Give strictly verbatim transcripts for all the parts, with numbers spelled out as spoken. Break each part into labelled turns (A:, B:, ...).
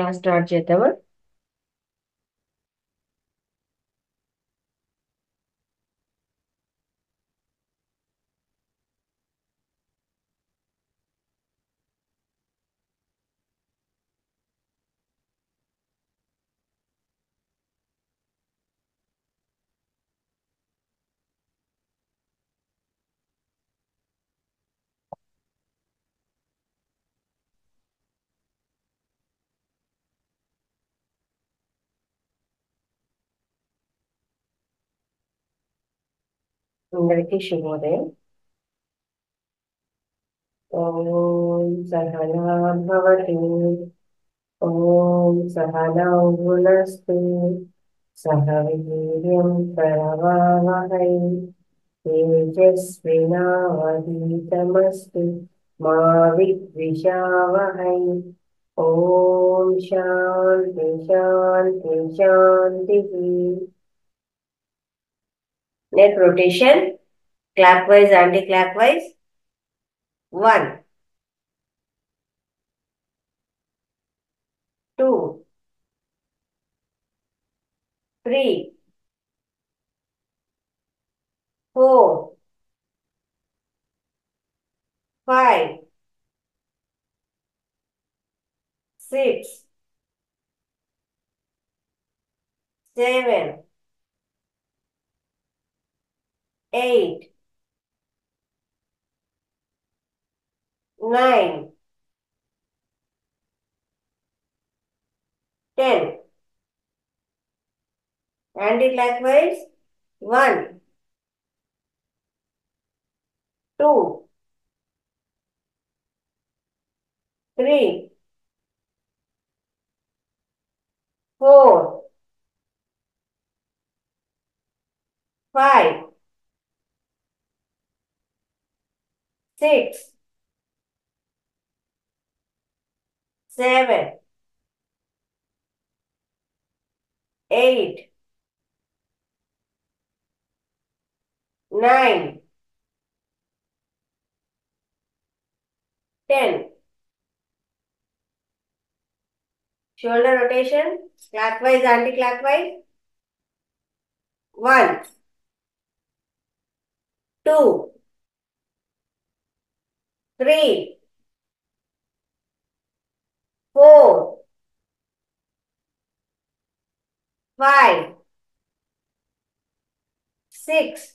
A: Class start చేద్దామా? అందరికీ శుభోదయం. ఓం సహనా భవతు. ఓం సహనౌ భునస్తు. సహ వీర్యం కరవావహై. తేజస్వినావధీతమస్తు మా విద్విషావహై. ఓం శాంతి శాంతి శాంతి. Neck rotation clockwise, anti-clockwise. One, two, three, four, five, six, seven, eight, nine, ten. Anti-clockwise. One, two, three, four, five, six, seven, eight, nine, ten. Shoulder rotation, clockwise, anti-clockwise. One, two, three, four, five, six,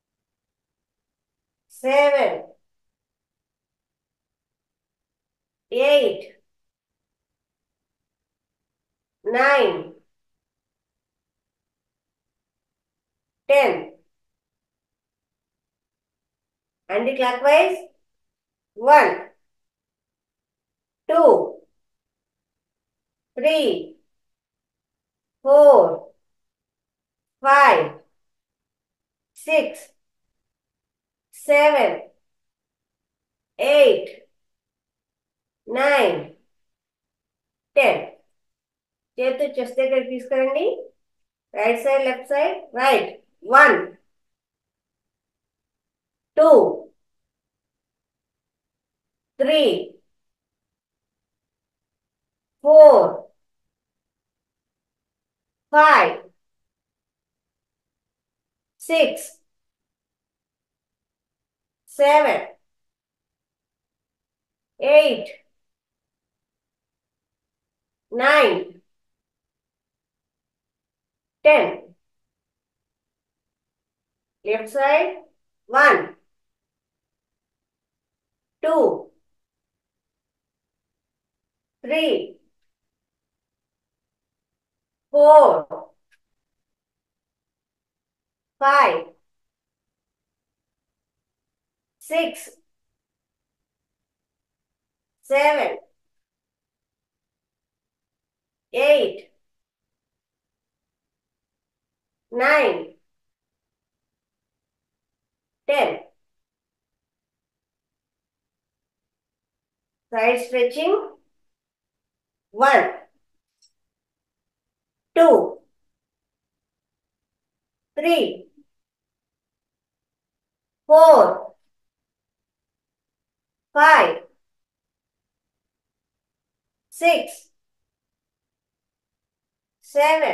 A: seven, eight, nine, ten. Anti-clockwise. One, two, three, four, five, six, seven, eight, nine, ten. చేతు chest దగ్గర తీసుకురండి. Right side, left side, right. One, two, three, four, five, six, seven, eight, nine, ten. Left side. One, two, three, four, five, six, seven, eight, nine, ten. Side stretching. One, two, three, four, five, six, seven,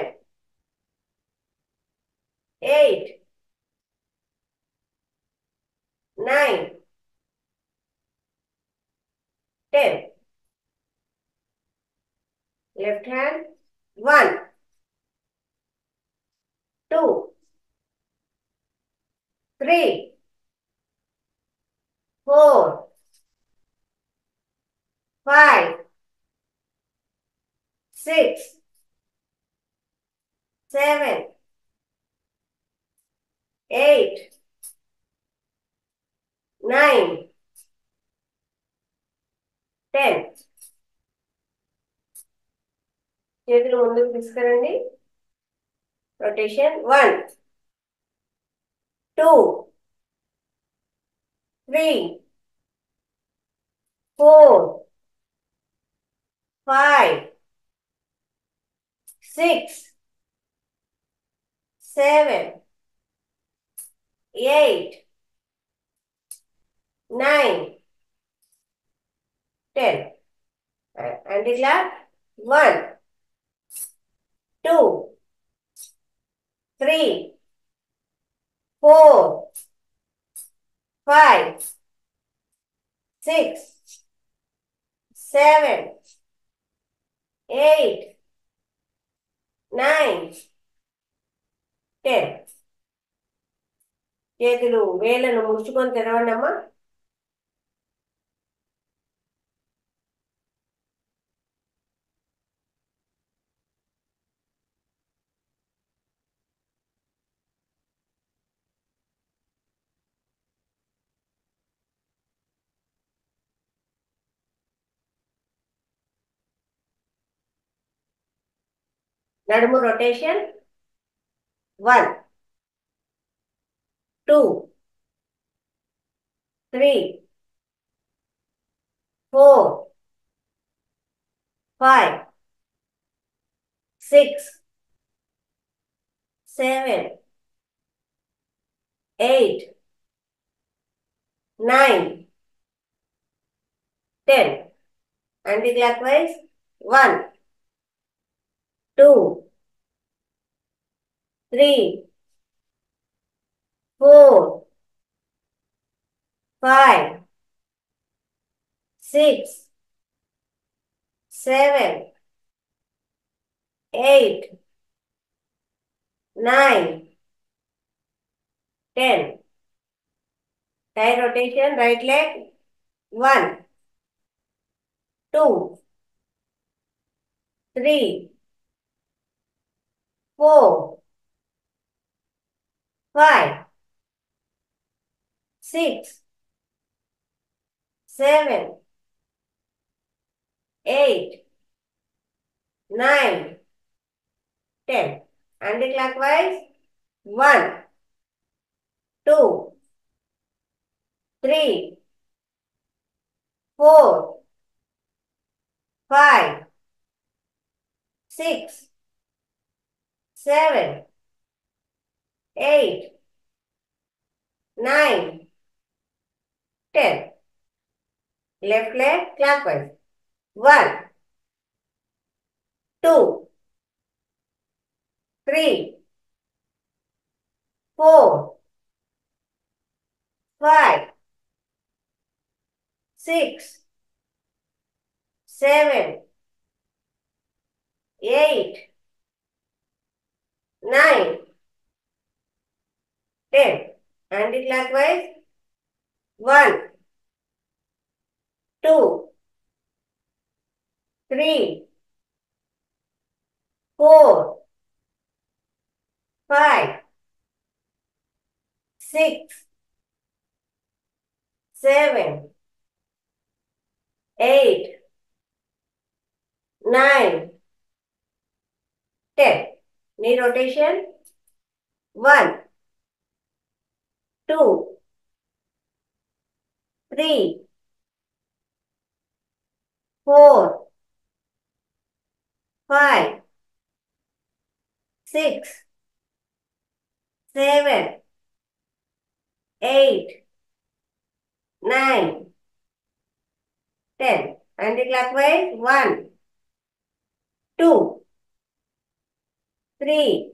A: eight, nine, ten. Left hand. one, two, three, four, five, six, seven, eight, nine, ten. చేతులు ముందుకు తీసుకురండి. Rotation. One, two, three, four, five, six, seven, eight, nine, ten. And ఇలా one, two, three, four, five, six, seven, eight, nine, ten. చేతులు వేళ్ళను ముడుచుకొని తెరవండి అమ్మా. నడుము rotation. One, two, three, four, five, six, seven, eight, nine, ten. Anti clockwise. One, two, three, four, five, six, seven, eight, nine, ten. Thigh rotation. Right leg. One, two, three, four, five, six, seven, eight, nine, ten. Anti clockwise. One, two, three, four, five, six, seven, eight, nine, ten. Left leg clockwise. One, two, three, four, five, six, seven, eight, nine, ten. Anti clockwise. One, two, three, four, five, six, seven, eight, nine, ten. Knee rotation. One, two, three, four, five, six, seven, eight, nine, ten. Anti clockwise. One, two, three,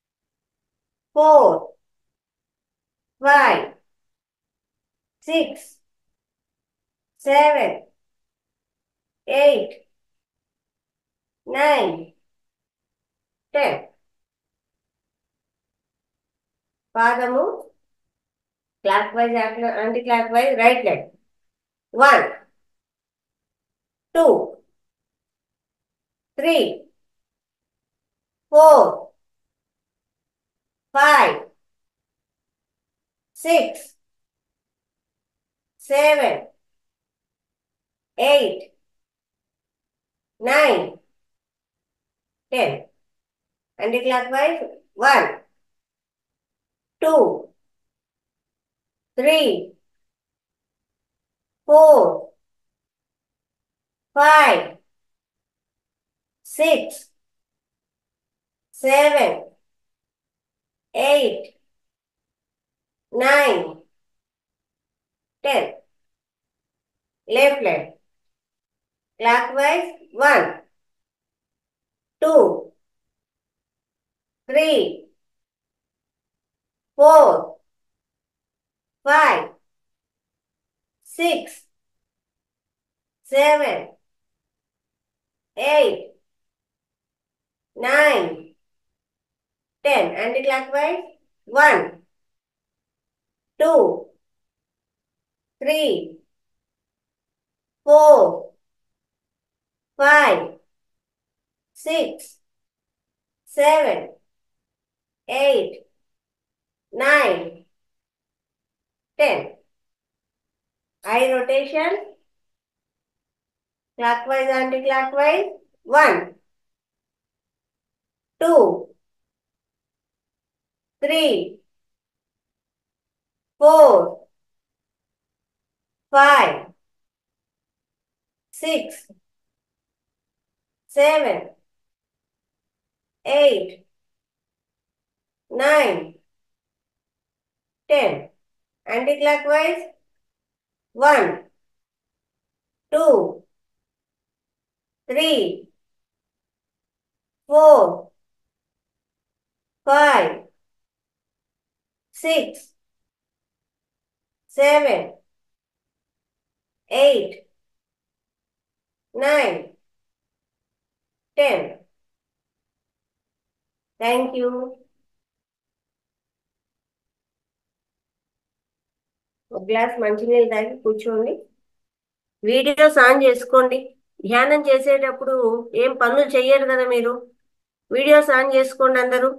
A: four, five, six, seven, eight, nine, ten. పాదము clockwise anti clockwise right leg. One, two, three, four, five, six, seven, eight, nine, ten. Anti clockwise. One, two, three, four, five, six, seven, eight, nine, ten. Left leg clockwise. One, two, three, four, five, six, seven, eight, nine, ten. Anti clockwise. One, two, three, four, five, six, seven, eight, nine, ten. Eye rotation clockwise anti clockwise. One, two, three, four, five, six, seven, eight, nine, ten. Anti clockwise. One, two, three, four, five, six, seven, eight, nine, ten. Thank you. ఒక glass మంచినీళ్ళు తాగి కూర్చోండి. Videos on చేసుకోండి. ధ్యానం చేసేటప్పుడు ఏం పనులు చెయ్యరు కదా మీరు. వీడియోస్ ఆన్ చేసుకోండి అందరూ.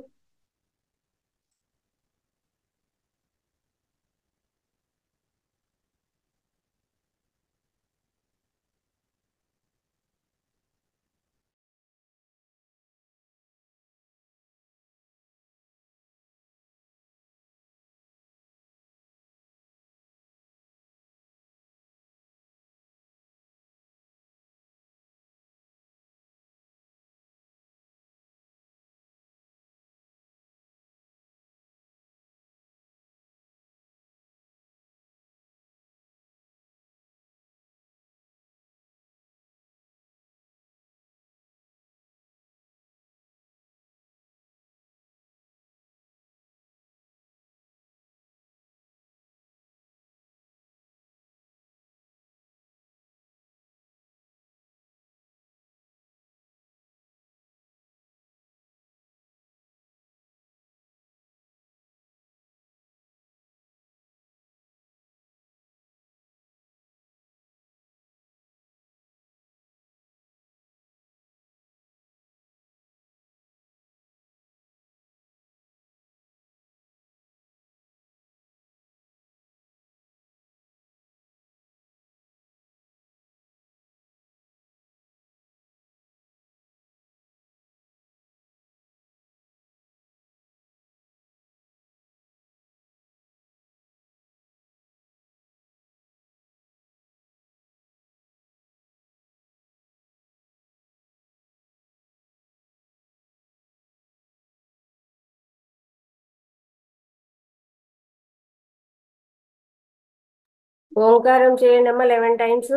A: ఓంకారం చేయండి అమ్మా లెవెన్ టైమ్స్.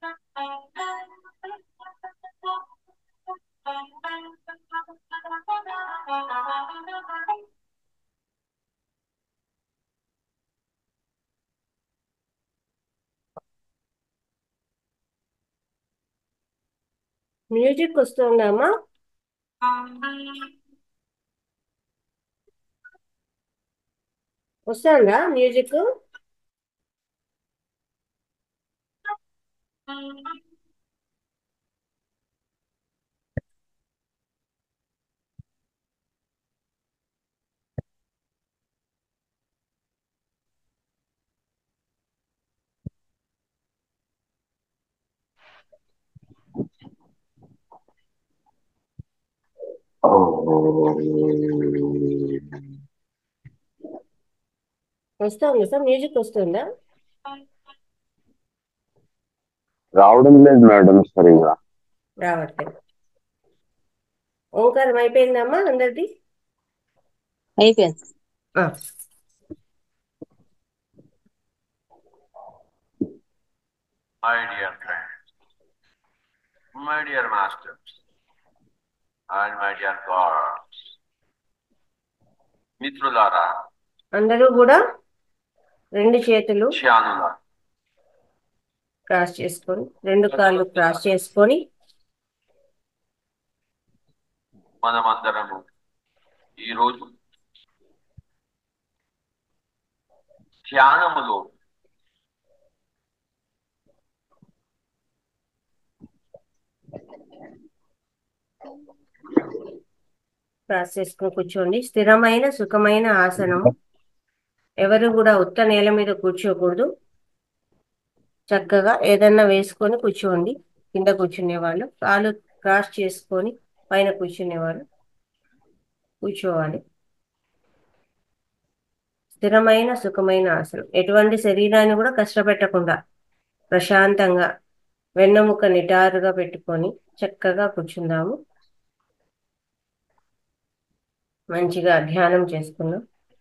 A: మ్యూజిక్ వస్తుందమ్మా? వస్తుందా మ్యూజిక్? వస్తుంది సార్, మ్యూజిక్ వస్తుందా?
B: రావడం లేదు మేడం సరిగా.
A: రావట్లేదు. ఓంకారం అయిపోయిందమ్మా అందరిది?
C: అయిపోయింది.
D: My dear friends, my dear masters, and my dear gods, మిత్రులారా,
A: అందరూ కూడా రెండు చేతులు
D: ధ్యానులారా,
A: క్రాస్ చేసుకొని, రెండు కాళ్ళు క్రాస్ చేసుకొని
D: మనమందరము ఈరోజు ధ్యానములో
A: క్రాస్ చేసుకొని కూర్చోండి. స్థిరమైన సుఖమైన ఆసనం. ఎవరు కూడా ఉత్త నేల మీద కూర్చోకూడదు. చక్కగా ఏదన్నా వేసుకొని కూర్చోండి. కింద కూర్చునే వాళ్ళు కాళ్ళు క్రాస్ చేసుకొని పైన కూర్చునే వాళ్ళు కూర్చోవాలి. స్థిరమైన సుఖమైన ఆసనం. ఎటువంటి శరీరాన్ని కూడా కష్టపెట్టకుండా ప్రశాంతంగా వెన్నెముక నిటారుగా పెట్టుకొని చక్కగా కూర్చుందాము. మంచిగా ధ్యానం చేసుకుందాం.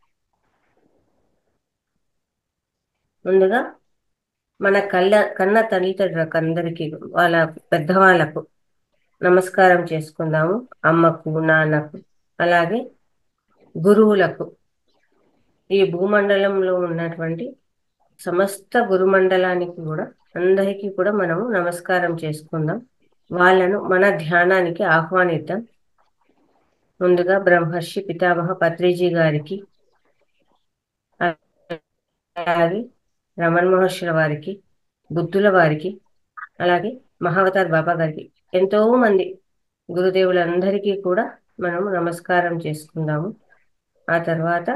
A: ముందుగా మన కళ్ళ కన్న తల్లిదండ్రులకు అందరికీ, వాళ్ళ పెద్దవాళ్ళకు నమస్కారం చేసుకుందాము. అమ్మకు, నాన్నకు, అలాగే గురువులకు, ఈ భూమండలంలో ఉన్నటువంటి సమస్త గురుమండలానికి కూడా అందరికీ కూడా మనము నమస్కారం చేసుకుందాం. వాళ్ళను మన ధ్యానానికి ఆహ్వానిద్దాం. ముందుగా బ్రహ్మర్షి పితామహ పత్రిజీ గారికి, అలాగే రమణ మహర్షుల వారికి, బుద్ధుల వారికి, అలాగే మహావతార్ బాబా గారికి, ఎంతో మంది గురుదేవులందరికీ కూడా మనము నమస్కారం చేసుకుందాము. ఆ తర్వాత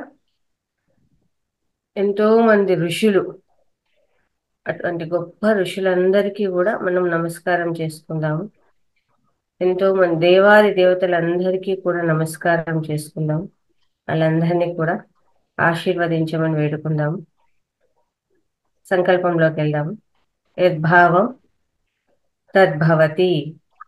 A: ఎంతో మంది ఋషులు, అటువంటి గొప్ప ఋషులందరికీ కూడా మనం నమస్కారం చేసుకుందాము. ఎంతో మంది దేవాది దేవతలందరికీ కూడా నమస్కారం చేసుకుందాం. వాళ్ళందరినీ కూడా ఆశీర్వదించమని వేడుకుందాము. సంకల్పంలోకి వెళ్దాము. యద్భావం తద్భవతి.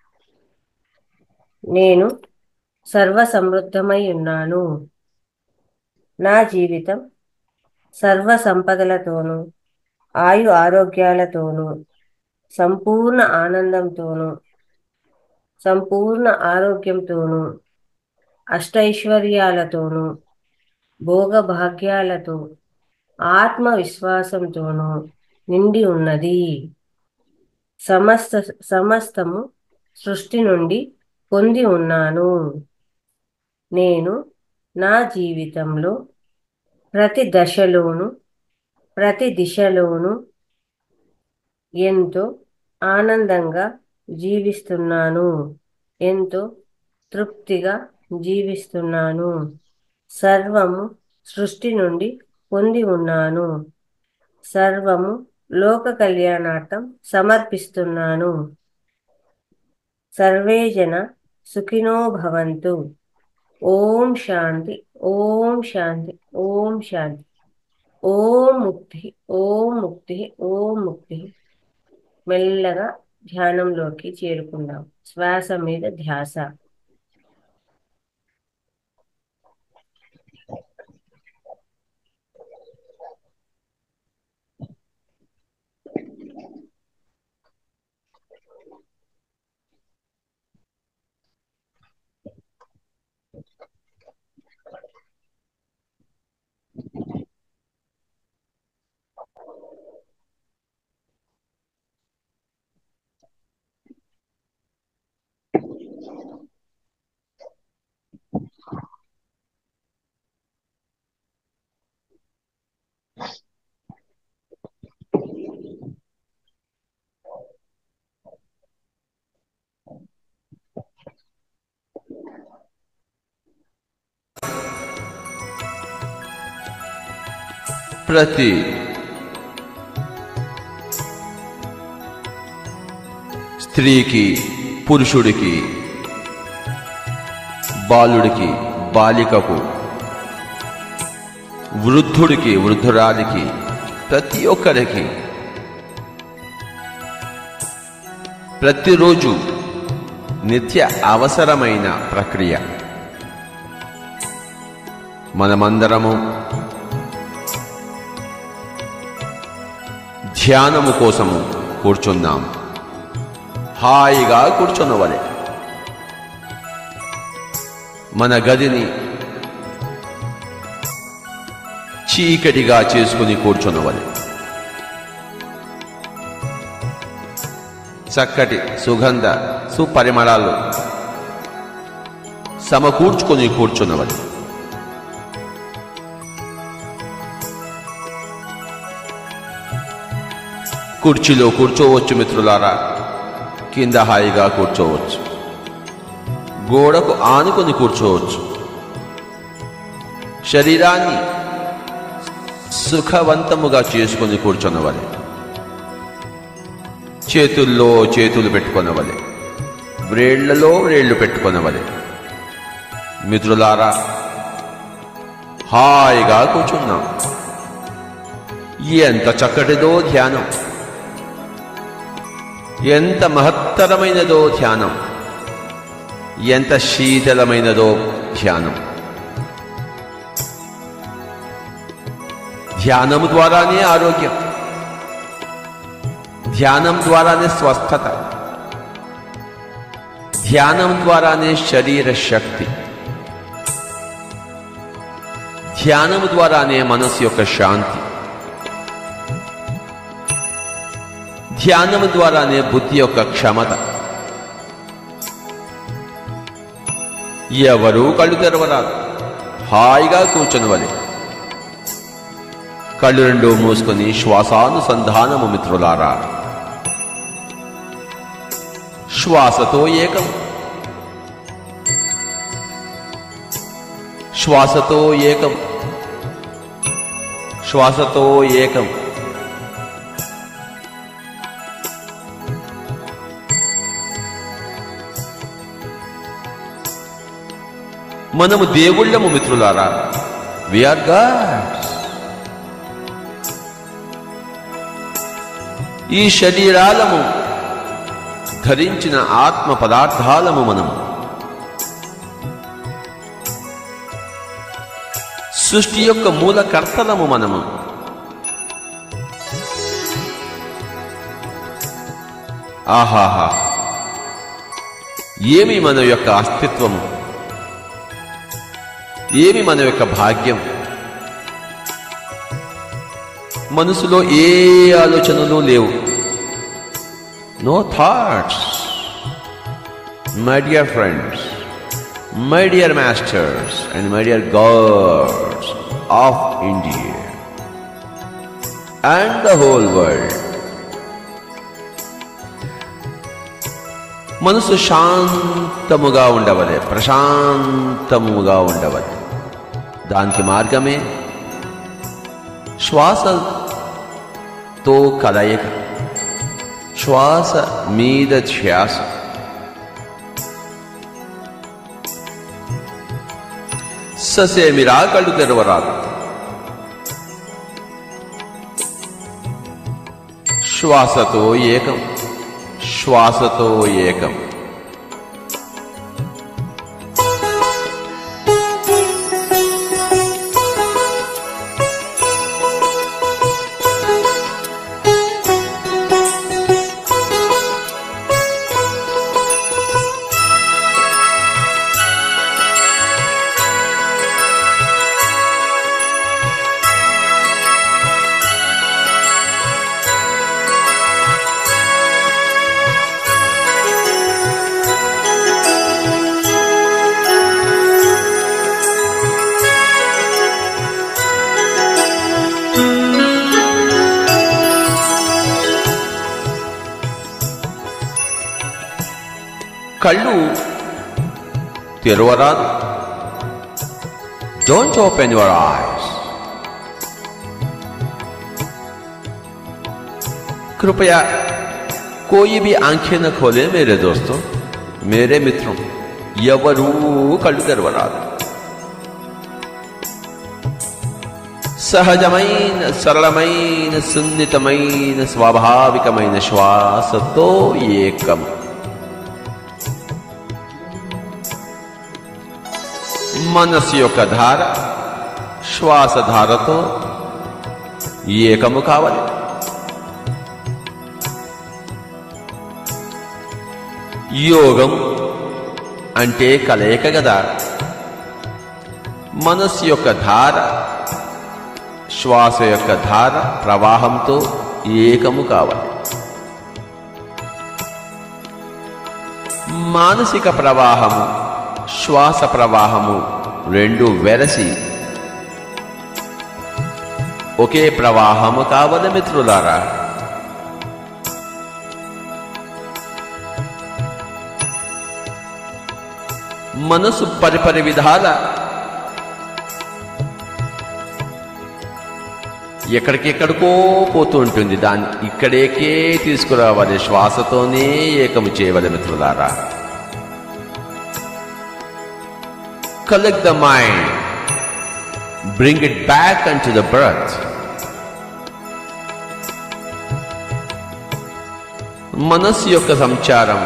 A: నేను సర్వ సమృద్ధమై ఉన్నాను. నా జీవితం సర్వ సంపదలతోనూ, ఆయు ఆరోగ్యాలతోనూ, సంపూర్ణ ఆనందంతోనూ, సంపూర్ణ ఆరోగ్యంతోనూ, అష్టైశ్వర్యాలతోనూ, భోగభాగ్యాలతో, ఆత్మవిశ్వాసంతోనూ నిండి ఉన్నది. సమస్త సమస్తము సృష్టి నుండి పొంది ఉన్నాను. నేను నా జీవితంలో ప్రతి దశలోనూ, ప్రతి దిశలోనూ ఎంతో ఆనందంగా జీవిస్తున్నాను. ఎంతో తృప్తిగా జీవిస్తున్నాను. సర్వము సృష్టి నుండి పొంది ఉన్నాను. సర్వము లోక కళ్యాణార్థం సమర్పిస్తున్నాను. సర్వే జన సుఖినో భవంతు. ఓం శాంతి, ఓం శాంతి, ఓం శాంతి. ఓం ముక్తి, ఓం ముక్తి, ఓం ముక్తి. మెల్లగా ధ్యానంలోకి చేరుకుందాం. శ్వాస మీద ధ్యాస.
D: ప్రతి స్త్రీకి, పురుషుడికి, బాలుడికి, బాలికకు, వృద్ధుడికి, వృద్ధురాలికి, ప్రతి ఒక్కరికి ప్రతిరోజు నిత్య అవసరమైన ప్రక్రియ. మనమందరము ధ్యానము కోసము కూర్చున్నాం. హాయిగా కూర్చున్నవలే మన గదిని చీకటిగా చేసుకుని కూర్చున్నవలే చక్కటి సుగంధ సుపరిమళాలు సమకూర్చుకొని కూర్చున్నవలే. కుర్చీలో కూర్చోవచ్చు మిత్రులారా, కింద హాయిగా కూర్చోవచ్చు, గోడకు ఆనుకొని కూర్చోవచ్చు. శరీరాన్ని సుఖవంతముగా చేసుకొని కూర్చున్నవలే. చేతుల్లో చేతులు పెట్టుకొనవలే, వ్రేళ్లలో వ్రేళ్లు పెట్టుకొనవలే. మిత్రులారా, హాయిగా కూర్చున్నాం. ఎంత చక్కటిదో ధ్యానం, ఎంత మహత్తరమైనదో ధ్యానం, ఎంత శీతలమైనదో ధ్యానం. ధ్యానము ద్వారానే ఆరోగ్యం, ధ్యానం ద్వారానే స్వస్థత, ధ్యానం ద్వారానే శరీర శక్తి, ధ్యానం ద్వారానే మనసు యొక్క శాంతి, ధ్యానం ద్వారానే బుద్ధి యొక్క క్షమత. ఎవరూ కళ్ళు తెరవరాదు, హాయిగా కూర్చొనివలే. కళ్ళు రెండు మూసుకొని శ్వాసానుసంధానము మిత్రులారా. శ్వాసతో ఏకం, శ్వాసతో ఏకం, శ్వాసతో ఏకం. మనము దేవుళ్ళము మిత్రులారా. We are gods. ఈ శరీరాలము ధరించిన ఆత్మ పదార్థాలము మనము. సృష్టి యొక్క మూలకర్తలము మనము. ఆహాహా, ఏమి మన యొక్క అస్తిత్వము, ఏమి మన యొక్క భాగ్యం. మనసులో ఏ ఆలోచనలు లేవు. No thoughts. My dear friends, my dear masters and my dear gods of India and the whole world. మనసు శాంతముగా ఉండవలే, ప్రశాంతముగా ఉండవలే. దానికి మార్గమే శ్వాసతో కలయిక, శ్వాస మీద ధ్యాస. ససేమిరా కళ్ళు తెరవరాదు. శ్వాసతో ఏకం, శ్వాసతో ఏకం. కళ్ళు తెరవరాదు. Don't open your eyes. कृपया कोई भी आंखें न खोले मेरे दोस्तों, मेरे मित्रों, ఎవరూ కళ్ళు తెరవరాదు. సహజమైన సరళమైన సున్నితమైన స్వాభావికమైన శ్వాసతో ఏకం. మనస్సు యొక్క ధార శ్వాసధారతో ఏకము కావాలి. యోగం అంటే కలయిక గదా. మనస్సు యొక్క ధార శ్వాస యొక్క ధార ప్రవాహంతో ఏకము కావాలి. మానసిక ప్రవాహము శ్వాస ప్రవాహము రెండు వెరసి ఒకే ప్రవాహము కావల మిత్రులారా. మనసు పరిపరి విధాల ఎక్కడికెక్కడికో పోతూ ఉంటుంది. దాన్ని ఇక్కడేకే తీసుకురావాలి, శ్వాసతోనే ఏకము చేయవాలి మిత్రులారా. Collect the mind, bring it back unto the breath. మనస్సు యొక్క సంచారం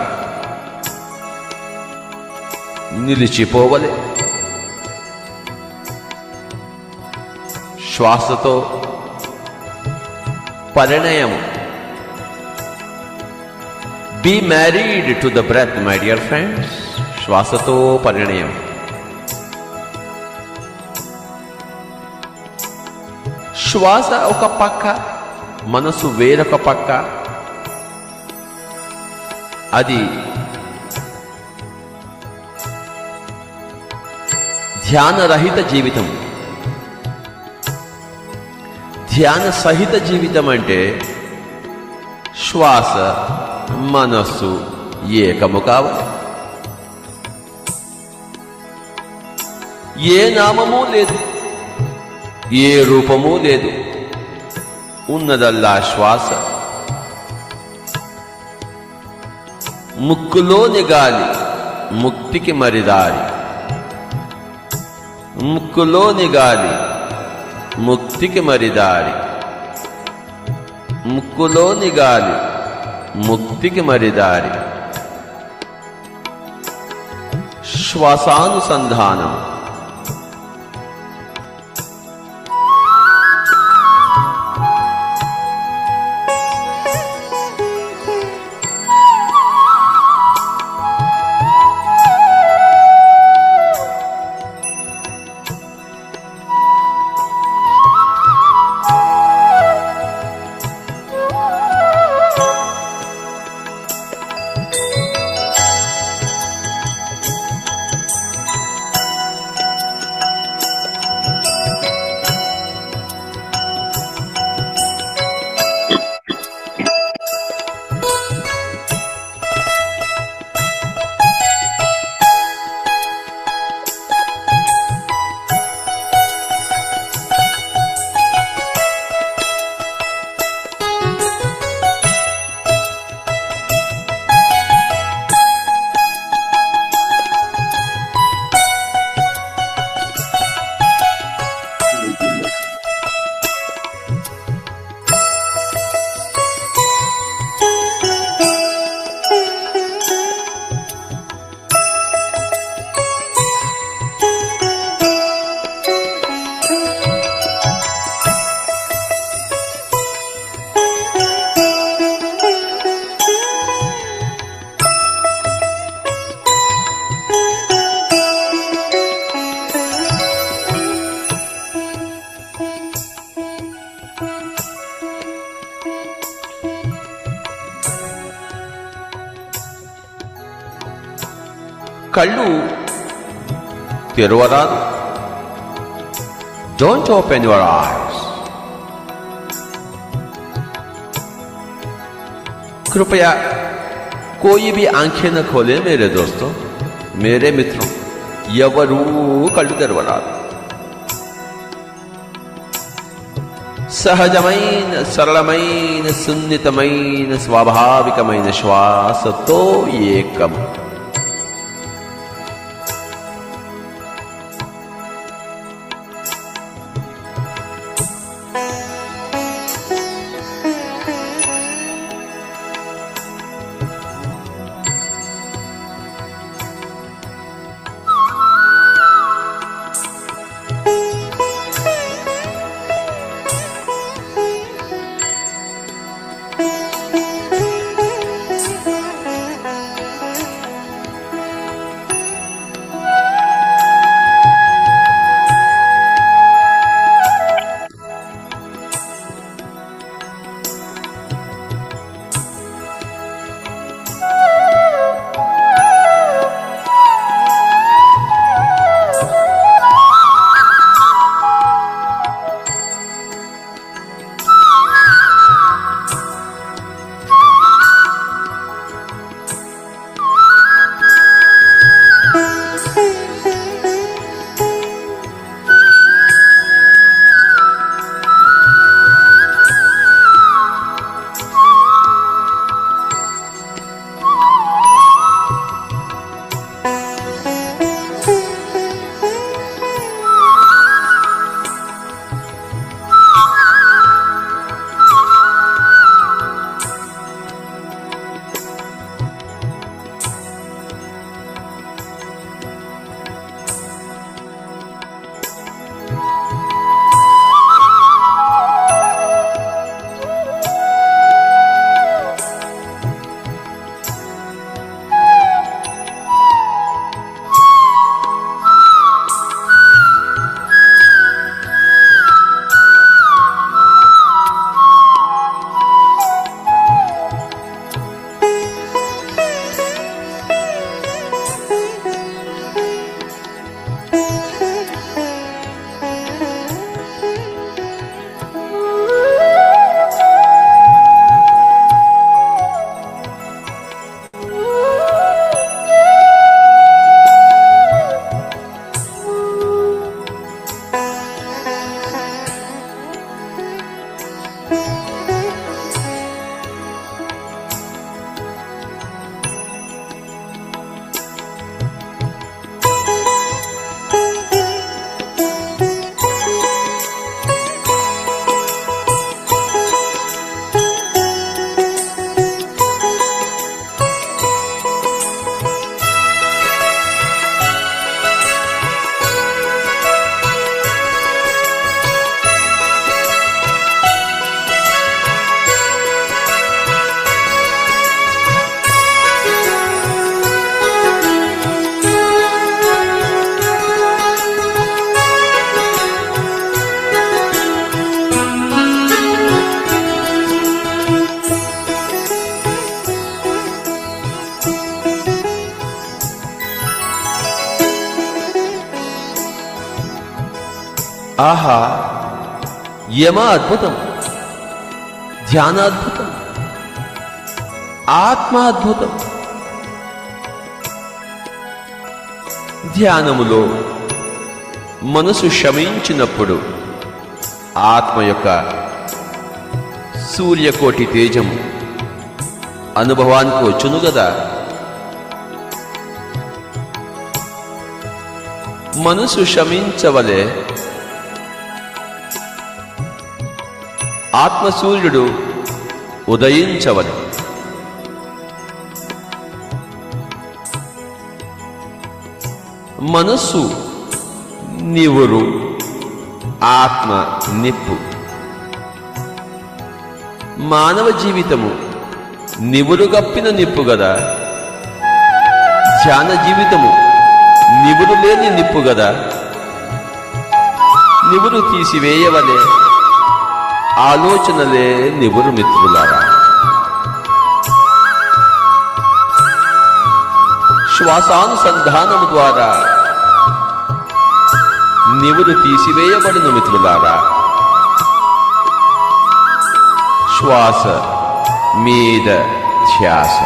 D: నిలిచిపోవలే. శ్వాసతో Parinayamu. Be married to the breath, my dear friends. శ్వాసతో పరిణయం. శ్వాస ఒక పక్క, మనసు వేరొక పక్క. అది ధ్యానరహిత జీవితం. ధ్యాన సహిత జీవితం అంటే శ్వాస మనస్సు ఏకము కావాలి. ఏ నామము లేదు, ఏ రూపము లేదు, ఉన్నదల్లా శ్వాస. ముక్కులోని గాలి ముక్తికి మరిదారి. ముక్కులోని గాలి ముక్తికి మరిదారి. ముక్కులోని గాలి ముక్తికి మరిదారి. శ్వాసానుసంధానం. కళ్ళు తెరవరాదు. Don't open your eyes. कृपया कोई भी आंखें न खोले मेरे दोस्तों, मेरे मित्रों, ఎవరూ కళ్ళు తెరవరాదు. సహజమైన సరళమైన సున్నితమైన స్వాభావికమైన శ్వాసతో ఏకం. ఆహా, యమ అద్భుతం, ధ్యానాద్భుతం, ఆత్మ అద్భుతం. ధ్యానములో మనసు శమించినప్పుడు ఆత్మ యొక్క సూర్యకోటి తేజం అనుభవానికి వచ్చును గదా. మనసు శమించవలే ఆత్మసూర్యుడు ఉదయించవలె. మనస్సు నివురు, ఆత్మ నిప్పు. మానవ జీవితము నివురుగప్పిన నిప్పు గదా. ధ్యాన జీవితము నివురు లేని నిప్పు గదా. నివురు తీసివేయవలే ఆలోచనలే నివురు మిత్రులారా. శ్వాసానుసంధానము ద్వారా నివురు తీసివేయబడిన మిత్రులారా. శ్వాస మీద ధ్యాస.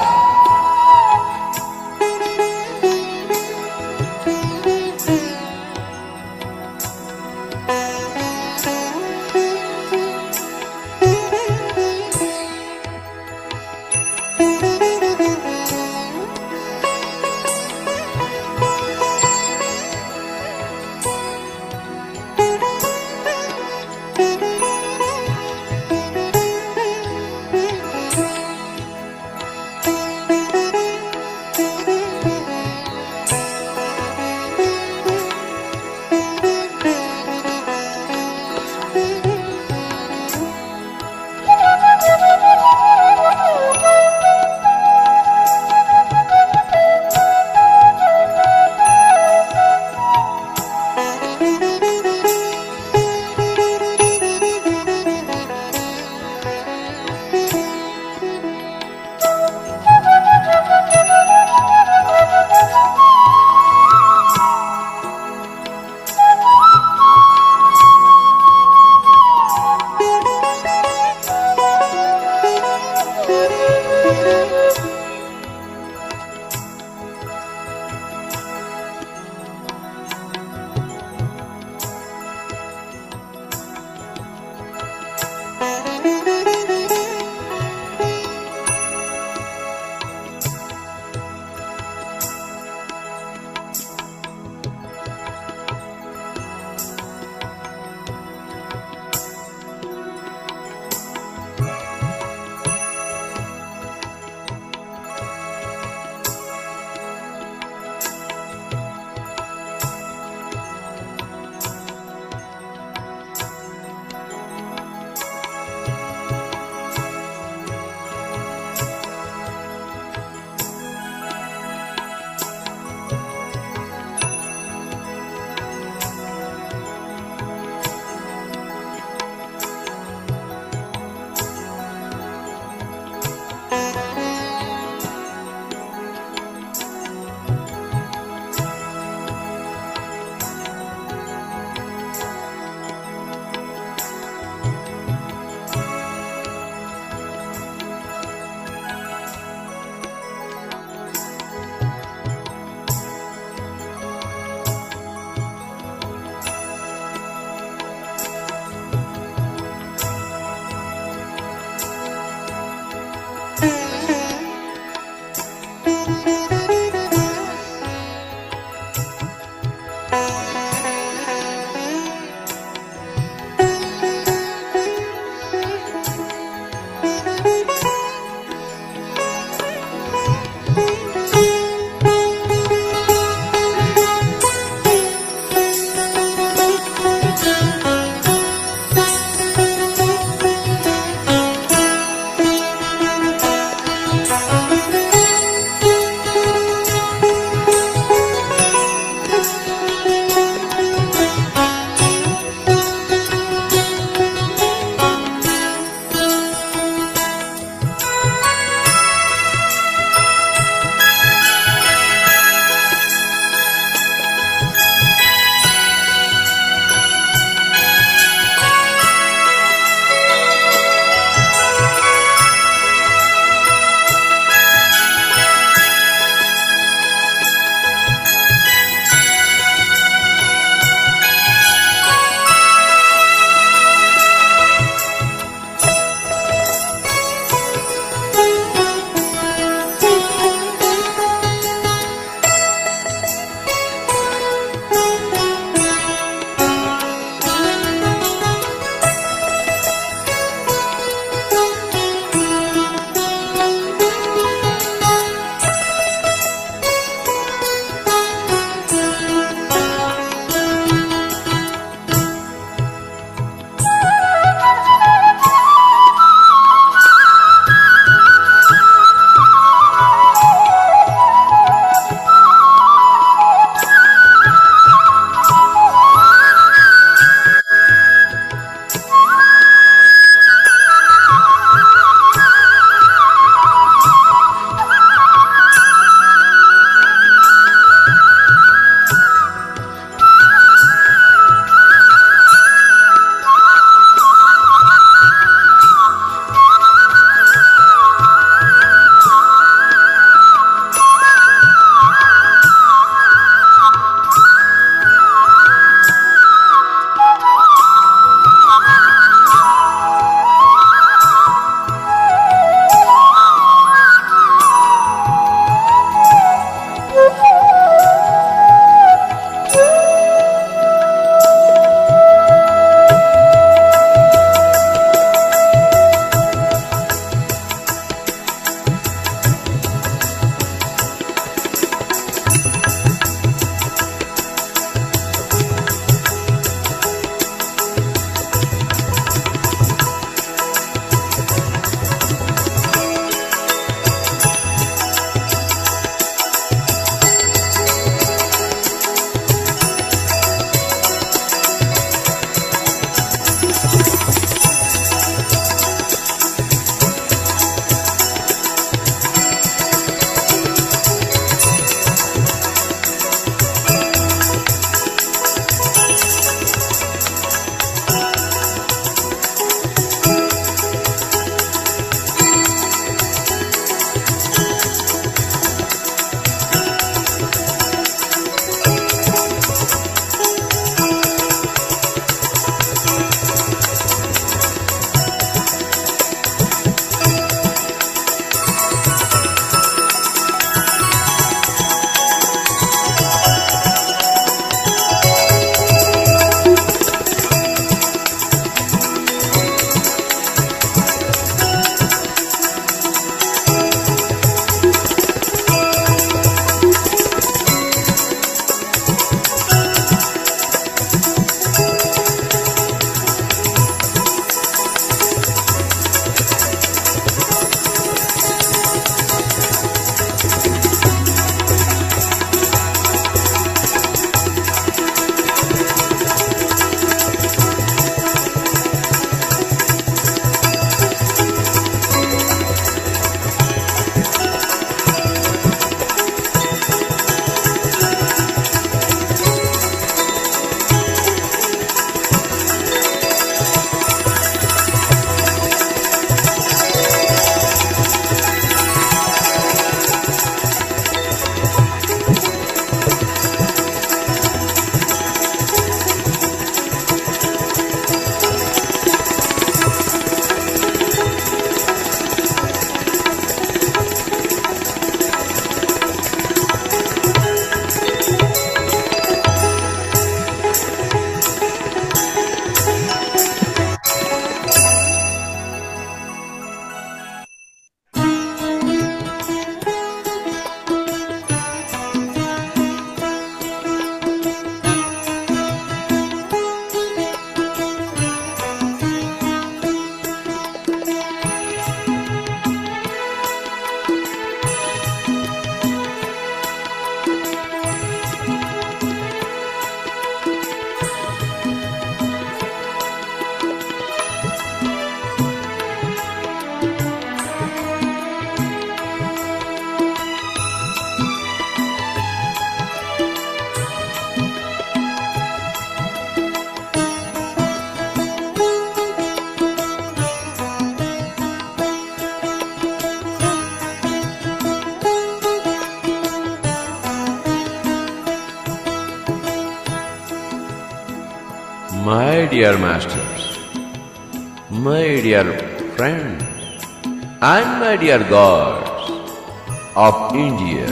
D: My dear masters, my dear friends, and my dear gods of India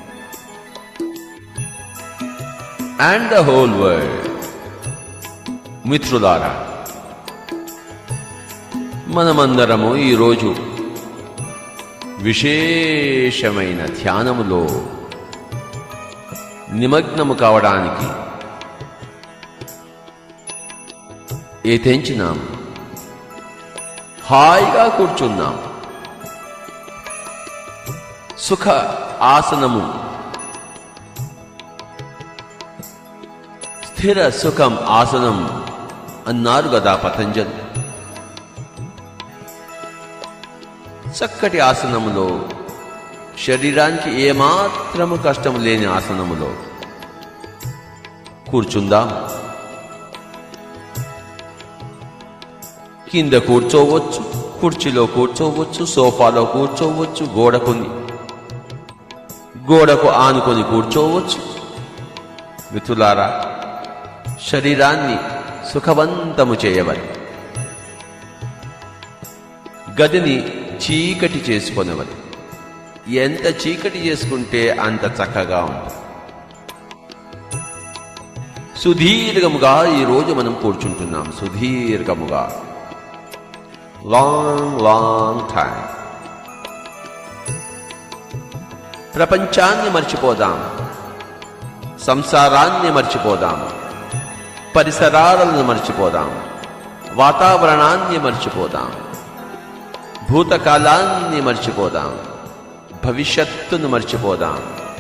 D: and the whole world, మిత్రులారా, మనమందరము ఈరోజు విశేషమైన ధ్యానములో నిమగ్నము కావడానికి ఏతెంచినాం, హాయిగా కూర్చున్నాం. సుఖ ఆసనము, స్థిర సుఖం ఆసనం అన్నారు గదా పతంజలి. చక్కటి ఆసనములో, శరీరానికి ఏమాత్రము కష్టం లేని ఆసనములో కూర్చుందాం. కింద కూర్చోవచ్చు, కుర్చీలో కూర్చోవచ్చు, సోఫాలో కూర్చోవచ్చు, గోడకుని గోడకు ఆనుకొని కూర్చోవచ్చు. మిత్రులారా, శరీరాన్ని సుఖవంతము చేయవలె. గదిని చీకటి చేసుకొనవలె. ఎంత చీకటి చేసుకుంటే అంత చక్కగా ఉంటుంది. సుదీర్ఘముగా ఈరోజు మనం కూర్చుంటున్నాం. సుదీర్ఘముగా, లాంగ్ లాంగ్ టైం. ప్రపంచాన్ని మర్చిపోదాం, సంసారాన్ని మర్చిపోదాం, పరిసరాలను మర్చిపోదాం, వాతావరణాన్ని మర్చిపోదాం, భూతకాలాన్ని మర్చిపోదాం, భవిష్యత్తును మర్చిపోదాం,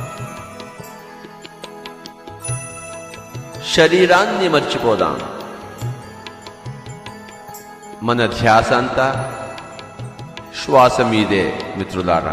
D: శరీరాన్ని మర్చిపోదాం. మన ధ్యాస అంతా శ్వాస మీదే మిత్రులారా.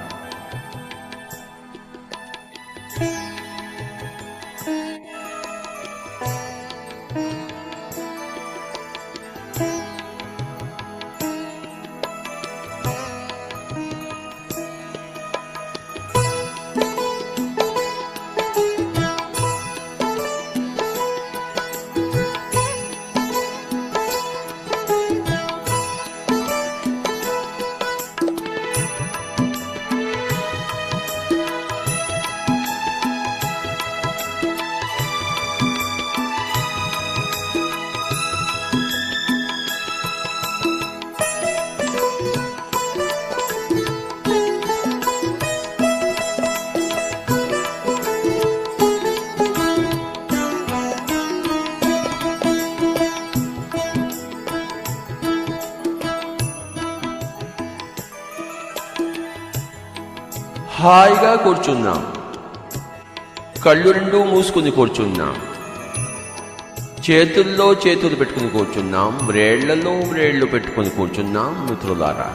D: హాయిగా కూర్చున్నాం. కళ్ళు రెండు మూసుకుని కూర్చున్నాం. చేతుల్లో చేతులు పెట్టుకుని కూర్చున్నాం. వ్రేళ్లలో వ్రేళ్లు పెట్టుకుని కూర్చున్నాం. మిత్రులారా,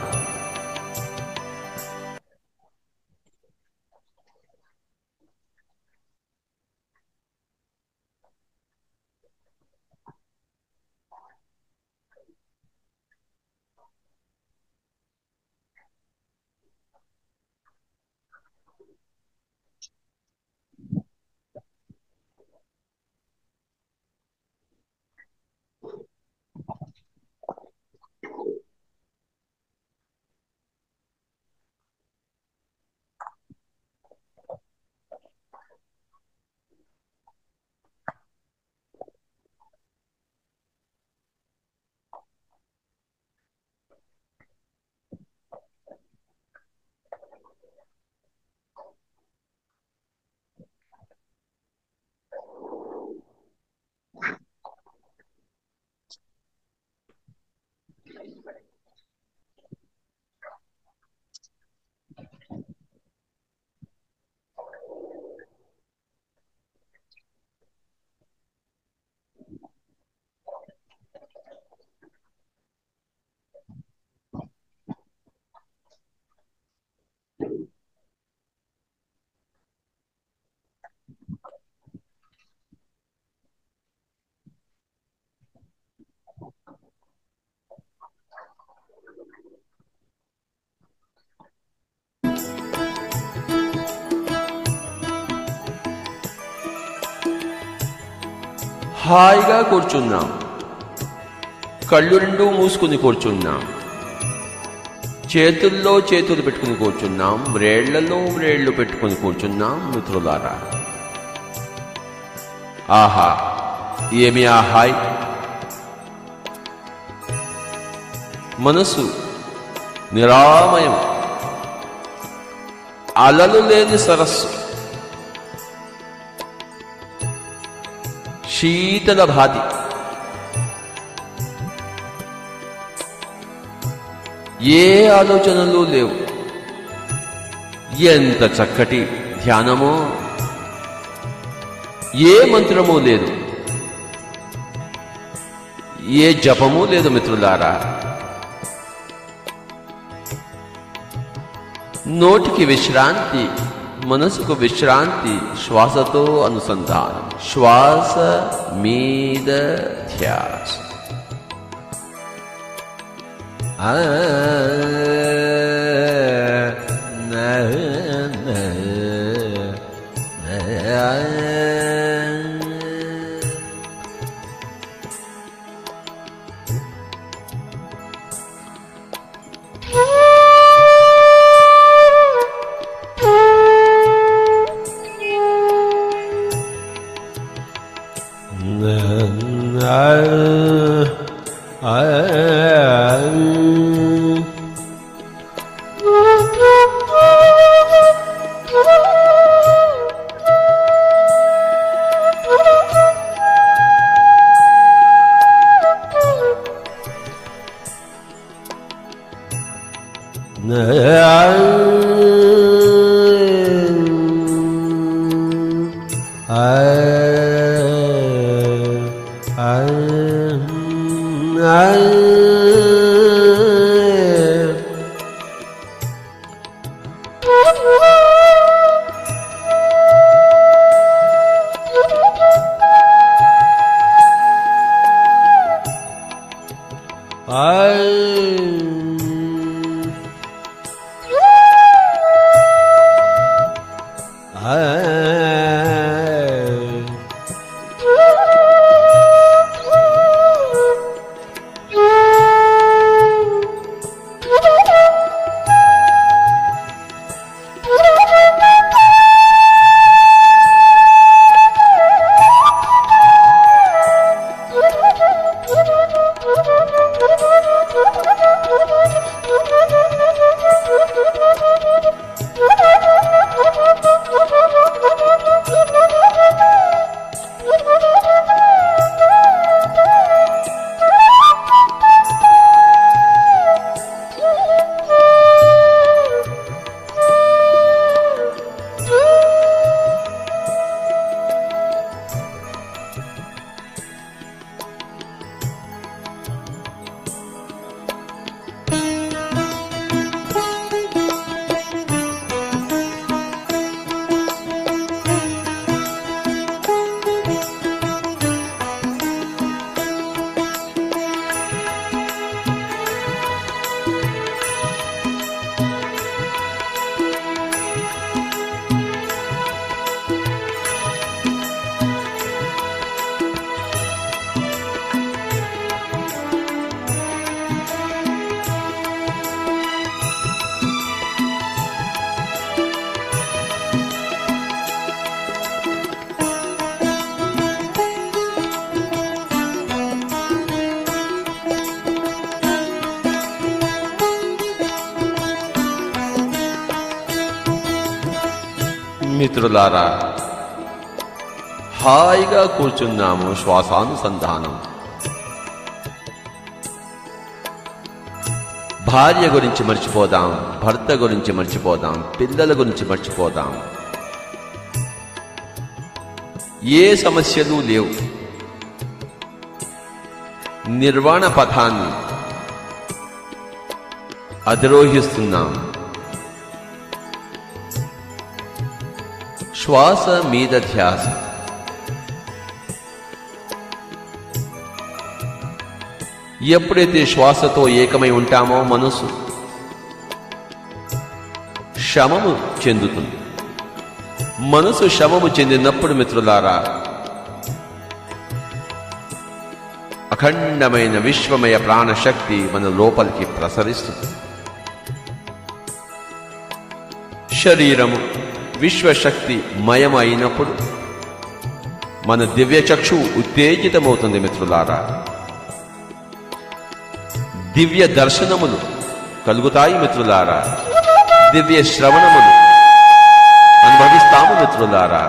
D: హాయిగా కూర్చున్నాం. కళ్ళు రెండు మూసుకుని కూర్చున్నాం, చేతుల్లో చేతులు పెట్టుకుని కూర్చున్నాం, వ్రేళ్లలో వ్రేళ్లు పెట్టుకుని కూర్చున్నాం. మిత్రులారా, ఆహా ఏమి ఆహాయ్! మనసు నిరామయం, అలలు లేని సరస్సు, శీతల భాతి, ఏ ఆలోచనలు లేవు. ఎంత చక్కటి ధ్యానమో! ఏ మంత్రమూ లేదు, ఏ జపము లేదు. మిత్రులారా, నోటికి విశ్రాంతి, మనసుకు విశ్రాంతి, శ్వాసతో అనుసంధానం, శ్వాస మీద ధ్యాస. ఆ మిత్రులారా, హాయిగా కూర్చున్నాము. శ్వాసానుసంధానం. భార్య గురించి మర్చిపోదాం, భర్త గురించి మర్చిపోదాం, పిల్లల గురించి మర్చిపోదాం. ఏ సమస్యలు లేవు. నిర్వాణ పథాన్ని అధిరోహిస్తున్నాం. శ్వాస మీద ధ్యాస. ఎప్పుడైతే శ్వాసతో ఏకమై ఉంటామో మనసు శమము చెందుతుంది. మనసు శమము చెందినప్పుడు మిత్రులారా, అఖండమైన విశ్వమయ ప్రాణశక్తి మన లోపలికి ప్రసరిస్తుంది. శరీరము విశ్వశక్తి మయం అయినప్పుడు మన దివ్య చక్షువు ఉత్తేజితమవుతుంది మిత్రులారా. దివ్య దర్శనములు కలుగుతాయి మిత్రులారా. దివ్య శ్రవణములు అనుభవిస్తాము మిత్రులారా.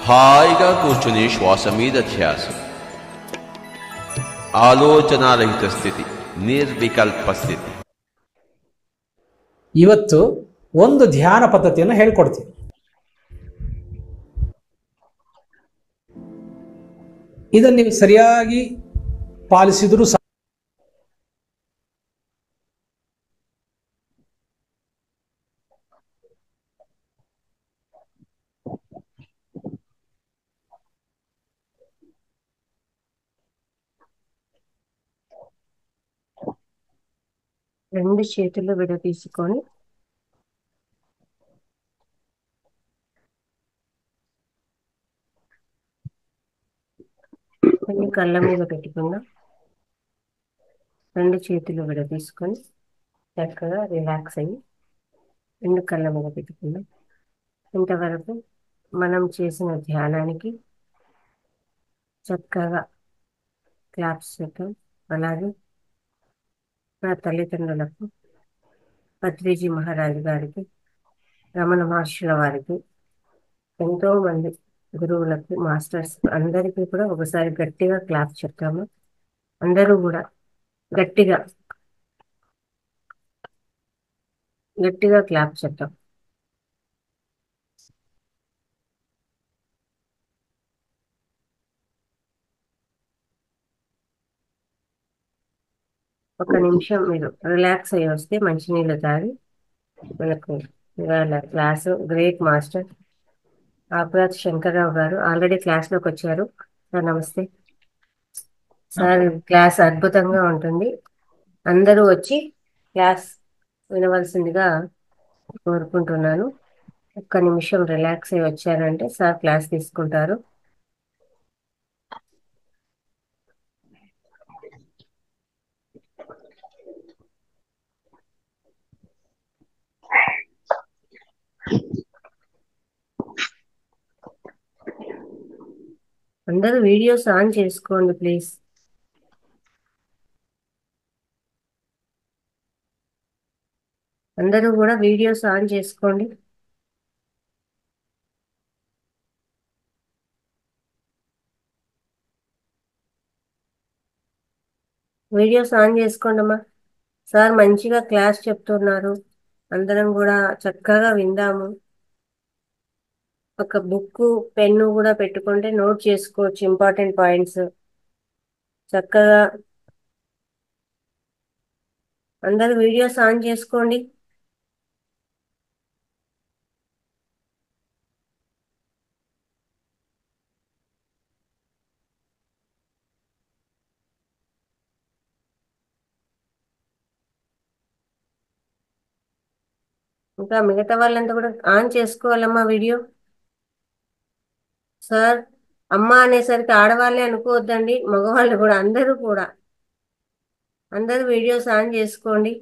D: హాయిగా కూర్చుని శ్వాస మీద ధ్యాస, ಆಲೋಚನಾರಹಿತ ಸ್ಥಿತಿ, ನಿರ್ವಿಕಲ್ಪ ಸ್ಥಿತಿ.
E: ಇವತ್ತು ಒಂದು ಧ್ಯಾನ ಪದ್ಧತಿಯನ್ನು ಹೇಳ್ಕೊಡ್ತೀನಿ. ಇದನ್ನು ನೀವು ಸರಿಯಾಗಿ ಪಾಲಿಸಿದರೂ ಸಹ
A: రెండు చేతులు విడదీసుకొని కొన్ని కళ్ళ మీద పెట్టుకుందాం. రెండు చేతులు విడదీసుకొని చక్కగా రిలాక్స్ అయ్యి రెండు కళ్ళ మీద పెట్టుకుందాం. ఇంతవరకు మనం చేసిన ధ్యానానికి చక్కగా క్లాప్స్ చేద్దాం. అలాగే నా తల్లిదండ్రులకు, పత్రిజీ మహారాజు గారికి, రమణ మహర్షుల వారికి, ఎంతో మంది గురువులకు, మాస్టర్స్ అందరికీ కూడా ఒకసారి గట్టిగా క్లాప్ చెప్తాము. అందరూ కూడా గట్టిగా గట్టిగా క్లాప్ చెప్తాం. ఒక నిమిషం మీరు రిలాక్స్ అయ్యి వస్తే మంచినీళ్ళు తాగి మనకు ఇవాళ class great master Akuraj Shankarrao గారు ఆల్రెడీ క్లాస్లోకి వచ్చారు. సార్ నమస్తే సార్. క్లాస్ అద్భుతంగా ఉంటుంది. అందరూ వచ్చి క్లాస్ వినవలసిందిగా కోరుకుంటున్నాను. ఒక్క నిమిషం రిలాక్స్ అయ్యి వచ్చారంటే సార్ క్లాస్ తీసుకుంటారు. అందరూ వీడియోస్ ఆన్ చేసుకోండి ప్లీజ్. అందరూ కూడా వీడియోస్ ఆన్ చేసుకోండి. వీడియోస్ ఆన్ చేసుకోండి అమ్మా. సార్ మంచిగా క్లాస్ చెప్తున్నారు. అందరం కూడా చక్కగా విందాము. ఒక బుక్ పెన్ను కూడా పెట్టుకుంటే నోట్ చేసుకోవచ్చు ఇంపార్టెంట్ పాయింట్స్. చక్కగా అందరూ వీడియోస్ ఆన్ చేసుకోండి. ఇంకా మిగతా వాళ్ళంతా కూడా ఆన్ చేసుకోవాలమ్మా వీడియో. సార్ అమ్మ అనేసరికి ఆడవాళ్ళే అనుకోవద్దండి, మగవాళ్ళు కూడా అందరూ కూడా అందరూ వీడియోస్ ఆన్ చేసుకోండి.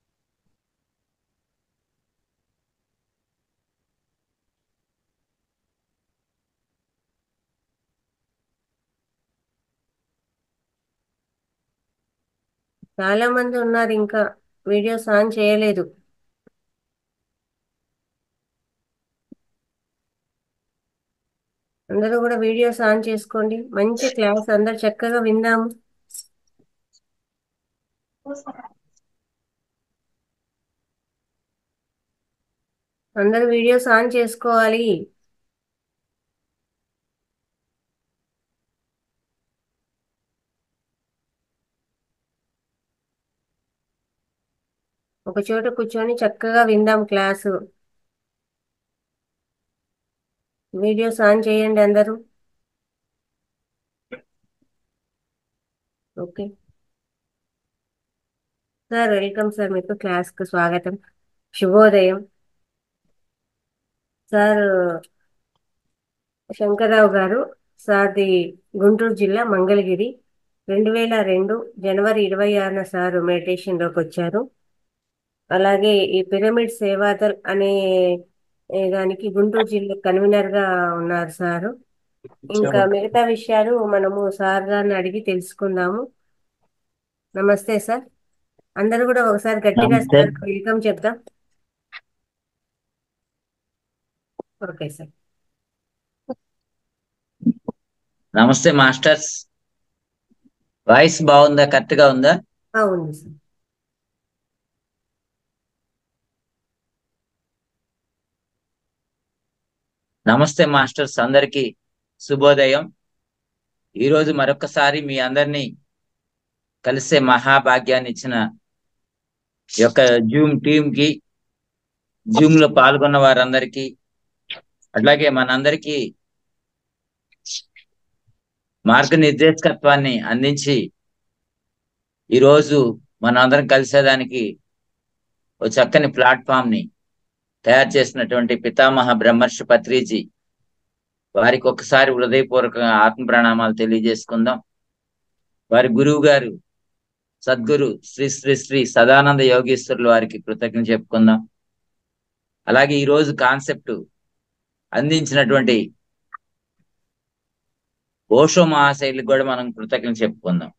A: చాలా మంది ఉన్నారు ఇంకా వీడియోస్ ఆన్ చేయలేదు. అందరూ కూడా వీడియోస్ ఆన్ చేసుకోండి. మంచి క్లాస్ అందరు చక్కగా విందాము. అందరూ వీడియోస్ ఆన్ చేసుకోవాలి. ఒక చోట కూర్చొని చక్కగా విందాం క్లాసు. వీడియోస్ ఆన్ చేయండి అందరూ. Okay sir, welcome sir. మీకు క్లాస్కు స్వాగతం, శుభోదయం. సార్ శంకర్రావు గారు, సార్ది గుంటూరు జిల్లా మంగళగిరి. రెండు వేల రెండు జనవరి ఇరవై ఆరున సార్ మెడిటేషన్లోకి వచ్చారు. అలాగే ఈ పిరమిడ్ సేవాదల్ అనే ఏ దానికి గుంటూరు జిల్లా కన్వీనర్గా ఉన్నారు సారు. ఇంకా మిగతా విషయాలు మనము సార్ గారిని అడిగి తెలుసుకుందాము. నమస్తే సార్. అందరూ కూడా ఒకసారి గట్టిగా సార్ వెల్కమ్ చెప్దాం. Okay sir.
F: నమస్తే మాస్టర్స్. వాయిస్ బాగుందా? కరెక్ట్ గా ఉందా?
A: అవును సార్.
F: నమస్తే మాస్టర్స్, అందరికీ శుభోదయం. ఈరోజు మరొకసారి మీ అందరినీ కలిసే మహాభాగ్యాన్ని ఇచ్చిన ఈ యొక్క జూమ్ టీమ్ కి, జూమ్ లో పాల్గొన్న వారందరికీ, అట్లాగే మనందరికీ మార్గనిర్దేశకత్వాన్ని అందించి ఈరోజు మనందరం కలిసేదానికి ఓ చక్కని ప్లాట్ఫామ్ ని తయారు చేసినటువంటి పితామహ బ్రహ్మర్షి పత్రిజీ వారికి ఒకసారి హృదయపూర్వకంగా ఆత్మ ప్రణామాలు తెలియజేసుకుందాం. వారి గురువు గారు సద్గురు శ్రీ శ్రీ శ్రీ సదానంద యోగీశ్వరులు వారికి కృతజ్ఞత చెప్పుకుందాం. అలాగే ఈ రోజు కాన్సెప్ట్ అందించినటువంటి ఓషో మహాశైలికి కూడా మనం కృతజ్ఞత చెప్పుకుందాం.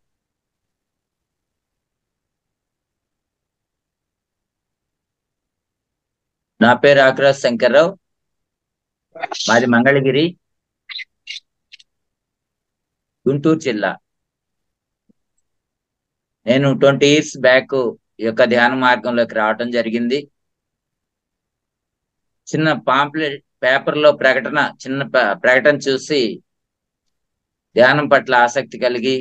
F: నా పేరు ఆకురాజ్ శంకర్రావు, మాది మంగళగిరి, గుంటూరు జిల్లా. నేను ట్వంటీ ఇయర్స్ బ్యాక్ ఈ యొక్క ధ్యాన మార్గంలోకి రావటం జరిగింది. చిన్న పాంప్లెట్ పేపర్ లో ప్రకటన చిన్న ప్రకటన చూసి ధ్యానం పట్ల ఆసక్తి కలిగి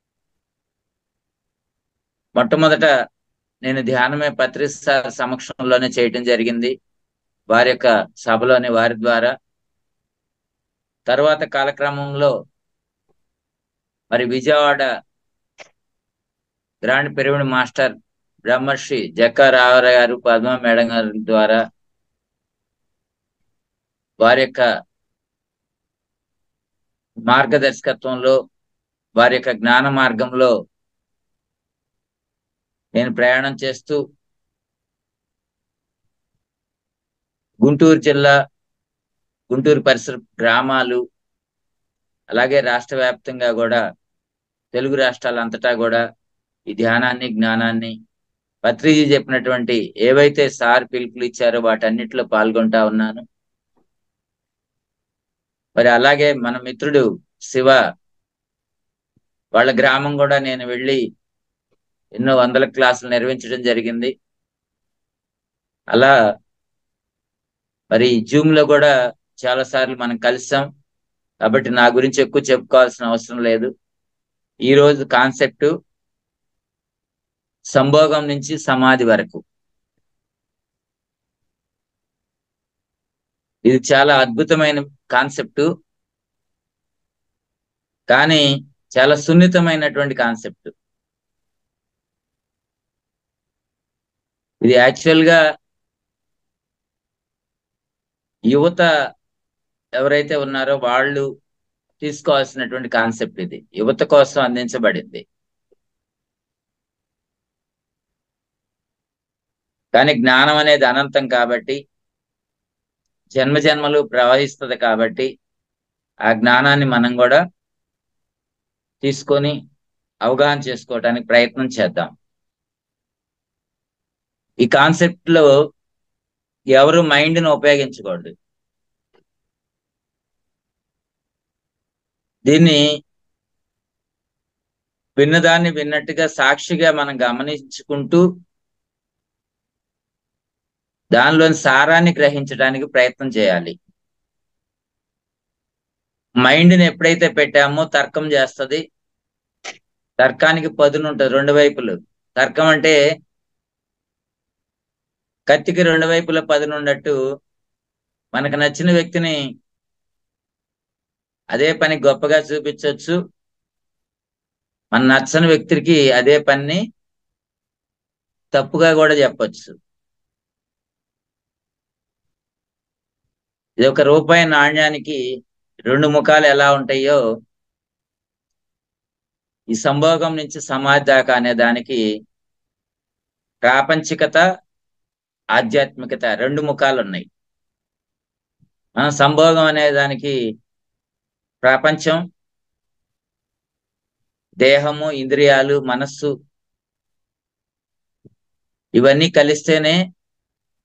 F: మొట్టమొదట నేను ధ్యానమే పత్రిక సార్ సమక్షంలోనే చేయటం జరిగింది, వారి యొక్క సభలోని వారి ద్వారా. తర్వాత కాలక్రమంలో మరి విజయవాడ గ్రాండ్ పిరమిడ్ మాస్టర్ బ్రహ్మర్షి జక్కా రావు గారు, పద్మ మేడం గారి ద్వారా వారి యొక్క మార్గదర్శకత్వంలో, వారి యొక్క జ్ఞాన మార్గంలో నేను ప్రయాణం చేస్తూ గుంటూరు జిల్లా, గుంటూరు పరిసర గ్రామాలు, అలాగే రాష్ట్ర వ్యాప్తంగా కూడా తెలుగు రాష్ట్రాలంతటా కూడా ఈ ధ్యానాన్ని, జ్ఞానాన్ని పత్రిజీ చెప్పినటువంటి ఏవైతే సార్ పిలుపులు ఇచ్చారో వాటన్నిటిలో పాల్గొంటా ఉన్నాను. మరి అలాగే మన మిత్రుడు శివ వాళ్ళ గ్రామం కూడా నేను వెళ్ళి ఎన్నో వందల క్లాసులు నిర్వహించడం జరిగింది. అలా మరి జూమ్ లో కూడా చాలా సార్లు మనం కలిసాం, కాబట్టి నా గురించి ఎక్కువ చెప్పుకోవాల్సిన అవసరం లేదు. ఈ రోజు కాన్సెప్ట్ సంభోగం నుంచి సమాధి వరకు. ఇది చాలా అద్భుతమైన కాన్సెప్ట్, కానీ చాలా సున్నితమైనటువంటి కాన్సెప్ట్. ఇది యాక్చువల్ గా యువత ఎవరైతే ఉన్నారో వాళ్ళు తీసుకోవాల్సినటువంటి కాన్సెప్ట్. ఇది యువత కోసం అందించబడింది, కానీ జ్ఞానం అనేది అనంతం కాబట్టి, జన్మ జన్మలు ప్రవహిస్తుంది కాబట్టి ఆ జ్ఞానాన్ని మనం కూడా తీసుకొని అవగాహన చేసుకోవటానికి ప్రయత్నం చేద్దాం. ఈ కాన్సెప్ట్ లో ఎవరు మైండ్ ని ఉపయోగించకూడదు. దీన్ని విన్నదాన్ని విన్నట్టుగా సాక్షిగా మనం గమనించుకుంటూ దానిలోని సారాన్ని గ్రహించడానికి ప్రయత్నం చేయాలి. మైండ్ ని ఎప్పుడైతే పెట్టామో తర్కం చేస్తుంది. తర్కానికి పదును ఉంటుంది రెండు వైపులు. తర్కం అంటే కత్తికి రెండు వైపుల పదును ఉన్నట్టు మనకు నచ్చిన వ్యక్తిని అదే పని గొప్పగా చూపించవచ్చు, మన నచ్చని వ్యక్తికి అదే పని తప్పుగా కూడా చెప్పచ్చు. ఇది ఒక రూపాయి నాణ్యానికి రెండు ముఖాలు ఎలా ఉంటాయో ఈ సంభోగం నుంచి సమాధి దాకా అనే దానికి ప్రాపంచికత, ఆధ్యాత్మికత రెండు ముఖాలు ఉన్నాయి. మనం సంభోగం అనే దానికి ప్రపంచం, దేహము, ఇంద్రియాలు, మనస్సు ఇవన్నీ కలిస్తేనే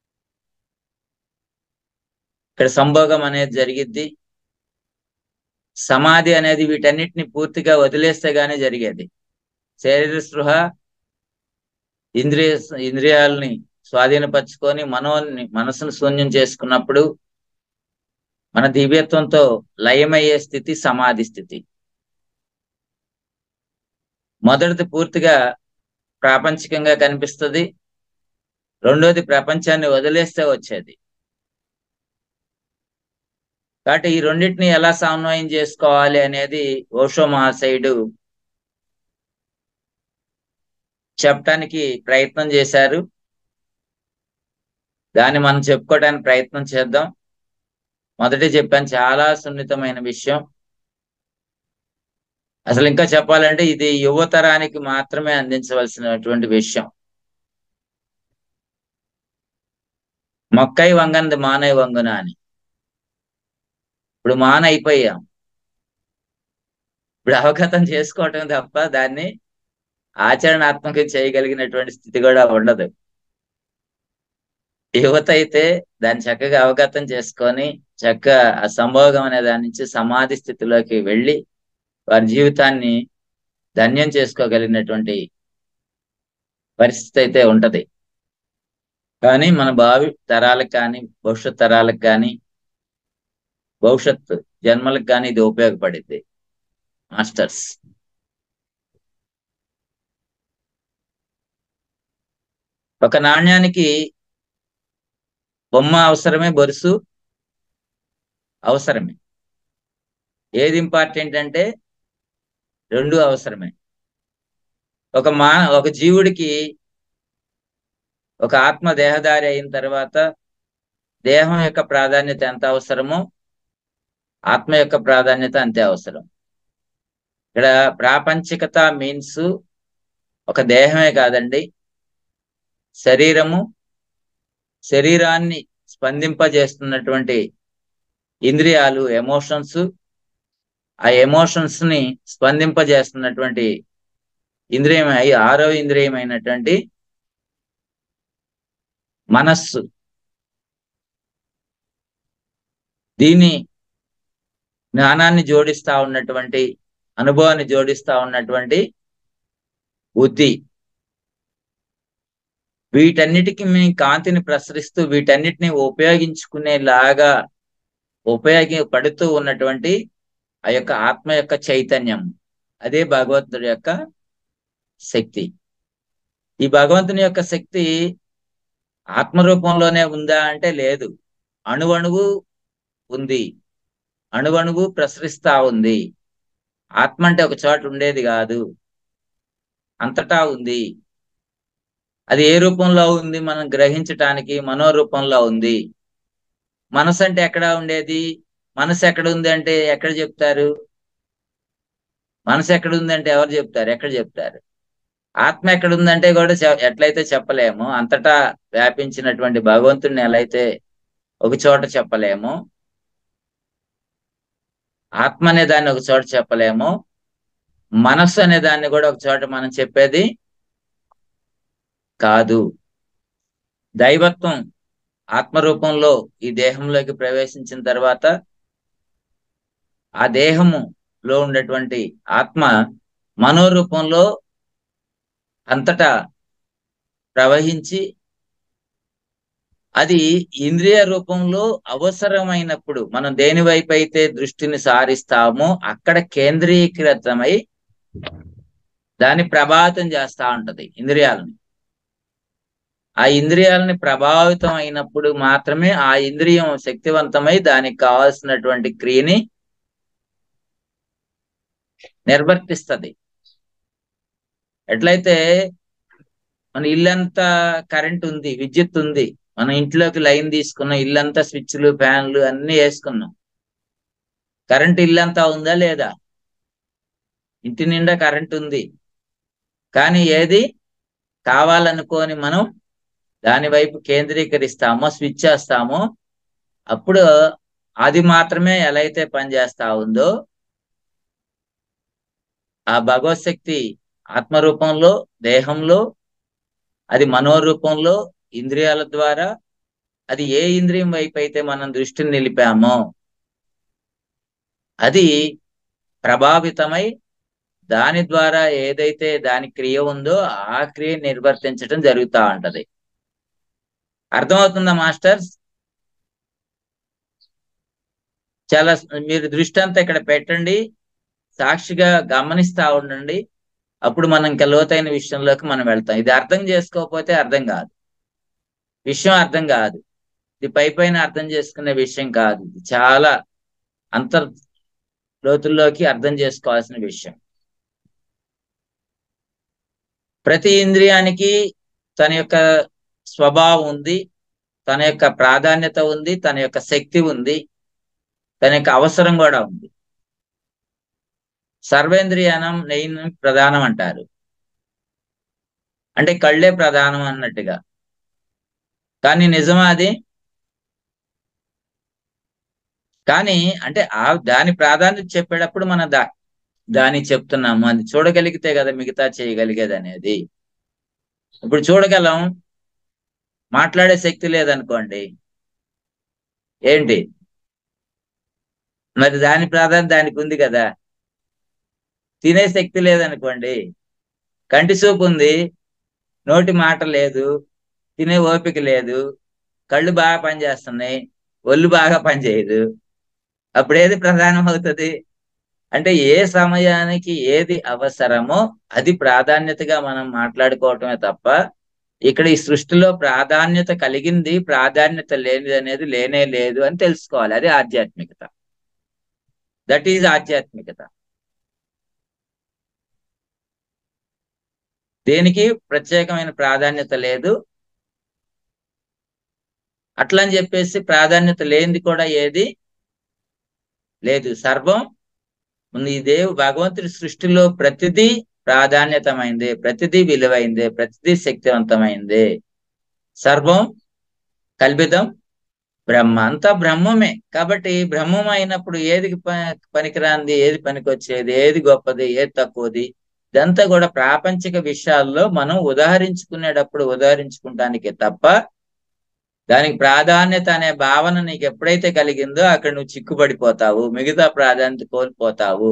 F: ఇక్కడ సంభోగం అనేది జరిగిద్ది. సమాధి అనేది వీటన్నిటిని పూర్తిగా వదిలేస్తే గానీ జరిగేది. శరీర స్పృహ, ఇంద్రియ ఇంద్రియాలని స్వాధీనపరుచుకొని మనోని మనసును శూన్యం చేసుకున్నప్పుడు మన దివ్యత్వంతో లయమయ్యే స్థితి సమాధి స్థితి. మొదటిది పూర్తిగా ప్రాపంచికంగా కనిపిస్తుంది, రెండోది ప్రపంచాన్ని వదిలేస్తే వచ్చేది. కాబట్టి ఈ రెండింటిని ఎలా సమన్వయం చేసుకోవాలి అనేది ఓషో మహాశయుడు చెప్పడానికి ప్రయత్నం చేశారు. దాన్ని మనం చెప్పుకోవడానికి ప్రయత్నం చేద్దాం. మొదటి చెప్పాను, చాలా సున్నితమైన విషయం. అసలు ఇంకా చెప్పాలంటే ఇది యువతరానికి మాత్రమే అందించవలసినటువంటి విషయం. మొక్కై వంగనది మానై వంగున అని. ఇప్పుడు మాన అయిపోయాం, ఇప్పుడు అవగతం చేసుకోవటం తప్ప దాన్ని ఆచరణాత్మకం చేయగలిగినటువంటి స్థితి కూడా ఉండదు. యువత అయితే దాన్ని చక్కగా అవగతం చేసుకొని చక్కగా ఆ సంభోగం అనే దాని నుంచి సమాధి స్థితిలోకి వెళ్ళి వారి జీవితాన్ని ధన్యం చేసుకోగలిగినటువంటి పరిస్థితి అయితే ఉంటది. కానీ మన భావి తరాలకు కానీ భవిష్యత్ తరాలకు కానీ భవిష్యత్ జన్మలకు కానీ ఇది ఉపయోగపడింది. మాస్టర్స్, ఒక నాణ్యానికి బొమ్మ అవసరమే, బొరుసు అవసరమే. ఏది ఇంపార్టెంట్ అంటే రెండు అవసరమే. ఒక మా ఒక జీవుడికి ఒక ఆత్మ దేహధారి అయిన తర్వాత దేహం యొక్క ప్రాధాన్యత ఎంత అవసరమో ఆత్మ యొక్క ప్రాధాన్యత అంతే అవసరం. ఇక్కడ ప్రాపంచికత మీన్స్ ఒక దేహమే కాదండి, శరీరము, శరీరాన్ని స్పందింపజేస్తున్నటువంటి ఇంద్రియాలు, ఎమోషన్స్, ఆ ఎమోషన్స్ ని స్పందింపజేస్తున్నటువంటి ఇంద్రియం, ఆరో ఇంద్రియమైనటువంటి మనస్సు. దీన్ని జ్ఞానాన్ని జోడిస్తా ఉన్నటువంటి, అనుభవాన్ని జోడిస్తా ఉన్నటువంటి బుద్ధి. వీటన్నిటికీ మీ కాంతిని ప్రసరిస్తూ వీటన్నిటిని ఉపయోగించుకునేలాగా ఉపయోగపడుతూ ఉన్నటువంటి ఆ యొక్క ఆత్మ యొక్క చైతన్యం, అదే భగవంతుడి యొక్క శక్తి. ఈ భగవంతుని యొక్క శక్తి ఆత్మరూపంలోనే ఉందా అంటే లేదు, అణువణువు ఉంది, అణువణువు ప్రసరిస్తా ఉంది. ఆత్మ అంటే ఒక చోట ఉండేది కాదు, అంతటా ఉంది. అది ఏ రూపంలో ఉంది మనం గ్రహించటానికి మనోరూపంలో ఉంది. మనసు అంటే ఎక్కడ ఉండేది? మనసు ఎక్కడ ఉంది అంటే ఎక్కడ చెప్తారు? మనసు ఎక్కడ ఉంది అంటే ఎవరు చెప్తారు? ఎక్కడ చెప్తారు? ఆత్మ ఎక్కడ ఉందంటే కూడా ఎట్లయితే చెప్పలేము, అంతటా వ్యాపించినటువంటి భగవంతుడిని ఎలా అయితే ఒక చోట చెప్పలేము, ఆత్మ అనే దాన్ని ఒక చోట చెప్పలేము, మనస్సు అనే దాన్ని కూడా ఒక చోట మనం చెప్పేది కాదు. దైవత్వం ఆత్మరూపంలో ఈ దేహంలోకి ప్రవేశించిన తర్వాత ఆ దేహములో ఉన్నటువంటి ఆత్మ మనోరూపంలో అంతటా ప్రవహించి అది ఇంద్రియ రూపంలో అవసరమైనప్పుడు మనం దేని వైపు అయితే దృష్టిని సారిస్తామో అక్కడ కేంద్రీకృతమై దాన్ని ప్రభావితం చేస్తా ఉంటది ఇంద్రియాలని. ఆ ఇంద్రియాలని ప్రభావితం అయినప్పుడు మాత్రమే ఆ ఇంద్రియం శక్తివంతమై దానికి కావాల్సినటువంటి క్రియని నిర్వర్తిస్తుంది. ఎట్లయితే మన ఇల్లంతా కరెంట్ ఉంది, విద్యుత్ ఉంది, మన ఇంట్లోకి లైన్ తీసుకున్నాం, ఇల్లంతా స్విచ్లు, ఫ్యాన్లు అన్ని వేసుకున్నాం. కరెంట్ ఇల్లంతా ఉందా లేదా? ఇంటి నిండా కరెంట్ ఉంది. కానీ ఏది కావాలనుకోని మనం దాని వైపు కేంద్రీకరిస్తామో, స్విచ్ చేస్తామో అప్పుడు అది మాత్రమే ఎలా అయితే పనిచేస్తా ఉందో ఆ భగవత్ శక్తి ఆత్మరూపంలో, దేహంలో, అది మనోరూపంలో, ఇంద్రియాల ద్వారా, అది ఏ ఇంద్రియం వైపు అయితే మనం దృష్టిని నిలిపామో అది ప్రభావితమై దాని ద్వారా ఏదైతే దాని క్రియ ఉందో ఆ క్రియ నిర్వర్తించడం జరుగుతూ ఉంటది. అర్థమవుతుందా మాస్టర్స్? చాలా మీరు దృష్టి అంతా ఇక్కడ పెట్టండి, సాక్షిగా గమనిస్తా ఉండండి. అప్పుడు మనం ఇంకా లోతైన విషయంలోకి మనం వెళ్తాం. ఇది అర్థం చేసుకోకపోతే అర్థం కాదు, విషయం అర్థం కాదు. ఇది పై పైన అర్థం చేసుకునే విషయం కాదు, ఇది చాలా అంతర్ లోతుల్లోకి అర్థం చేసుకోవాల్సిన విషయం. ప్రతి ఇంద్రియానికి తన యొక్క స్వభావం ఉంది, తన యొక్క ప్రాధాన్యత ఉంది, తన యొక్క శక్తి ఉంది, తన యొక్క అవసరం కూడా ఉంది. సర్వేంద్రియానం నెయ్యి ప్రధానం అంటారు, అంటే కళ్ళే ప్రధానం అన్నట్టుగా. కానీ నిజమా అది? కానీ అంటే ఆ దాని ప్రాధాన్యత చెప్పేటప్పుడు మనం దా దాన్ని చెప్తున్నాము, అది చూడగలిగితే కదా మిగతా చేయగలిగేది అనేది. ఇప్పుడు చూడగలం, మాట్లాడే శక్తి లేదనుకోండి ఏంటి మరి, దాని ప్రాధాన్యత దానికి ఉంది కదా. తినే శక్తి లేదనుకోండి, కంటి చూపు ఉంది, నోటి మాట లేదు, తినే ఓపిక లేదు, కళ్ళు బాగా పనిచేస్తున్నాయి, ఒళ్ళు బాగా పనిచేయదు. అప్పుడు ఏది ప్రధానం అవుతుంది అంటే ఏ సమయానికి ఏది అవసరమో అది ప్రాధాన్యతగా మనం మాట్లాడుకోవటమే తప్ప ఇక్కడ ఈ సృష్టిలో ప్రాధాన్యత కలిగింది ప్రాధాన్యత లేనిది అనేది లేనే లేదు అని తెలుసుకోవాలి. అది ఆధ్యాత్మికత. దట్ ఈజ్ ఆధ్యాత్మికత. దేనికి ప్రత్యేకమైన ప్రాధాన్యత లేదు. అట్లా అని చెప్పేసి ప్రాధాన్యత లేనిది కూడా ఏది లేదు. సర్వం ఈ దేవు భగవంతుడి సృష్టిలో ప్రతిదీ ప్రాధాన్యతమైంది, ప్రతిదీ విలువైందే, ప్రతిదీ శక్తివంతమైందే. సర్వం కల్పితం బ్రహ్మ, అంతా బ్రహ్మమే. కాబట్టి బ్రహ్మం అయినప్పుడు ఏది పనికిరాంది, ఏది పనికొచ్చేది, ఏది గొప్పది, ఏది తక్కువది, ఇదంతా కూడా ప్రాపంచిక విషయాల్లో మనం ఉదాహరించుకునేటప్పుడు ఉదాహరించుకుంటానికి తప్ప దానికి ప్రాధాన్యత అనే భావన నీకు ఎప్పుడైతే కలిగిందో అక్కడ నువ్వు చిక్కుపడిపోతావు, మిగతా ప్రాధాన్యత కోల్పోతావు.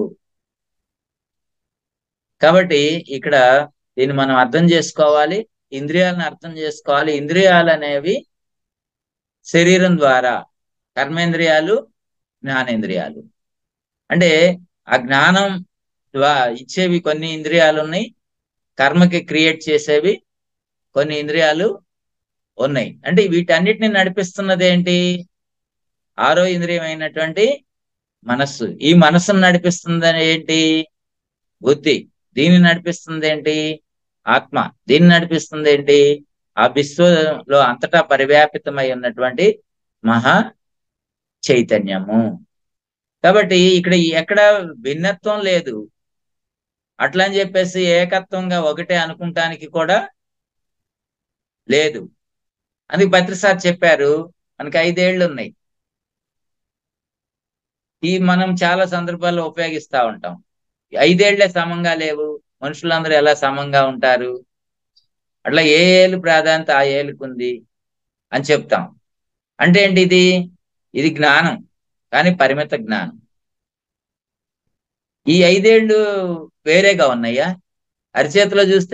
F: కాబట్టి ఇక్కడ దీన్ని మనం అర్థం చేసుకోవాలి, ఇంద్రియాలను అర్థం చేసుకోవాలి. ఇంద్రియాలు అనేవి శరీరం ద్వారా, కర్మేంద్రియాలు, జ్ఞానేంద్రియాలు. అంటే ఆ జ్ఞానం ద్వారా ఇచ్చేవి కొన్ని ఇంద్రియాలు ఉన్నాయి, కర్మకి క్రియేట్ చేసేవి కొన్ని ఇంద్రియాలు ఉన్నాయి. అంటే వీటన్నిటిని నడిపిస్తున్నది ఏంటి? ఆరో ఇంద్రియం అయినటువంటి మనస్సు. ఈ మనస్సును నడిపిస్తుంది ఏంటి? బుద్ధి. దీన్ని నడిపిస్తుంది ఏంటి? ఆత్మ. దీన్ని నడిపిస్తుంది ఏంటి? ఆ విశ్వంలో అంతటా పరివ్యాపితమై ఉన్నటువంటి మహా చైతన్యము. కాబట్టి ఇక్కడ ఎక్కడ భిన్నత్వం లేదు. అట్లా అని చెప్పేసి ఏకత్వంగా ఒకటే అనుకుంటానికి కూడా లేదు. అందుకు భద్రసాద్ చెప్పారు, మనకి ఐదేళ్లు ఉన్నాయి. ఈ మనం చాలా సందర్భాల్లో ఉపయోగిస్తూ ఉంటాం. ఐదేళ్లే సమంగా లేవు, మనుషులందరూ ఎలా సమంగా ఉంటారు, అట్లా ఏ ఏళ్ళు ప్రాధాన్యత ఆ ఏళ్ళకుంది అని చెప్తాం. అంటే ఏంటి? ఇది ఇది జ్ఞానం, కానీ పరిమిత జ్ఞానం. ఈ ఐదేళ్లు వేరేగా ఉన్నాయా? అరిచేతిలో చూస్తే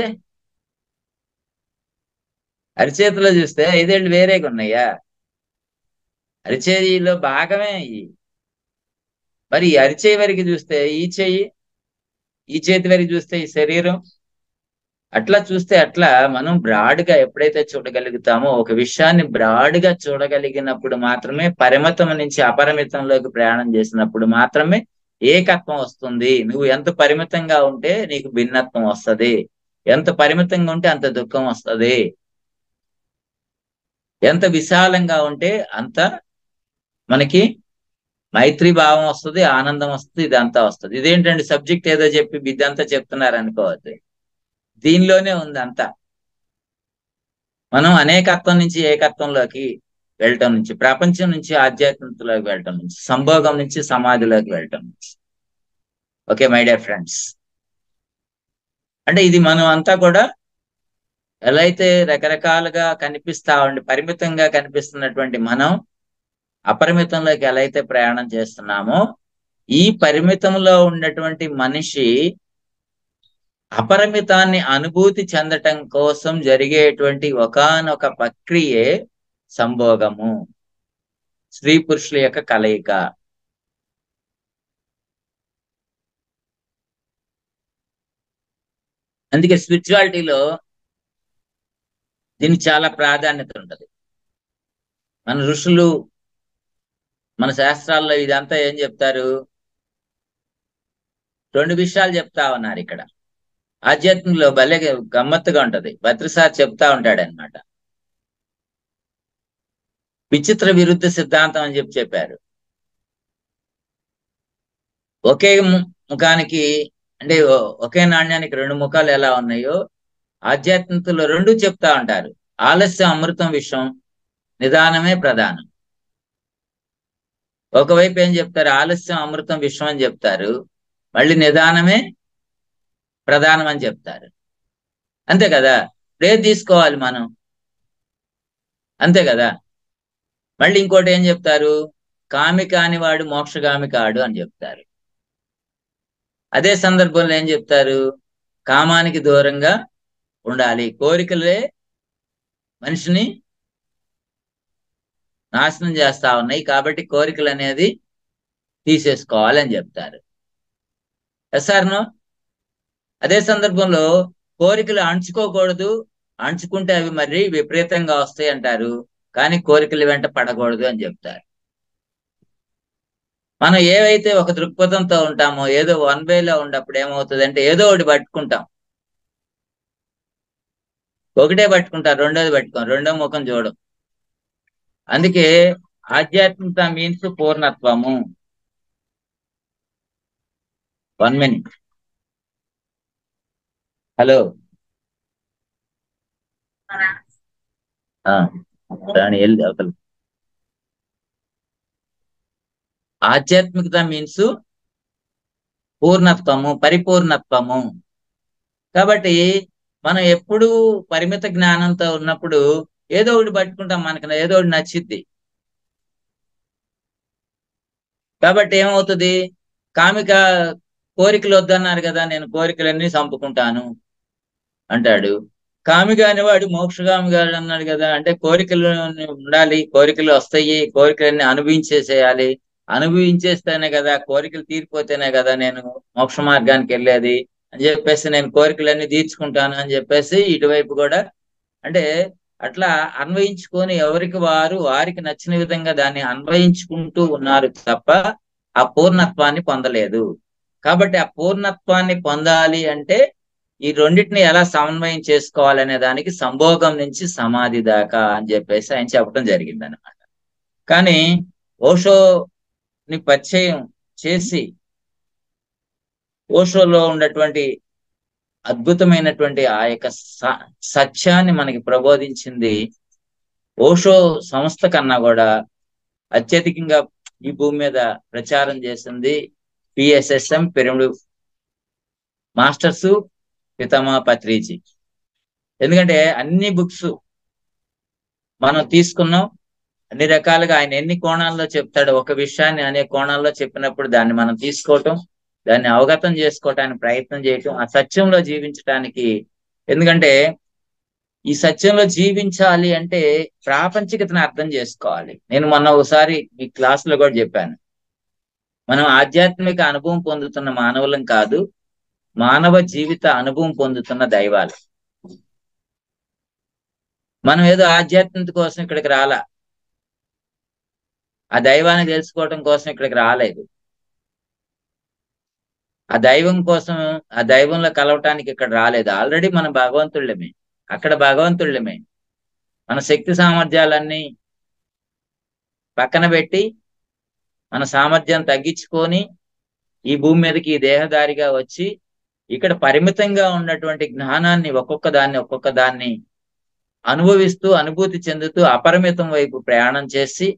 F: అరిచేతిలో చూస్తే ఐదేళ్లు వేరేగా ఉన్నాయా? అరిచేతిలో భాగమే ఈ. మరి ఈ అరిచేయి వరకు చూస్తే ఈ చెయ్యి, ఈ చేతి వరకు చూస్తే ఈ శరీరం, అట్లా చూస్తే అట్లా మనం బ్రాడ్గా ఎప్పుడైతే చూడగలుగుతామో, ఒక విషయాన్ని బ్రాడ్గా చూడగలిగినప్పుడు మాత్రమే, పరిమితం నుంచి అపరిమితంలోకి ప్రయాణం చేసినప్పుడు మాత్రమే ఏకత్వం వస్తుంది. నువ్వు ఎంత పరిమితంగా ఉంటే నీకు భిన్నత్వం వస్తుంది, ఎంత పరిమితంగా ఉంటే అంత దుఃఖం వస్తుంది, ఎంత విశాలంగా ఉంటే అంత మనకి మైత్రి భావం వస్తుంది, ఆనందం వస్తుంది, ఇదంతా వస్తుంది. ఇదేంటండి సబ్జెక్ట్ ఏదో చెప్పి ఇదంతా చెప్తున్నారు అనుకోవద్దు, దీనిలోనే ఉంది అంతా. మనం అనేకత్వం నుంచి ఏకత్వంలోకి వెళ్ళటం నుంచి, ప్రపంచం నుంచి ఆధ్యాత్మికతలోకి వెళ్ళటం నుంచి, సంభోగం నుంచి సమాధిలోకి వెళ్ళటం నుంచి. ఓకే మై డియర్ ఫ్రెండ్స్, అంటే ఇది మనం అంతా కూడా ఎలా అయితే రకరకాలుగా కనిపిస్తా ఉండి పరిమితంగా కనిపిస్తున్నటువంటి మనం అపరిమితంలోకి ఎలా అయితే ప్రయాణం చేస్తున్నామో, ఈ పరిమితంలో ఉన్నటువంటి మనిషి అపరిమితాన్ని అనుభూతి చెందటం కోసం జరిగేటువంటి ఒకానొక ప్రక్రియే సంభోగము, స్త్రీ పురుషుల యొక్క కలయిక. అందుకే స్పిరిచువాలిటీలో దీనికి చాలా ప్రాధాన్యత ఉంటది. మన ఋషులు, మన శాస్త్రాల్లో ఇదంతా ఏం చెప్తారు? రెండు విషయాలు చెప్తా ఉన్నారు ఇక్కడ. ఆధ్యాత్మికలో భలే గమ్మత్తుగా ఉంటది. భద్రసార్ చెప్తా ఉంటాడు అనమాట. విచిత్ర విరుద్ధ సిద్ధాంతం అని చెప్పి చెప్పారు. ఒకే ముఖానికి అంటే ఒకే నాణ్యానికి రెండు ముఖాలు ఎలా ఉన్నాయో ఆధ్యాత్మికతలో రెండు చెప్తా ఉంటారు. ఆలస్యం అమృతం విషయం, నిదానమే ప్రధానం. ఒకవైపు ఏం చెప్తారు? ఆలస్యం అమృతం విషయం అని చెప్తారు, మళ్ళీ నిదానమే ప్రధానం అని చెప్తారు. అంతే కదా? ఏది తీసుకోవాలి మనం? అంతే కదా? మళ్ళీ ఇంకోటి ఏం చెప్తారు? కామి కాని వాడు మోక్షగామి కాడు అని చెప్తారు. అదే సందర్భంలో ఏం చెప్తారు? కామానికి దూరంగా ఉండాలి, కోరికలే మనిషిని నాశనం చేస్తా ఉన్నాయి, కాబట్టి కోరికలు అనేది తీసేసుకోవాలని చెప్తారు. ఎస్ఆర్నో? అదే సందర్భంలో కోరికలు అణుచుకోకూడదు, అణుచుకుంటే అవి మరి విపరీతంగా వస్తాయి అంటారు, కానీ కోరికలు వెంట పడకూడదు అని చెప్తారు. మనం ఏవైతే ఒక దృక్పథంతో ఉంటామో, ఏదో వన్ వేలో ఉన్నప్పుడు ఏమవుతుంది అంటే ఏదో ఒకటి పట్టుకుంటాం. ఒకటే పట్టుకుంటాం, రెండోది పట్టుకోం, రెండో ముఖం చూడం. అందుకే ఆధ్యాత్మికత మీన్స్ పూర్ణత్వము. One minute. హలో రాణి వెళ్ళి అవతల. ఆధ్యాత్మికత మీన్స్ పూర్ణత్వము, పరిపూర్ణత్వము. కాబట్టి మనం ఎప్పుడు పరిమిత జ్ఞానంతో ఉన్నప్పుడు ఏదో ఒకటి పట్టుకుంటాం, మనకు ఏదో ఒకటి నచ్చిద్ది. కాబట్టి ఏమవుతుంది? కామిక కోరికలు వద్దన్నారు కదా, నేను కోరికలన్నీ చంపుకుంటాను అంటాడు. కామిగా అనేవాడు మోక్షగామి గారు అన్నాడు కదా, అంటే కోరికలు ఉండాలి, కోరికలు వస్తాయి, కోరికలన్నీ అనుభవించేసేయాలి, అనుభవించేస్తేనే కదా, కోరికలు తీరిపోతేనే కదా నేను మోక్ష మార్గానికి వెళ్ళేది అని చెప్పేసి నేను కోరికలన్నీ తీర్చుకుంటాను అని చెప్పేసి ఇటువైపు కూడా అంటే అట్లా అన్వయించుకొని ఎవరికి వారు వారికి నచ్చిన విధంగా దాన్ని అన్వయించుకుంటూ ఉన్నారు తప్ప ఆ పూర్ణత్వాన్ని పొందలేదు. కాబట్టి ఆ పూర్ణత్వాన్ని పొందాలి అంటే ఈ రెండింటిని ఎలా సమన్వయం చేసుకోవాలనే దానికి సంభోగం నుంచి సమాధి దాకా అని చెప్పేసి ఆయన చెప్పడం జరిగింది అనమాట. కానీ ఓషోని పరిచయం చేసి ఓషోలో ఉన్నటువంటి అద్భుతమైనటువంటి ఆ యొక్క సత్యాన్ని మనకి ప్రబోధించింది ఓషో సంస్థ కన్నా కూడా అత్యధికంగా ఈ భూమి మీద ప్రచారం చేసింది పిఎస్ఎస్ఎం, పిరమిడ్ మాస్టర్స్ పితామహ పత్రిజీ. ఎందుకంటే అన్ని బుక్స్ మనం తీసుకున్నాం, అన్ని రకాలుగా ఆయన ఎన్ని కోణాల్లో చెప్తాడో ఒక విషయాన్ని అనే కోణాల్లో చెప్పినప్పుడు దాన్ని మనం తీసుకోవటం, దాన్ని అవగతం చేసుకోవటానికి ప్రయత్నం చేయటం, ఆ సత్యంలో జీవించటానికి. ఎందుకంటే ఈ సత్యంలో జీవించాలి అంటే ప్రాపంచికతను అర్థం చేసుకోవాలి. నేను మొన్న ఒకసారి మీ క్లాసులో కూడా చెప్పాను, మనం ఆధ్యాత్మిక అనుభవం పొందుతున్న మానవులం కాదు, మానవ జీవిత అనుభవం పొందుతున్న దైవాలు. మనం ఏదో ఆధ్యాత్మికత కోసం ఇక్కడికి రాలా, ఆ దైవాన్ని తెలుసుకోవటం కోసం ఇక్కడికి రాలేదు, ఆ దైవం కోసం ఆ దైవంలో కలవటానికి ఇక్కడ రాలేదు. ఆల్రెడీ మనం భగవంతుళ్ళమే, అక్కడ భగవంతుళ్ళమే. మన శక్తి సామర్థ్యాలన్నీ పక్కన పెట్టి మన సామర్థ్యం తగ్గించుకొని ఈ భూమి మీదకి ఈ దేహదారిగా వచ్చి ఇక్కడ పరిమితంగా ఉన్నటువంటి జ్ఞానాన్ని ఒక్కొక్క దాన్ని ఒక్కొక్క దాన్ని అనుభవిస్తూ అనుభూతి చెందుతూ అపరిమితం వైపు ప్రయాణం చేసి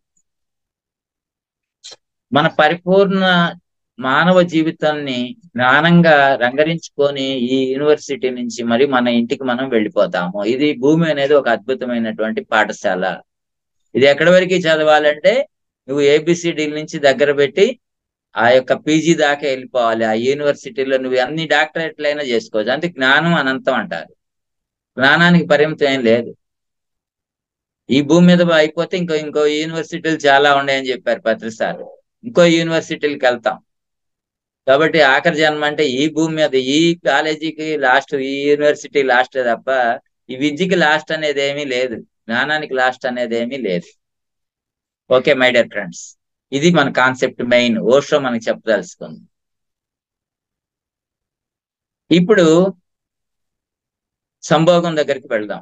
F: మన పరిపూర్ణ మానవ జీవితాన్ని జ్ఞానంగా రంగరించుకొని ఈ యూనివర్సిటీ నుంచి మరి మన ఇంటికి మనం వెళ్ళిపోతాము. ఇది భూమి అనేది ఒక అద్భుతమైనటువంటి పాఠశాల. ఇది ఎక్కడి వరకు చదవాలంటే నువ్వు ఏబిసిడీల నుంచి దగ్గర పెట్టి ఆ యొక్క పీజీ దాకా వెళ్ళిపోవాలి. ఆ యూనివర్సిటీలో నువ్వు అన్ని డాక్టరేట్లైనా చేసుకోవచ్చు. అంటే జ్ఞానం అనంతం అంటారు. జ్ఞానానికి పరిమితం ఏం లేదు. ఈ భూమి మీద అయిపోతే ఇంకో ఇంకో యూనివర్సిటీలు చాలా ఉన్నాయని చెప్పారు పత్రిసారు. ఇంకో యూనివర్సిటీలకు వెళ్తాం. కాబట్టి ఆఖరి జన్మ అంటే ఈ భూమి మీద ఈ కాలేజీకి లాస్ట్, ఈ యూనివర్సిటీ లాస్ట్ తప్ప ఈ విద్యకి లాస్ట్ అనేది ఏమీ లేదు. జ్ఞానానికి లాస్ట్ అనేది ఏమీ లేదు. ఓకే మై డియర్ ఫ్రెండ్స్, ఇది మన కాన్సెప్ట్ మెయిన్ ఓషో మనకి చెప్పదలుచుకుంది. ఇప్పుడు సంభోగం దగ్గరికి వెళ్దాం.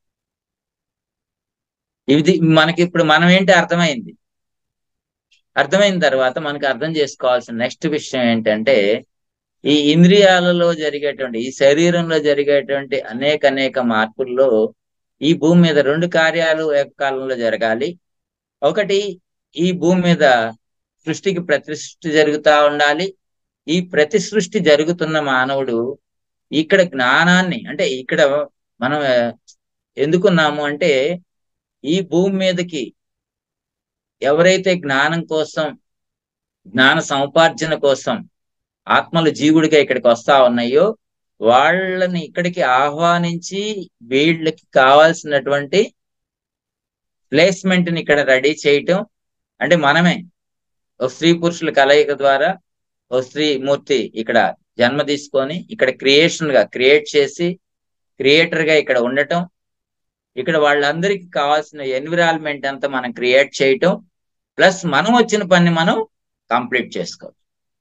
F: ఇది మనకి ఇప్పుడు మనం ఏంటి అర్థమైంది. అర్థమైన తర్వాత మనకి అర్థం చేసుకోవాల్సిన నెక్స్ట్ విషయం ఏంటంటే, ఈ ఇంద్రియాలలో జరిగేటువంటి, ఈ శరీరంలో జరిగేటువంటి అనేక అనేక మార్పుల్లో ఈ భూమి మీద రెండు కార్యాలు ఏకకాలంలో జరగాలి. ఒకటి, ఈ భూమి మీద సృష్టికి ప్రతి సృష్టి జరుగుతూ ఉండాలి. ఈ ప్రతి సృష్టి జరుగుతున్న మానవుడు ఇక్కడ జ్ఞానాన్ని, అంటే ఇక్కడ మనం ఎందుకున్నాము అంటే, ఈ భూమి మీదకి ఎవరైతే జ్ఞానం కోసం, జ్ఞాన సముపార్జన కోసం ఆత్మలు జీవుడిగా ఇక్కడికి వస్తా ఉన్నాయో వాళ్ళని ఇక్కడికి ఆహ్వానించి వీళ్ళకి కావాల్సినటువంటి ప్లేస్మెంట్ ని ఇక్కడ రెడీ చేయటం. అంటే మనమే ఓ స్త్రీ పురుషుల కలయిక ద్వారా ఓ స్త్రీ మూర్తి ఇక్కడ జన్మ తీసుకొని ఇక్కడ క్రియేషన్ గా క్రియేట్ చేసి క్రియేటర్ గా ఇక్కడ ఉండటం, ఇక్కడ వాళ్ళందరికీ కావాల్సిన ఎన్విరాన్మెంట్ అంతా మనం క్రియేట్ చేయటం, ప్లస్ మనం వచ్చిన పని మనం కంప్లీట్ చేసుకోవాలి.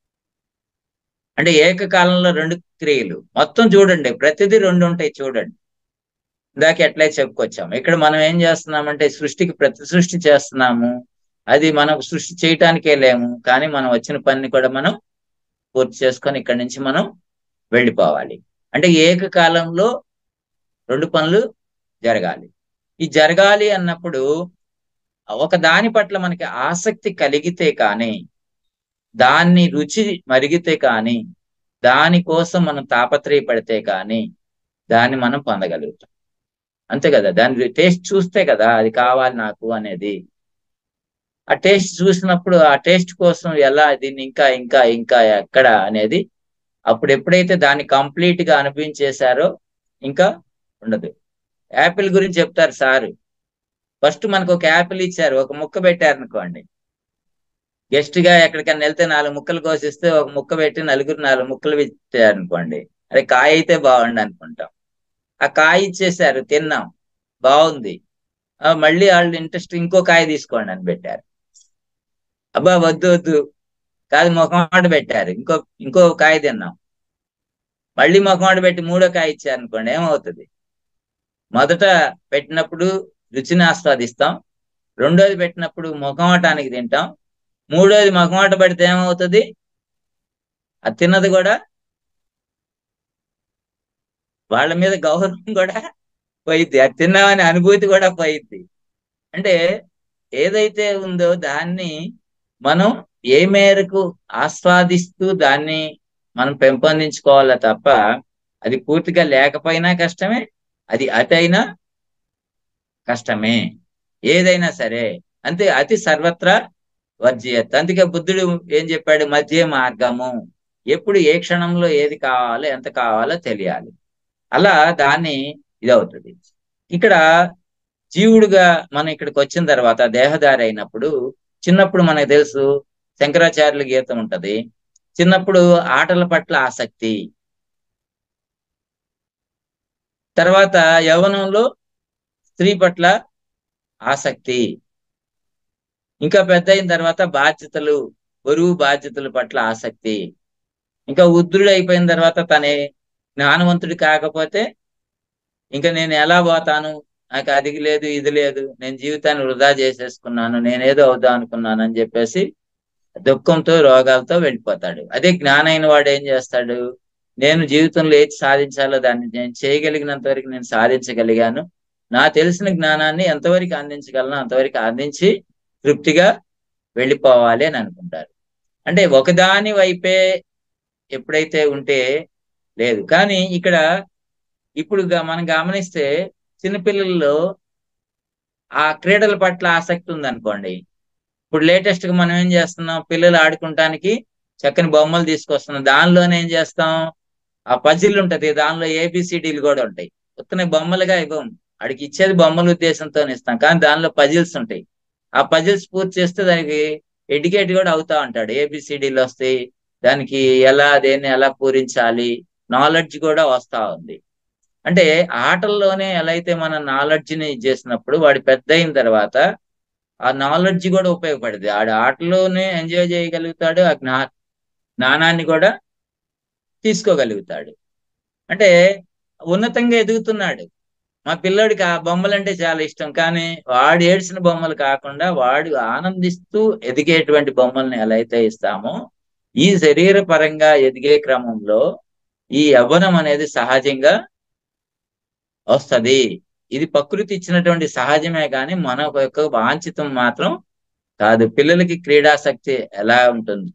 F: అంటే ఏకకాలంలో రెండు క్రియలు మొత్తం చూడండి, ప్రతిదీ రెండు ఉంటాయి చూడండి. ఇందాక ఎట్లా చెప్పుకొచ్చాము. ఇక్కడ మనం ఏం చేస్తున్నామంటే సృష్టికి ప్రతి సృష్టి చేస్తున్నాము. అది మనకు సృష్టి చేయటానికే లేము, కానీ మనం వచ్చిన పనిని కూడా మనం పూర్తి చేసుకొని ఇక్కడి నుంచి మనం వెళ్ళిపోవాలి. అంటే ఏకకాలంలో రెండు పనులు జరగాలి. ఈ జరగాలి అన్నప్పుడు ఒక దాని పట్ల మనకి ఆసక్తి కలిగితే కానీ, దాన్ని రుచి మరిగితే కానీ, దానికోసం మనం తాపత్రయపడితే కానీ దాన్ని మనం పొందగలుగుతాం. అంతే కదా, దాని టేస్ట్ చూస్తే కదా అది కావాలి నాకు అనేది. ఆ టేస్ట్ చూసినప్పుడు ఆ టేస్ట్ కోసం ఎలా దీన్ని ఇంకా ఇంకా ఇంకా ఎక్కడ అనేది, అప్పుడు ఎప్పుడైతే దాన్ని కంప్లీట్ గా అనిపించేశారో ఇంకా ఉండదు. యాపిల్ గురించి చెప్తారు సారు. ఫస్ట్ మనకు ఒక యాపిల్ ఇచ్చారు, ఒక ముక్క పెట్టారు అనుకోండి. గెస్ట్ గా ఎక్కడికైనా వెళ్తే నాలుగు ముక్కలు కోసిస్తే ఒక ముక్క పెట్టి నలుగురు నాలుగు ముక్కలు పెట్టారు అనుకోండి, అరే కాయ అయితే బాగుండి అనుకుంటాం. ఆ కాయ ఇచ్చేసారు, తిన్నాం, బాగుంది, మళ్ళీ వాళ్ళు ఇంట్రెస్ట్ ఇంకో కాయ తీసుకోండి అని పెట్టారు. అబ్బా వద్దు వద్దు కాదు, ముఖమాట పెట్టారు, ఇంకో ఇంకో కాయ తిన్నాం. మళ్ళీ ముఖమాట పెట్టి మూడో కాయ ఇచ్చారు అనుకోండి, ఏమవుతుంది? మొదట పెట్టినప్పుడు రుచిని ఆస్వాదిస్తాం, రెండోది పెట్టినప్పుడు ముఖమాటానికి తింటాం, మూడోది ముఖమాట పెడితే ఏమవుతుంది? అది తిన్నది కూడా వాళ్ళ మీద గౌరవం కూడా పోయిద్ది, అది తిన్నామనే అనుభూతి కూడా పోయిద్ది. అంటే ఏదైతే ఉందో దాన్ని మనం ఏ మేరకు ఆస్వాదిస్తూ దాన్ని మనం పెంపొందించుకోవాలా తప్ప, అది పూర్తిగా లేకపోయినా కష్టమే, అది అతి అయినా కష్టమే. ఏదైనా సరే అంతే, అతి సర్వత్రా వర్జ్యత్. అందుకే బుద్ధుడు ఏం చెప్పాడు? మధ్య మార్గము. ఎప్పుడు ఏ క్షణంలో ఏది కావాలో ఎంత కావాలో తెలియాలి. అలా దాన్ని ఇదవుతుంది. ఇక్కడ జీవుడుగా మనం ఇక్కడికి వచ్చిన తర్వాత దేహదారి అయినప్పుడు, చిన్నప్పుడు మనకు తెలుసు శంకరాచార్యుల గీతం ఉంటది, చిన్నప్పుడు ఆటల పట్ల ఆసక్తి, తర్వాత యవ్వనంలో స్త్రీ పట్ల ఆసక్తి, ఇంకా పెద్ద అయిన తర్వాత బాధ్యతలు, బరువు బాధ్యతల పట్ల ఆసక్తి, ఇంకా ఉద్రుడు అయిపోయిన తర్వాత తనే జ్ఞానవంతుడు కాకపోతే ఇంకా నేను ఎలా పోతాను, నాకు అది లేదు ఇది లేదు, నేను జీవితాన్ని వృధా చేసేసుకున్నాను, నేనేదో అవుదాం అనుకున్నాను అని చెప్పేసి దుఃఖంతో రోగాలతో వెళ్ళిపోతాడు. అదే జ్ఞానైన వాడు ఏం చేస్తాడు? నేను జీవితంలో ఏది సాధించాలో దాన్ని నేను చేయగలిగినంత వరకు నేను సాధించగలిగాను, నా తెలిసిన జ్ఞానాన్ని ఎంతవరకు అందించగలను అంతవరకు అందించి తృప్తిగా వెళ్ళిపోవాలి అని అనుకుంటారు. అంటే ఒకదాని వైపే ఎప్పుడైతే ఉంటే లేదు. కానీ ఇక్కడ ఇప్పుడు మనం గమనిస్తే చిన్నపిల్లల్లో ఆ క్రీడల పట్ల ఆసక్తి ఉందనుకోండి, ఇప్పుడు లేటెస్ట్ గా మనం ఏం చేస్తున్నాం, పిల్లలు ఆడుకుంటానికి చక్కని బొమ్మలు తీసుకొస్తున్నాం. దానిలోనే ఏం చేస్తాం, ఆ పజిల్ ఉంటది, దానిలో ఏబిసిడీలు కూడా ఉంటాయి. ఉత్తనే బొమ్మలుగా ఇవ్వం, వాడికి ఇచ్చేది బొమ్మల ఉద్దేశంతో ఇస్తాం, కానీ దానిలో పజిల్స్ ఉంటాయి. ఆ పజిల్స్ పూర్తి చేస్తే దానికి ఎడ్యుకేట్ కూడా అవుతా ఉంటాడు. ఏబిసిడీలు వస్తాయి, దానికి ఎలా దేన్ని ఎలా పూరించాలి, నాలెడ్జ్ కూడా వస్తా ఉంది. అంటే ఆటల్లోనే ఎలా అయితే మన నాలెడ్జ్ ని చేసినప్పుడు వాడు పెద్ద అయిన తర్వాత ఆ నాలెడ్జ్ కూడా ఉపయోగపడుతుంది. ఆడు ఆటలోనే ఎంజాయ్ చేయగలుగుతాడు, ఆ జ్ఞా జ్ఞానాన్ని కూడా తీసుకోగలుగుతాడు. అంటే ఉన్నతంగా ఎదుగుతున్నాడు. మా పిల్లోడికి ఆ బొమ్మలు అంటే చాలా ఇష్టం, కానీ వాడు ఏడ్చిన బొమ్మలు కాకుండా వాడు ఆనందిస్తూ ఎదిగేటువంటి బొమ్మల్ని ఎలా అయితే ఇస్తామో, ఈ శరీర పరంగా ఎదిగే క్రమంలో ఈ యవ్వనం అనేది సహజంగా వస్తది. ఇది ప్రకృతి ఇచ్చినటువంటి సహజమే, కానీ మన యొక్క వాంఛితం మాత్రం కాదు. పిల్లలకి క్రీడాశక్తి ఎలా ఉంటుంది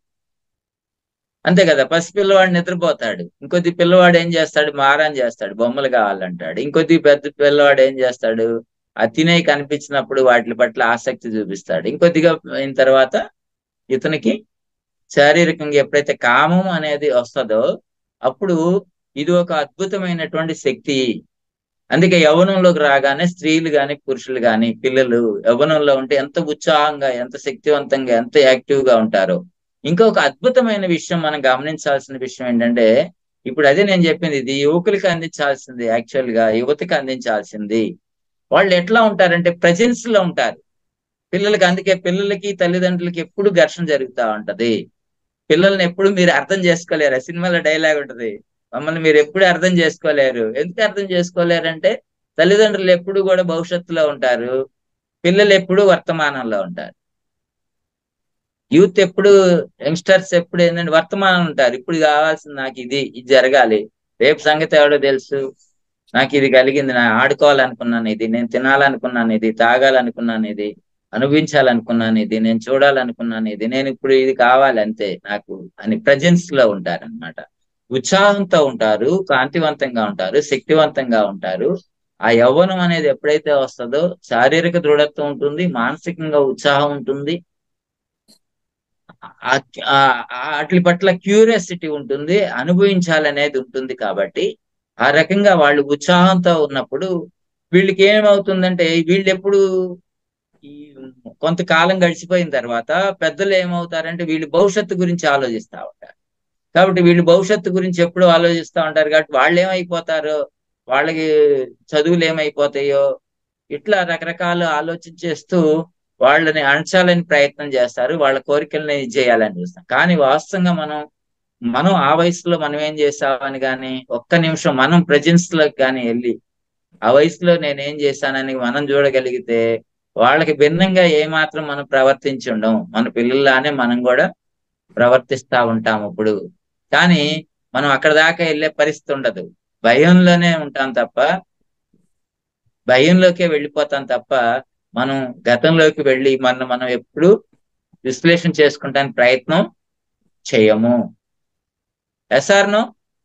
F: అంతే కదా. పసిపిల్లవాడు నిద్రపోతాడు, ఇంకొద్ది పిల్లవాడు ఏం చేస్తాడు, మారం చేస్తాడు, బొమ్మలు కావాలంటాడు. ఇంకొద్ది పెద్ద పిల్లవాడు ఏం చేస్తాడు, ఆ తినే కనిపించినప్పుడు వాటి పట్ల ఆసక్తి చూపిస్తాడు. ఇంకొద్దిగా అయిన తర్వాత ఇతనికి శారీరకంగా ఎప్పుడైతే కామం అనేది వస్తుందో అప్పుడు ఇది ఒక అద్భుతమైనటువంటి శక్తి. అందుకే యవ్వనంలోకి రాగానే స్త్రీలు గాని పురుషులు గాని పిల్లలు యవ్వనంలో ఉంటే ఎంత ఉత్సాహంగా, ఎంత శక్తివంతంగా, ఎంత యాక్టివ్ గా ఉంటారో. ఇంకొక అద్భుతమైన విషయం మనం గమనించాల్సిన విషయం ఏంటంటే, ఇప్పుడు అదే నేను చెప్పింది, ఇది యువకులకి అందించాల్సింది, యాక్చువల్ గా యువతకి అందించాల్సింది. వాళ్ళు ఎట్లా ఉంటారంటే ప్రజెన్స్ లో ఉంటారు పిల్లలకి. అందుకే పిల్లలకి తల్లిదండ్రులకి ఎప్పుడు ఘర్షణ జరుగుతూ ఉంటది. పిల్లల్ని ఎప్పుడు మీరు అర్థం చేసుకోలేరు. సినిమాలో డైలాగ్ ఉంటది, మమ్మల్ని మీరు ఎప్పుడు అర్థం చేసుకోలేరు. ఎందుకు అర్థం చేసుకోలేరంటే తల్లిదండ్రులు ఎప్పుడు కూడా భవిష్యత్తులో ఉంటారు, పిల్లలు ఎప్పుడు వర్తమానంలో ఉంటారు. యూత్ ఎప్పుడు, యంగ్స్టర్స్ ఎప్పుడు ఏంటంటే వర్తమానం ఉంటారు. ఇప్పుడు కావాల్సింది నాకు ఇది ఇది జరగాలి, రేపు సంగతి ఎవడో తెలుసు, నాకు ఇది కలిగింది, నా ఆడుకోవాలనుకున్నాను ఇది, నేను తినాలనుకున్నాను ఇది, తాగాలనుకున్నాను ఇది, అనుభవించాలనుకున్నాను ఇది, నేను చూడాలనుకున్నాను ఇది, నేను ఇప్పుడు ఇది కావాలి అంతే నాకు అని ప్రజెన్స్ లో ఉంటారన్నమాట. ఉత్సాహంతో ఉంటారు, కాంతివంతంగా ఉంటారు, శక్తివంతంగా ఉంటారు. ఆ యవ్వనం అనేది ఎప్పుడైతే వస్తుందో శారీరక దృఢత్వం ఉంటుంది, మానసికంగా ఉత్సాహం ఉంటుంది, వాటి పట్ల క్యూరియాసిటీ ఉంటుంది, అనుభవించాలనేది ఉంటుంది. కాబట్టి ఆ రకంగా వాళ్ళు ఉత్సాహంతో ఉన్నప్పుడు వీళ్ళకి ఏమవుతుందంటే, వీళ్ళు ఎప్పుడు ఈ కొంతకాలం గడిచిపోయిన తర్వాత పెద్దలు ఏమవుతారంటే వీళ్ళు భవిష్యత్తు గురించి ఆలోచిస్తూ ఉంటారు. కాబట్టి వీళ్ళు భవిష్యత్తు గురించి ఎప్పుడు ఆలోచిస్తూ ఉంటారు. కాబట్టి వాళ్ళు ఏమైపోతారో, వాళ్ళకి చదువులు ఏమైపోతాయో, ఇట్లా రకరకాల ఆలోచించేస్తూ వాళ్ళని అణచాలని ప్రయత్నం చేస్తారు, వాళ్ళ కోరికల్ని చేయాలని చూస్తాం. కానీ వాస్తవంగా మనం మనం ఆ వయసులో మనం ఏం చేసామని కానీ ఒక్క నిమిషం మనం ప్రజెన్స్ లోకి కానీ వెళ్ళి ఆ వయసులో నేనేం చేశానని మనం చూడగలిగితే వాళ్ళకి భిన్నంగా ఏమాత్రం మనం ప్రవర్తించి ఉండం. మన పిల్లల్లానే మనం కూడా ప్రవర్తిస్తూ ఉంటాం ఇప్పుడు. కానీ మనం అక్కడ దాకా వెళ్ళే పరిస్థితి ఉండదు, భయంలోనే ఉంటాం తప్ప, భయంలోకే వెళ్ళిపోతాం తప్ప మనం గతంలోకి వెళ్ళి మనం మనం ఎప్పుడు విశ్లేషణ చేసుకుంటానికి ప్రయత్నం చేయము. ఎస్ఆర్నో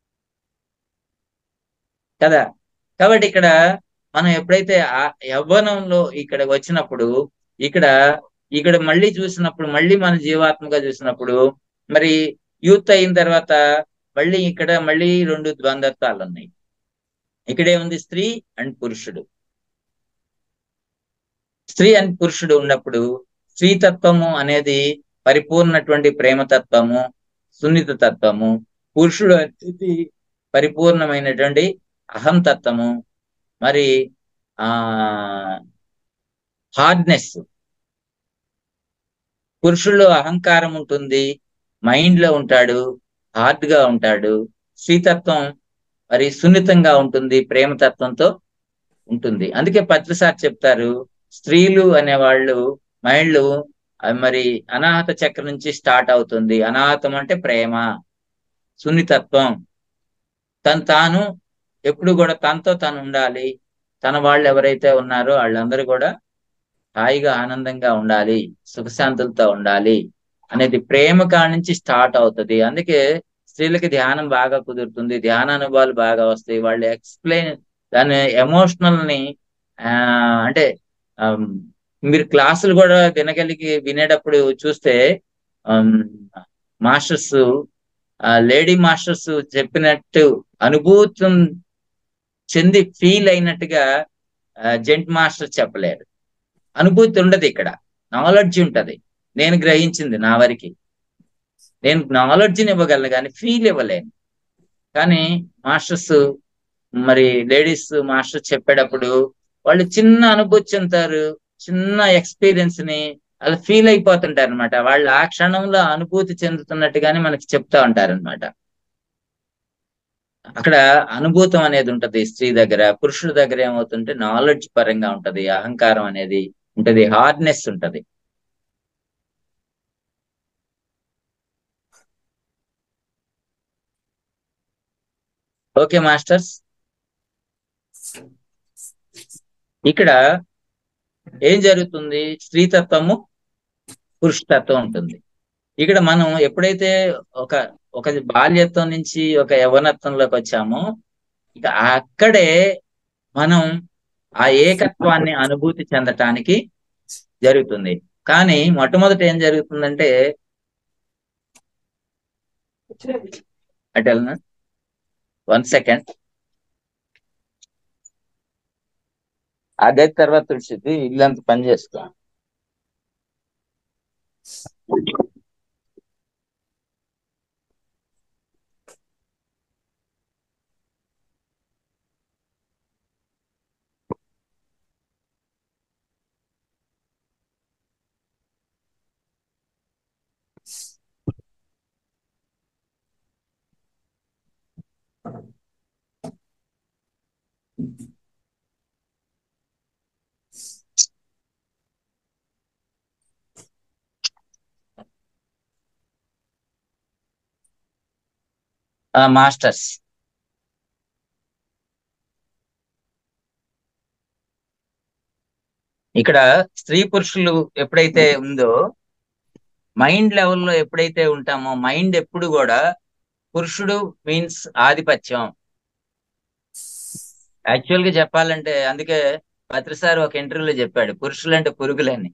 F: కదా. కాబట్టి ఇక్కడ మనం ఎప్పుడైతే ఆ యవ్వనంలో ఇక్కడ వచ్చినప్పుడు, ఇక్కడ ఇక్కడ మళ్ళీ చూసినప్పుడు, మళ్ళీ మన జీవాత్మగా చూసినప్పుడు, మరి యూత్ అయిన తర్వాత మళ్ళీ ఇక్కడ మళ్ళీ రెండు ద్వంద్వత్వాలు ఉన్నాయి. ఇక్కడే ఉంది స్త్రీ అండ్ పురుషుడు. స్త్రీ అండ్ పురుషుడు ఉన్నప్పుడు స్త్రీతత్వము అనేది పరిపూర్ణటువంటి ప్రేమతత్వము, సున్నిత తత్వము. పురుషుడు అనేది పరిపూర్ణమైనటువంటి అహంతత్వము, మరి ఆ హార్డ్నెస్. పురుషుల్లో అహంకారం ఉంటుంది, మైండ్ లో ఉంటాడు, హార్డ్ గా ఉంటాడు. స్త్రీతత్వం మరి సున్నితంగా ఉంటుంది, ప్రేమతత్వంతో ఉంటుంది. అందుకే పత్రిసార్ చెప్తారు, స్త్రీలు అనేవాళ్ళు మైండ్లు మరి అనాహత చక్రం నుంచి స్టార్ట్ అవుతుంది. అనాహతం అంటే ప్రేమ, సున్నితత్వం. తను తాను ఎప్పుడు కూడా తనతో తను ఉండాలి, తన వాళ్ళు ఎవరైతే ఉన్నారో వాళ్ళందరూ కూడా హాయిగా ఆనందంగా ఉండాలి, సుఖశాంతులతో ఉండాలి అనేది ప్రేమ కాడి నుంచి స్టార్ట్ అవుతుంది. అందుకే స్త్రీలకి ధ్యానం బాగా కుదురుతుంది, ధ్యాన అనుభవాలు బాగా వస్తాయి. వాళ్ళు ఎక్స్ప్లెయిన్ దాని ఎమోషనల్ ని ఆ అంటే మీరు క్లాసులు కూడా వినగలిగి వినేటప్పుడు చూస్తే మాస్టర్స్ లేడీ మాస్టర్స్ చెప్పినట్టు అనుభూతం చెంది ఫీల్ అయినట్టుగా జెంట్ మాస్టర్ చెప్పలేరు. అనుభూతి ఉండదు, ఇక్కడ నాలెడ్జ్ ఉంటది. నేను గ్రహించింది నా వరకు, నేను నాలెడ్జ్ని ఇవ్వగలను కానీ ఫీల్ ఇవ్వలేను. కానీ మాస్టర్స్ మరి లేడీస్ మాస్టర్ చెప్పేటప్పుడు వాళ్ళు చిన్న అనుభూతి చెందుతారు, చిన్న ఎక్స్పీరియన్స్ ని అలా ఫీల్ అయిపోతుంటారు అనమాట. వాళ్ళు ఆ క్షణంలో అనుభూతి చెందుతున్నట్టుగానే మనకి చెప్తా ఉంటారు అనమాట. అక్కడ అనుభూతం అనేది ఉంటది స్త్రీ దగ్గర. పురుషుల దగ్గర ఏమవుతుంటే నాలెడ్జ్ పరంగా ఉంటది, అహంకారం అనేది ఉంటది, హార్డ్నెస్ ఉంటది. ఓకే మాస్టర్స్, ఇక్కడ ఏం జరుగుతుంది? స్త్రీతత్వము పురుషతత్వం ఉంటుంది. ఇక్కడ మనం ఎప్పుడైతే ఒక ఒక బాల్యత్వం నుంచి ఒక యవ్వనత్వంలోకి వచ్చామో ఇక అక్కడే మనం ఆ ఏకత్వాన్ని అనుభూతి చెందటానికి జరుగుతుంది. కానీ మొట్టమొదట ఏం జరుగుతుందంటే అటెల్నా వన్ సెకండ్ అదే తర్వాత తుడిచిది ఇల్లంతా పని చేసుకో. మాస్టర్స్, ఇక్కడ స్త్రీ పురుషులు ఎప్పుడైతే ఉందో మైండ్ లెవెల్లో ఎప్పుడైతే ఉంటామో, మైండ్ ఎప్పుడు కూడా పురుషుడు మీన్స్ ఆధిపత్యం. యాక్చువల్ గా చెప్పాలంటే అందుకే పత్రిసారి ఒక ఇంటర్వ్యూలో చెప్పాడు పురుషులంటే పురుగులని.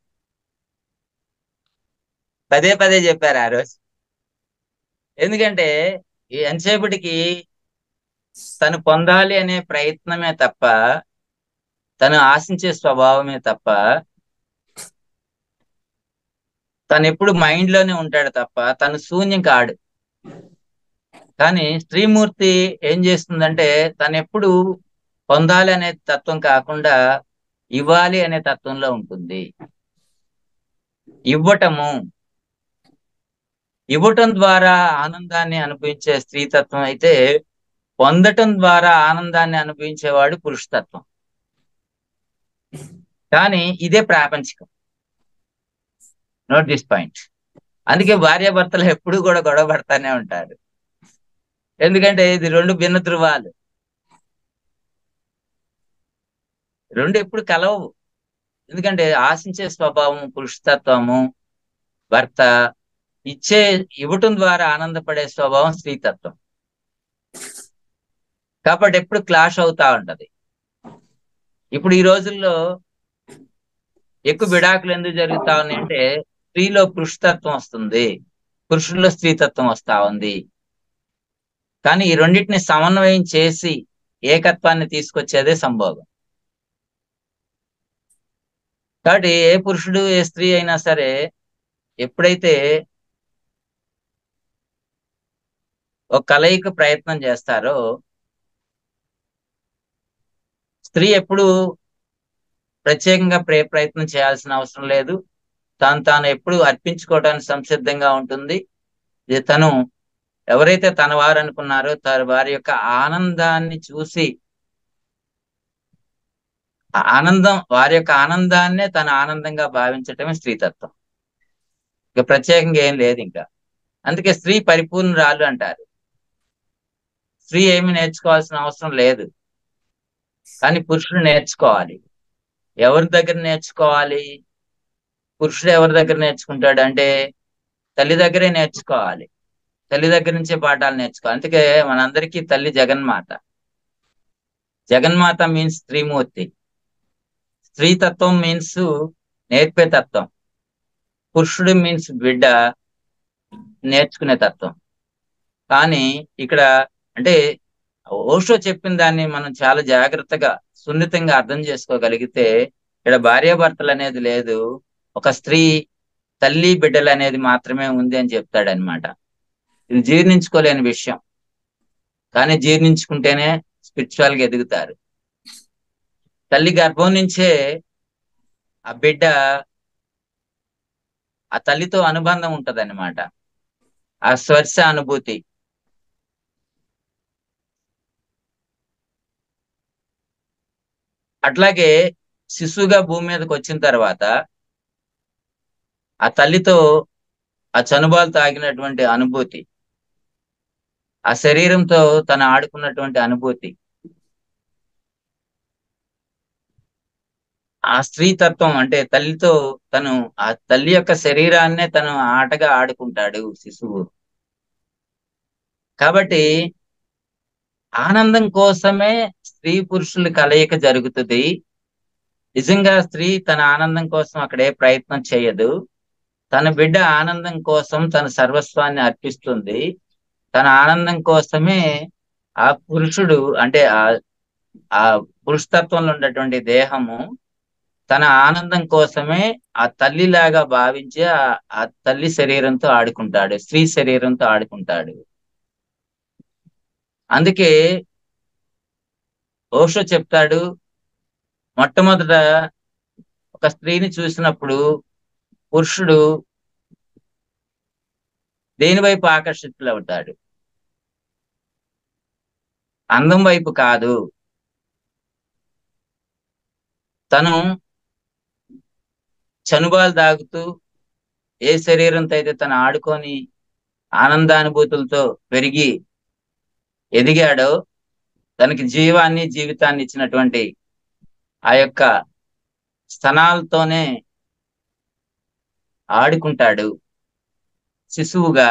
F: పదే పదే చెప్పారు ఆ రోజు. ఎందుకంటే ఎంతసేపటికి తను పొందాలి అనే ప్రయత్నమే తప్ప, తను ఆశించే స్వభావమే తప్ప, తను ఎప్పుడు మైండ్ లోనే ఉంటాడు తప్ప తను శూన్యం కాడు. కానీ స్త్రీమూర్తి ఏం చేస్తుందంటే తను ఎప్పుడు పొందాలి అనే తత్వం కాకుండా ఇవ్వాలి అనే తత్వంలో ఉంటుంది. ఇవ్వటము ఇవ్వటం ద్వారా ఆనందాన్ని అనుభవించే స్త్రీతత్వం అయితే, పొందటం ద్వారా ఆనందాన్ని అనుభవించేవాడు పురుషతత్వం. కానీ ఇదే ప్రాపంచికం. Note this point. అందుకే భార్యాభర్తలు ఎప్పుడు కూడా గొడవ పడతానే ఉంటారు. ఎందుకంటే ఇది రెండు భిన్న ధృవాలు, రెండు ఎప్పుడు కలవు. ఎందుకంటే ఆశించే స్వభావం పురుషతత్వము, భర్త ఇచ్చే ఇవ్వటం ద్వారా ఆనందపడే స్వభావం స్త్రీతత్వం. కాబట్టి ఎప్పుడు క్లాష్ అవుతా ఉంటది. ఇప్పుడు ఈ రోజుల్లో ఎక్కువ విడాకులు ఎందుకు జరుగుతా ఉన్నాయి అంటే స్త్రీలో పురుషతత్వం వస్తుంది, పురుషుల్లో స్త్రీతత్వం వస్తా ఉంది. కానీ ఈ రెండింటిని సమన్వయం చేసి ఏకత్వాన్ని తీసుకొచ్చేదే సంభోగం. కాబట్టి ఏ పురుషుడు ఏ స్త్రీ అయినా సరే ఎప్పుడైతే ఒక కలయిక ప్రయత్నం చేస్తారో, స్త్రీ ఎప్పుడు ప్రత్యేకంగా ప్రే ప్రయత్నం చేయాల్సిన అవసరం లేదు. తాను తాను ఎప్పుడు అర్పించుకోవడానికి సంసిద్ధంగా ఉంటుంది. తను ఎవరైతే తన వారు అనుకున్నారో తన వారి యొక్క ఆనందాన్ని చూసి ఆనందం వారి యొక్క ఆనందాన్నే తన ఆనందంగా భావించటమే స్త్రీతత్వం. ఇక ప్రత్యేకంగా ఏం లేదు ఇంకా. అందుకే స్త్రీ పరిపూర్ణురాలు అంటారు. స్త్రీ ఏమి నేర్చుకోవాల్సిన అవసరం లేదు, కానీ పురుషుడు నేర్చుకోవాలి. ఎవరి దగ్గర నేర్చుకోవాలి? పురుషుడు ఎవరి దగ్గర నేర్చుకుంటాడు అంటే తల్లి దగ్గరే నేర్చుకోవాలి. తల్లి దగ్గర నుంచే పాఠాలు నేర్చుకోవాలి. అందుకే మనందరికీ తల్లి జగన్మాత. జగన్మాత మీన్స్ స్త్రీమూర్తి. స్త్రీ తత్వం మీన్స్ నేర్పే తత్వం, పురుషుడు మీన్స్ బిడ్డ నేర్చుకునే తత్వం. కానీ ఇక్కడ అంటే ఓషో చెప్పిన దాన్ని మనం చాలా జాగ్రత్తగా సున్నితంగా అర్థం చేసుకోగలిగితే ఇక్కడ భార్యాభర్తలు అనేది లేదు, ఒక స్త్రీ తల్లి బిడ్డలు అనేది మాత్రమే ఉంది అని చెప్తాడనమాట. ఇది జీర్ణించుకోలేని విషయం, కానీ జీర్ణించుకుంటేనే స్పిరిచువల్ గా ఎదుగుతారు. తల్లి గర్భం నుంచే ఆ బిడ్డ ఆ తల్లితో అనుబంధం ఉంటదన్నమాట, ఆ స్పర్శ అనుభూతి. అట్లాగే శిశువుగా భూమి మీదకి వచ్చిన తర్వాత ఆ తల్లితో ఆ చనుబాలు తాగినటువంటి అనుభూతి, ఆ శరీరంతో తను ఆడుకున్నటువంటి అనుభూతి, ఆ స్త్రీ తత్వం అంటే తల్లితో తను ఆ తల్లి యొక్క శరీరాన్నే తను ఆటగా ఆడుకుంటాడు శిశువు. కాబట్టి ఆనందం కోసమే స్త్రీ పురుషుల కలయిక జరుగుతుంది. నిజంగా స్త్రీ తన ఆనందం కోసం అక్కడ ఏ ప్రయత్నం చేయదు. తన బిడ్డ ఆనందం కోసం తన సర్వస్వాన్ని అర్పిస్తుంది. తన ఆనందం కోసమే ఆ పురుషుడు అంటే ఆ ఆ పురుషతత్వంలో ఉన్నటువంటి దేహము తన ఆనందం కోసమే ఆ తల్లిలాగా భావించి ఆ తల్లి శరీరంతో ఆడుకుంటాడు, స్త్రీ శరీరంతో ఆడుకుంటాడు. అందుకే ఓషో చెప్తాడు, మొట్టమొదట ఒక స్త్రీని చూసినప్పుడు పురుషుడు దేని వైపు ఆకర్షితులవుతాడు? అందం వైపు కాదు. తను చనుబాలు తాగుతూ ఏ శరీరంతో అయితే తను ఆడుకొని ఆనందానుభూతులతో పెరిగి ఎదిగాడో, తనకి జీవాన్ని జీవితాన్ని ఇచ్చినటువంటి ఆ యొక్క స్తనాలతోనే ఆడుకుంటాడు శిశువుగా.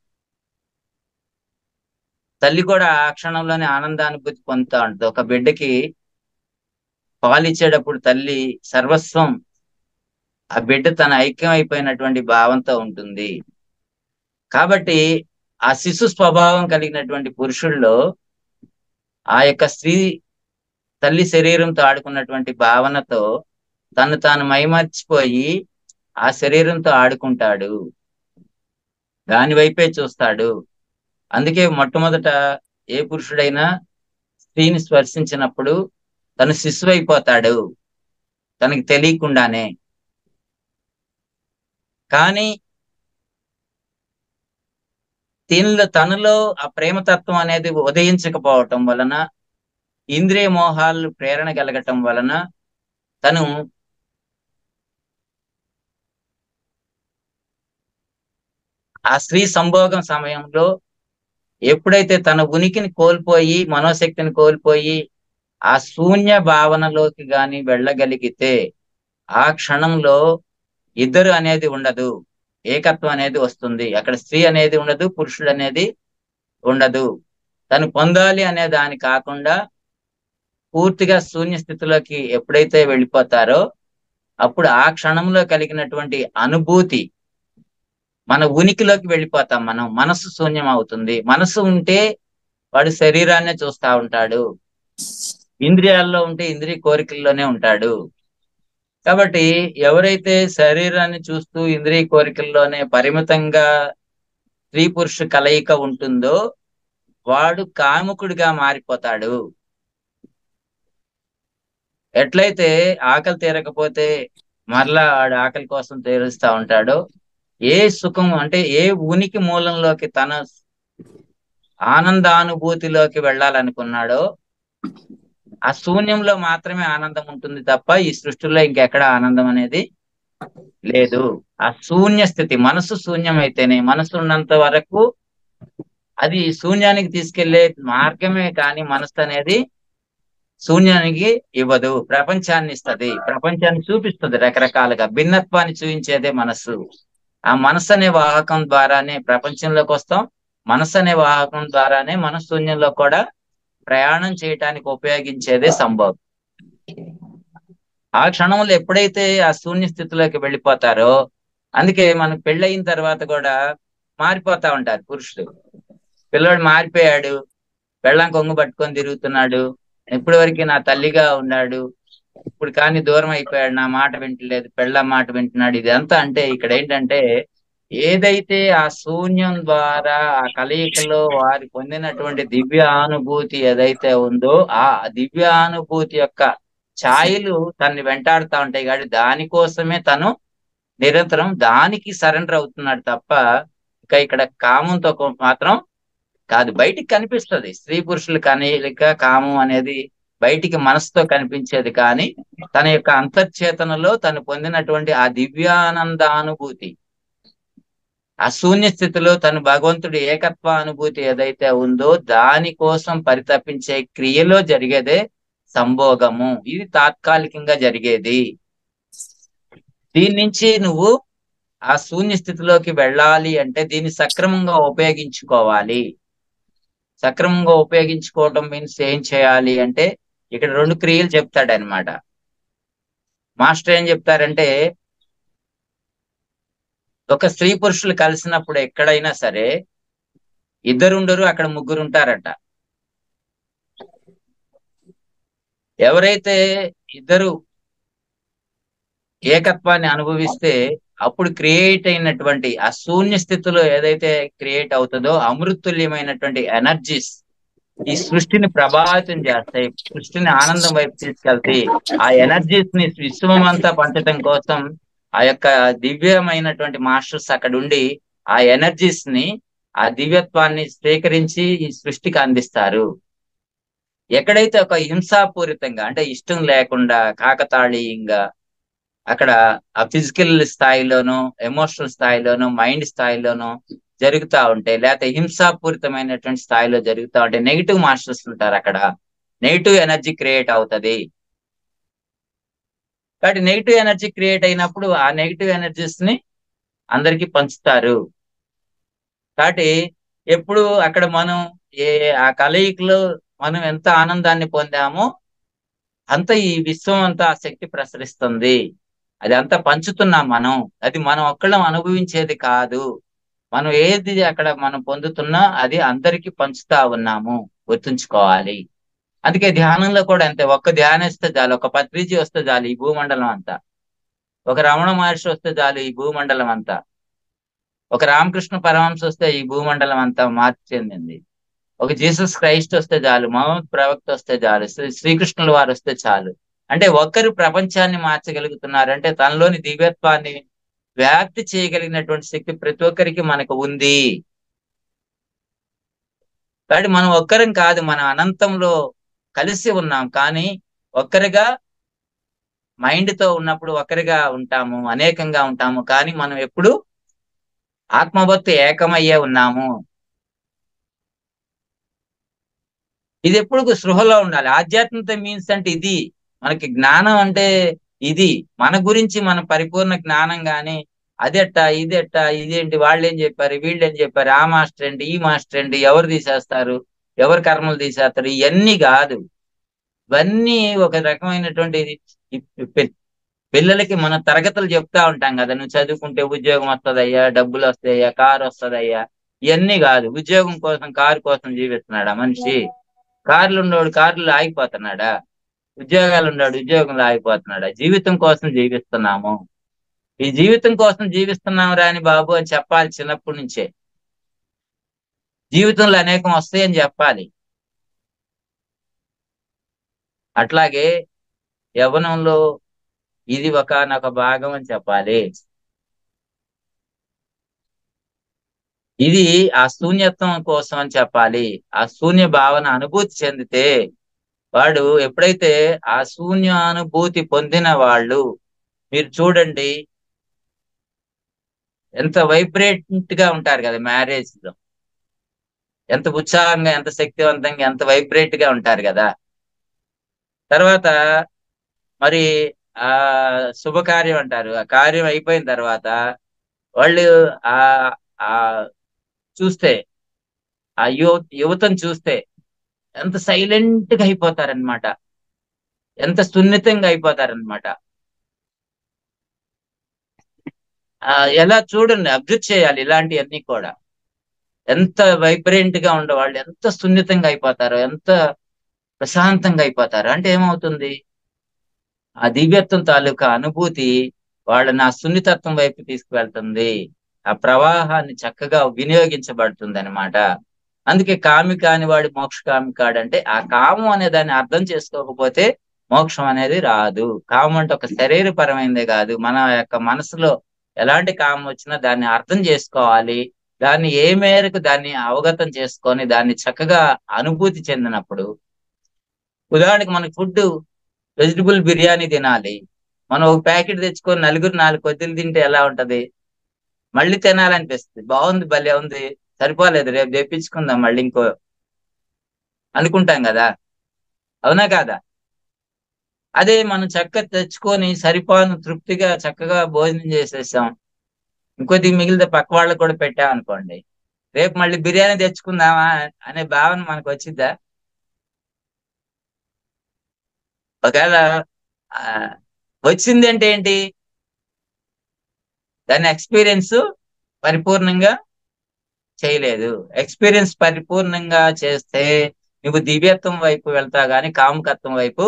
F: తల్లి కూడా ఆ క్షణంలోనే ఆనందానుభూతి పొందుతూ ఉంటుంది. ఒక బిడ్డకి పాలిచ్చేటప్పుడు తల్లి సర్వస్వం ఆ బిడ్డ తన ఐక్యం అయిపోయినటువంటి భావంతో ఉంటుంది. కాబట్టి ఆ శిశు స్వభావం కలిగినటువంటి పురుషుల్లో ఆ యొక్క స్త్రీ తల్లి శరీరంతో ఆడుకున్నటువంటి భావనతో తను తాను మైమర్చిపోయి ఆ శరీరంతో ఆడుకుంటాడు, దాని వైపే చూస్తాడు. అందుకే మొట్టమొదట ఏ పురుషుడైనా స్త్రీని స్పర్శించినప్పుడు తను శిశువు అయిపోతాడు తనకి తెలియకుండానే. కానీ దీనిలో తనలో ఆ ప్రేమతత్వం అనేది ఉదయించకపోవటం వలన, ఇంద్రియ మోహాలు ప్రేరణ కలగటం వలన తను ఆ స్త్రీ సంభోగం సమయంలో ఎప్పుడైతే తన ఉనికిని కోల్పోయి మనోశక్తిని కోల్పోయి ఆ శూన్య భావనలోకి గాని వెళ్ళగలిగితే ఆ క్షణంలో ఇద్దరు అనేది ఉండదు, ఏకత్వం అనేది వస్తుంది. అక్కడ స్త్రీ అనేది ఉండదు, పురుషుడు అనేది ఉండదు. తను పొందాలి అనే దాని కాకుండా పూర్తిగా శూన్య స్థితిలోకి ఎప్పుడైతే వెళ్ళిపోతారో అప్పుడు ఆ క్షణంలో కలిగినటువంటి అనుభూతి మన ఉనికిలోకి వెళ్ళిపోతాం. మనం మనసు శూన్యం అవుతుంది. మనసు ఉంటే వాడు శరీరాన్నే చూస్తా ఉంటాడు, ఇంద్రియాల్లో ఉంటే ఇంద్రియ కోరికల్లోనే ఉంటాడు. కాబట్టి ఎవరైతే శరీరాన్ని చూస్తూ ఇంద్రియ కోరికల్లోనే పరిమితంగా స్త్రీ పురుష కలయిక ఉంటుందో వాడు కాముకుడిగా మారిపోతాడు. ఎట్లయితే ఆకలి తీరకపోతే మరలా వాడు ఆకలి కోసం తీరుస్తా ఉంటాడో, ఏ సుఖం అంటే ఏ ఉనికి మూలంలోకి తన ఆనందానుభూతిలోకి వెళ్ళాలనుకున్నాడో ఆ శూన్యంలో మాత్రమే ఆనందం ఉంటుంది తప్ప ఈ సృష్టిలో ఇంకెక్కడ ఆనందం అనేది లేదు. ఆ శూన్య స్థితి, మనసు శూన్యం అయితేనే, మనసు ఉన్నంత వరకు అది శూన్యానికి తీసుకెళ్లే మార్గమే, కానీ మనసు అనేది శూన్యానికి ఇవ్వదు, ప్రపంచాన్ని ఇస్తుంది, ప్రపంచాన్ని చూపిస్తుంది రకరకాలుగా. భిన్నత్వాన్ని చూపించేదే మనస్సు. ఆ మనసు అనే వాహకం ద్వారానే ప్రపంచంలోకి వస్తాం, మనసు అనే వాహకం ద్వారానే మన శూన్యంలో కూడా ప్రయాణం చేయటానికి ఉపయోగించేదే సంభవం. ఆ క్షణంలో ఎప్పుడైతే ఆ శూన్య స్థితిలోకి వెళ్ళిపోతారో, అందుకే మనకు పెళ్ళయిన తర్వాత కూడా మారిపోతా ఉంటారు పురుషుడు. పిల్లోడు మారిపోయాడు, పెళ్ళాం కొంగు పట్టుకొని తిరుగుతున్నాడు, ఇప్పటి వరకు నా తల్లిగా ఉన్నాడు, ఇప్పుడు కానీ దూరం అయిపోయాడు, నా మాట వింటలేదు, పెళ్ళాం మాట వింటున్నాడు. ఇదంతా అంటే ఇక్కడ ఏంటంటే, ఏదైతే ఆ శూన్యం ద్వారా ఆ కలయికలో వారి పొందినటువంటి దివ్యానుభూతి ఏదైతే ఉందో, ఆ దివ్యానుభూతి యొక్క ఛాయలు తనని వెంటాడుతా ఉంటాయి. కాబట్టి దానికోసమే తను నిరంతరం దానికి సరెండర్ అవుతున్నాడు తప్ప, ఇక ఇక్కడ కామంతో కో- మాత్రం కాదు. బయటికి కనిపిస్తుంది స్త్రీ పురుషులు కలయిక కామం అనేది బయటికి మనసుతో కనిపించేది, కానీ తన యొక్క అంతర్చేతనలో తను పొందినటువంటి ఆ దివ్యానందానుభూతి, ఆ శూన్య స్థితిలో తను భగవంతుడి ఏకత్వ అనుభూతి ఏదైతే ఉందో దానికోసం పరితపించే క్రియలో జరిగేదే సంభోగము. ఇది తాత్కాలికంగా జరిగేది. దీని నుంచి నువ్వు ఆ శూన్య స్థితిలోకి వెళ్ళాలి అంటే దీన్ని సక్రమంగా ఉపయోగించుకోవాలి. సక్రమంగా ఉపయోగించుకోవడం మీన్స్ ఏం చేయాలి అంటే, ఇక్కడ రెండు క్రియలు చెప్తాడు అనమాట. మాస్టర్ ఏం చెప్తారంటే, ఒక స్త్రీ పురుషులు కలిసినప్పుడు ఎక్కడైనా సరే ఇద్దరుండరు, అక్కడ ముగ్గురు ఉంటారట. ఎవరైతే ఇద్దరు ఏకత్వాన్ని అనుభవిస్తే అప్పుడు క్రియేట్ అయినటువంటి ఆ శూన్య స్థితిలో ఏదైతే క్రియేట్ అవుతుందో అమృతుల్యమైనటువంటి ఎనర్జీస్ ఈ సృష్టిని ప్రభావితం చేస్తాయి, సృష్టిని ఆనందం వైపు తీసుకెళ్తాయి. ఆ ఎనర్జీస్ ని విశ్వం అంతా పంచడం కోసం ఆ యొక్క దివ్యమైనటువంటి మాస్టర్స్ అక్కడ ఉండి ఆ ఎనర్జీస్ ని, ఆ దివ్యత్వాన్ని స్వీకరించి ఈ సృష్టికి అందిస్తారు. ఎక్కడైతే ఒక హింసాపూరితంగా అంటే ఇష్టం లేకుండా కాకతాళీయంగా అక్కడ ఆ ఫిజికల్ స్థాయిలోనూ ఎమోషనల్ స్థాయిలోనూ మైండ్ స్థాయిలోనూ జరుగుతూ ఉంటాయి, లేకపోతే హింసాపూరితమైనటువంటి స్థాయిలో జరుగుతూ ఉంటాయి, నెగిటివ్ మాస్టర్స్ ఉంటారు, అక్కడ నెగిటివ్ ఎనర్జీ క్రియేట్ అవుతుంది. కాబట్టి నెగిటివ్ ఎనర్జీ క్రియేట్ అయినప్పుడు ఆ నెగిటివ్ ఎనర్జీస్ ని అందరికీ పంచుతారు. కాబట్టి ఎప్పుడు అక్కడ మనం ఏ ఆ కలయికలో మనం ఎంత ఆనందాన్ని పొందామో అంత ఈ విశ్వం అంతా ఆ శక్తి ప్రసరిస్తుంది. అది అంతా పంచుతున్నాం మనం. అది మనం ఒక్కళ్ళం అనుభవించేది కాదు. మనం ఏది అక్కడ మనం పొందుతున్నా అది అందరికీ పంచుతా ఉన్నాము, గుర్తుంచుకోవాలి. అందుకే ధ్యానంలో కూడా అంతే. ఒక్క ధ్యానిస్తే చాలు, ఒక పత్రిజీ వస్తే చాలు ఈ భూమండలం అంతా, ఒక రమణ మహర్షి వస్తే చాలు ఈ భూమండలం అంతా, ఒక రామకృష్ణ పరమహంస వస్తే ఈ భూమండలం అంతా మార్పు చెందింది, ఒక జీసస్ క్రైస్ట్ వస్తే చాలు, మహమ్మద్ ప్రవక్త వస్తే చాలు, శ్రీ శ్రీకృష్ణుల వారు వస్తే చాలు. అంటే ఒక్కరు ప్రపంచాన్ని మార్చగలుగుతున్నారంటే తనలోని దివ్యత్వాన్ని వ్యాప్తి చేయగలిగినటువంటి శక్తి ప్రతి ఒక్కరికి మనకు ఉంది. కాబట్టి మనం ఒక్కరం కాదు, మనం అనంతంలో కలిసి ఉన్నాం. కానీ ఒక్కరిగా మైండ్ తో ఉన్నప్పుడు ఒక్కరిగా ఉంటాము, అనేకంగా ఉంటాము. కానీ మనం ఎప్పుడు ఆత్మభక్తి ఏకమయ్యే ఉన్నాము. ఇది ఎప్పుడు సృహలో ఉండాలి. ఆధ్యాత్మికత మీన్స్ అంటే ఇది, మనకి జ్ఞానం అంటే ఇది, మన గురించి మన పరిపూర్ణ జ్ఞానం. గాని అదెట్టా ఇదెట్టా ఇదేంటి, వాళ్ళు ఏం చెప్పారు, వీళ్ళు ఏం చెప్పారు, ఆ మాస్టర్ ఏంటి, ఈ మాస్టర్ ఏంటి, ఎవరు తీసేస్తారు, ఎవరు కర్మలు తీసేస్తారు, ఇవన్నీ కాదు. ఇవన్నీ ఒక రకమైనటువంటి పిల్లలకి మనం తరగతులు చెప్తా ఉంటాం కదా, నువ్వు చదువుకుంటే ఉద్యోగం వస్తుందయ్యా, డబ్బులు వస్తాయ్యా, కారు వస్తుందయ్యా. ఇవన్నీ కాదు. ఉద్యోగం కోసం కారు కోసం జీవిస్తున్నాడా మనిషి? కార్లు ఉన్నోడు కార్లు ఆగిపోతున్నాడా? ఉద్యోగాలు ఉన్నాడు ఉద్యోగంలో ఆగిపోతున్నాడా? జీవితం కోసం జీవిస్తున్నాము. ఈ జీవితం కోసం జీవిస్తున్నాము రాని బాబు అని చెప్పాలి చిన్నప్పటి నుంచే. జీవితంలో అనేకం వస్తాయని చెప్పాలి. అట్లాగే యవ్వనంలో ఇది ఒకానొక భాగం అని చెప్పాలి. ఇది ఆ శూన్యత్వం కోసం అని చెప్పాలి. ఆ శూన్య భావన అనుభూతి చెందితే వాడు ఎప్పుడైతే ఆ శూన్య అనుభూతి పొందిన వాళ్ళు, మీరు చూడండి ఎంత వైబ్రేట్ గా ఉంటారు కదా మ్యారేజ్ లో, ఎంత ఉత్సాహంగా, ఎంత శక్తివంతంగా, ఎంత వైబ్రేట్ గా ఉంటారు కదా. తర్వాత మరి ఆ శుభకార్యం అంటారు, ఆ కార్యం అయిపోయిన తర్వాత వాళ్ళు ఆ ఆ చూస్తే ఆ యువ యువతను చూస్తే ఎంత సైలెంట్ గా అయిపోతారనమాట. ఎంత సున్నితంగా అయిపోతారనమాట. ఆ ఎలా చూడండి, అబ్జర్వ్ చేయాలి ఇలాంటివన్నీ కూడా. ఎంత వైబ్రెంట్ గా ఉండేవాళ్ళు ఎంత సున్నితంగా అయిపోతారో, ఎంత ప్రశాంతంగా అయిపోతారు. అంటే ఏమవుతుంది, ఆ దివ్యత్వం తాలూకా అనుభూతి వాళ్ళని ఆ సున్నితత్వం వైపు తీసుకువెళ్తుంది. ఆ ప్రవాహాన్ని చక్కగా వినియోగించబడుతుంది అనమాట. అందుకే కామి కాని వాడు మోక్ష కామి కాడంటే, ఆ కామం అనే దాన్ని అర్థం చేసుకోకపోతే మోక్షం అనేది రాదు. కామం అంటే ఒక శరీరపరమైనదే కాదు, మన యొక్క మనసులో ఎలాంటి కామం వచ్చినా దాన్ని అర్థం చేసుకోవాలి. దాన్ని ఏ మేరకు దాన్ని అవగతం చేసుకొని దాన్ని చక్కగా అనుభూతి చెందినప్పుడు, ఉదాహరణకి మనకి ఫుడ్ వెజిటబుల్ బిర్యానీ తినాలి, మనం ఒక ప్యాకెట్ తెచ్చుకొని నలుగురు నాలుగు కొద్దిలు తింటే ఎలా ఉంటది, మళ్ళీ తినాలనిపిస్తుంది. బాగుంది, భలే ఉంది, సరిపోలేదు, రేపు తెప్పించుకుందాం మళ్ళీ ఇంకో అనుకుంటాం కదా, అవునా కాదా? అదే మనం చక్కగా తెచ్చుకొని సరిపోను తృప్తిగా చక్కగా భోజనం చేసేసాం, ఇంకొద్ది మిగిలితే పక్క వాళ్ళకు కూడా పెట్టామనుకోండి, రేపు మళ్ళీ బిర్యానీ తెచ్చుకుందామా అనే భావన మనకు వచ్చిద్దా? ఒకవేళ ఆ వచ్చింది అంటే ఏంటి, దాని ఎక్స్పీరియన్స్ పరిపూర్ణంగా చేయలేదు. ఎక్స్పీరియన్స్ పరిపూర్ణంగా చేస్తే నువ్వు దివ్యత్వం వైపు వెళ్తా గాని కాముకత్వం వైపు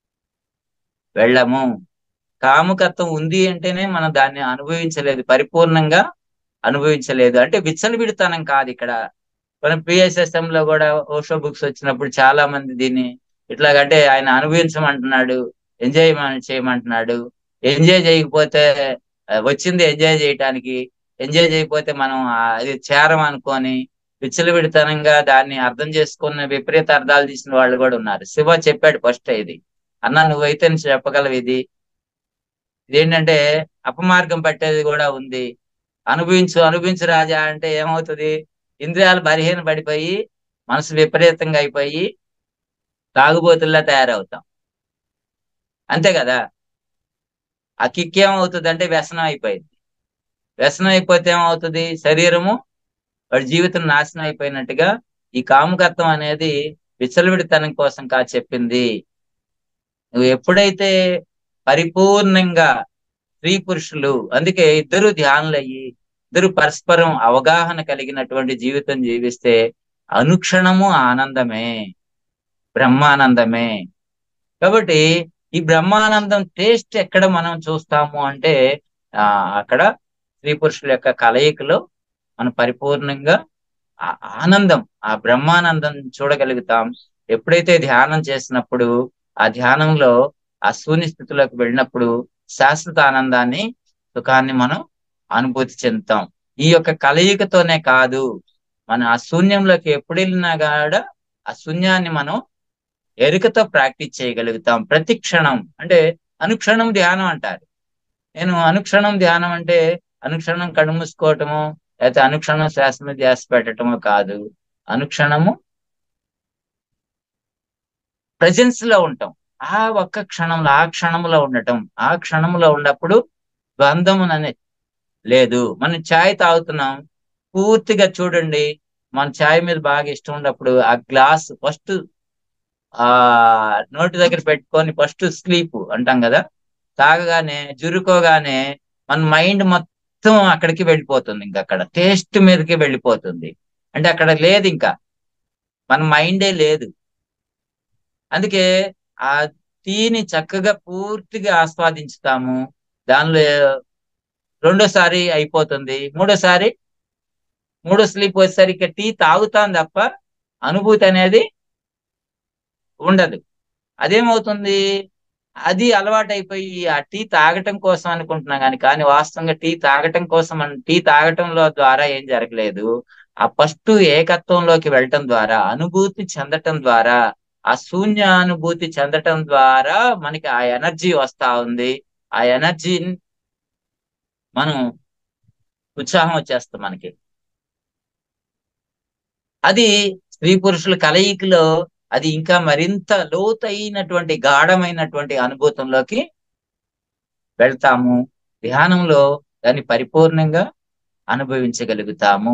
F: వెళ్ళము. కాముకత్వం ఉంది అంటేనే మనం దాన్ని అనుభవించలేదు, పరిపూర్ణంగా అనుభవించలేదు. అంటే విచ్చలవిడితనం కాదు ఇక్కడ. మనం పిఎస్ఎస్ఎం లో కూడా ఓషో బుక్స్ వచ్చినప్పుడు చాలా మంది దీన్ని ఇట్లాగంటే ఆయన అనుభవించమంటున్నాడు, ఎంజాయ్ చేయమంటున్నాడు. ఎంజాయ్ చేయకపోతే వచ్చింది ఎంజాయ్ చేయటానికి, ఎంజాయ్ చేయకపోతే మనం అది చేరం అనుకొని విచ్చలవిడితనంగా దాన్ని అర్థం చేసుకున్న విపరీత అర్థాలు తీసిన వాళ్ళు కూడా ఉన్నారు. శివ చెప్పాడు ఫస్ట్, ఇది అన్నా నువ్వైతే చెప్పగలవు, ఇది ఇదేంటంటే అపమార్గం పట్టేది కూడా ఉంది. అనుభవించు అనుభవించు రాజా అంటే ఏమవుతుంది, ఇంద్రియాలు బలహీన పడిపోయి మనసు విపరీతంగా అయిపోయి తాగుబోతుల్లా తయారవుతాం, అంతే కదా. ఆ కిక్ ఏమవుతుంది అంటే వ్యసనం అయిపోయింది. వ్యసనం అయిపోతే ఏమవుతుంది, శరీరము వాడి జీవితం నాశనం అయిపోయినట్టుగా. ఈ కాముకత్వం అనేది విచ్చలవిడితనం కోసం కా చెప్పింది. నువ్వు ఎప్పుడైతే పరిపూర్ణంగా స్త్రీ పురుషులు, అందుకే ఇద్దరు ధ్యానులయ్యి ఇద్దరు పరస్పరం అవగాహన కలిగినటువంటి జీవితం జీవిస్తే అనుక్షణము ఆనందమే, బ్రహ్మానందమే. కాబట్టి ఈ బ్రహ్మానందం టేస్ట్ ఎక్కడ మనం చూస్తాము అంటే ఆ అక్కడ స్త్రీ పురుషుల యొక్క కలయికలో మనం పరిపూర్ణంగా ఆ ఆనందం, ఆ బ్రహ్మానందం చూడగలుగుతాం. ఎప్పుడైతే ధ్యానం చేసినప్పుడు ఆ ధ్యానంలో ఆ శూన్య స్థితిలోకి వెళ్ళినప్పుడు శాశ్వత ఆనందాన్ని, సుఖాన్ని మనం అనుభూతి చెందుతాం. ఈ యొక్క కలయికతోనే కాదు, మనం ఆ శూన్యంలోకి ఎప్పుడు వెళ్ళినా కూడా ఆ శూన్యాన్ని మనం ఎరుకతో ప్రాక్టీస్ చేయగలుగుతాం ప్రతి క్షణం. అంటే అనుక్షణం ధ్యానం అంటారు. నేను అనుక్షణం ధ్యానం అంటే అనుక్షణం కళ్ళు మూసుకోవటము లేకపోతే అనుక్షణం శ్వాస మీద ధ్యాస పెట్టడము కాదు. అనుక్షణము ప్రజెన్స్ లో ఉంటాం, ఆ ఒక్క క్షణంలో ఆ క్షణంలో ఉండటం. ఆ క్షణంలో ఉన్నప్పుడు ద్వంద్వం అనేది లేదు. మనం ఛాయ్ తాగుతున్నాం, పూర్తిగా చూడండి, మన ఛాయ్ మీద బాగా ఇష్టం ఉన్నప్పుడు ఆ గ్లాస్ ఫస్ట్ ఆ నోటి దగ్గర పెట్టుకొని ఫస్ట్ స్లీప్ అంటాం కదా, తాగగానే జురుకోగానే మన మైండ్ మొత్తం అక్కడికి వెళ్ళిపోతుంది, ఇంకా అక్కడ టేస్ట్ మీదకి వెళ్ళిపోతుంది. అంటే అక్కడ లేదు, ఇంకా మన మైండే లేదు. అందుకే ఆ టీని చక్కగా పూర్తిగా ఆస్వాదించుతాము. దానిలో రెండోసారి అయిపోతుంది, మూడోసారి మూడో స్లీప్ వచ్చేసరికి టీ తాగుతాం తప్ప అనుభూతి అనేది ఉండదు. అదేమవుతుంది, అది అలవాటు అయిపోయి ఆ టీ తాగటం కోసం అనుకుంటున్నాం కానీ కానీ వాస్తవంగా టీ తాగటం కోసం టీ తాగటంలో ద్వారా ఏం జరగలేదు. ఆ ఫస్ట్ ఏకత్వంలోకి వెళ్ళటం ద్వారా, అనుభూతి చెందటం ద్వారా, ఆ శూన్య అనుభూతి చెందటం ద్వారా మనకి ఆ ఎనర్జీ వస్తా ఉంది. ఆ ఎనర్జీ మనం ఉత్సాహం వచ్చేస్తాం మనకి. అది స్త్రీ పురుషుల కలయికలో అది ఇంకా మరింత లోతైనటువంటి గాఢమైనటువంటి అనుభూతంలోకి వెళ్తాము. ధ్యానంలో దాన్ని పరిపూర్ణంగా అనుభవించగలుగుతాము.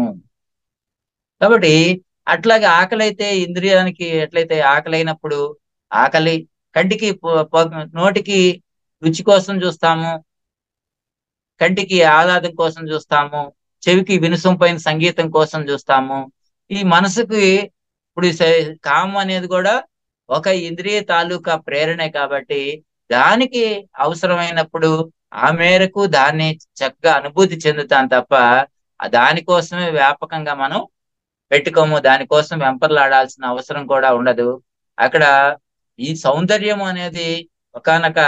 F: కాబట్టి అట్లాగే ఆకలి అయితే ఇంద్రియానికి ఎట్లయితే ఆకలి అయినప్పుడు ఆకలి కంటికి నోటికి రుచి కోసం చూస్తాము, కంటికి ఆహ్లాదం కోసం చూస్తాము, చెవికి వినుసంపైన సంగీతం కోసం చూస్తాము. ఈ మనసుకి ఇప్పుడు కామం అనేది కూడా ఒక ఇంద్రియ తాలూకా ప్రేరణే కాబట్టి దానికి అవసరమైనప్పుడు ఆ మేరకు దాన్ని చక్కగా అనుభూతి చెందుతాం తప్ప దానికోసమే వ్యాపకంగా మనం పెట్టుకోము, దానికోసం వెంపర్లాడాల్సిన అవసరం కూడా ఉండదు. అక్కడ ఈ సౌందర్యం అనేది ఒకానొక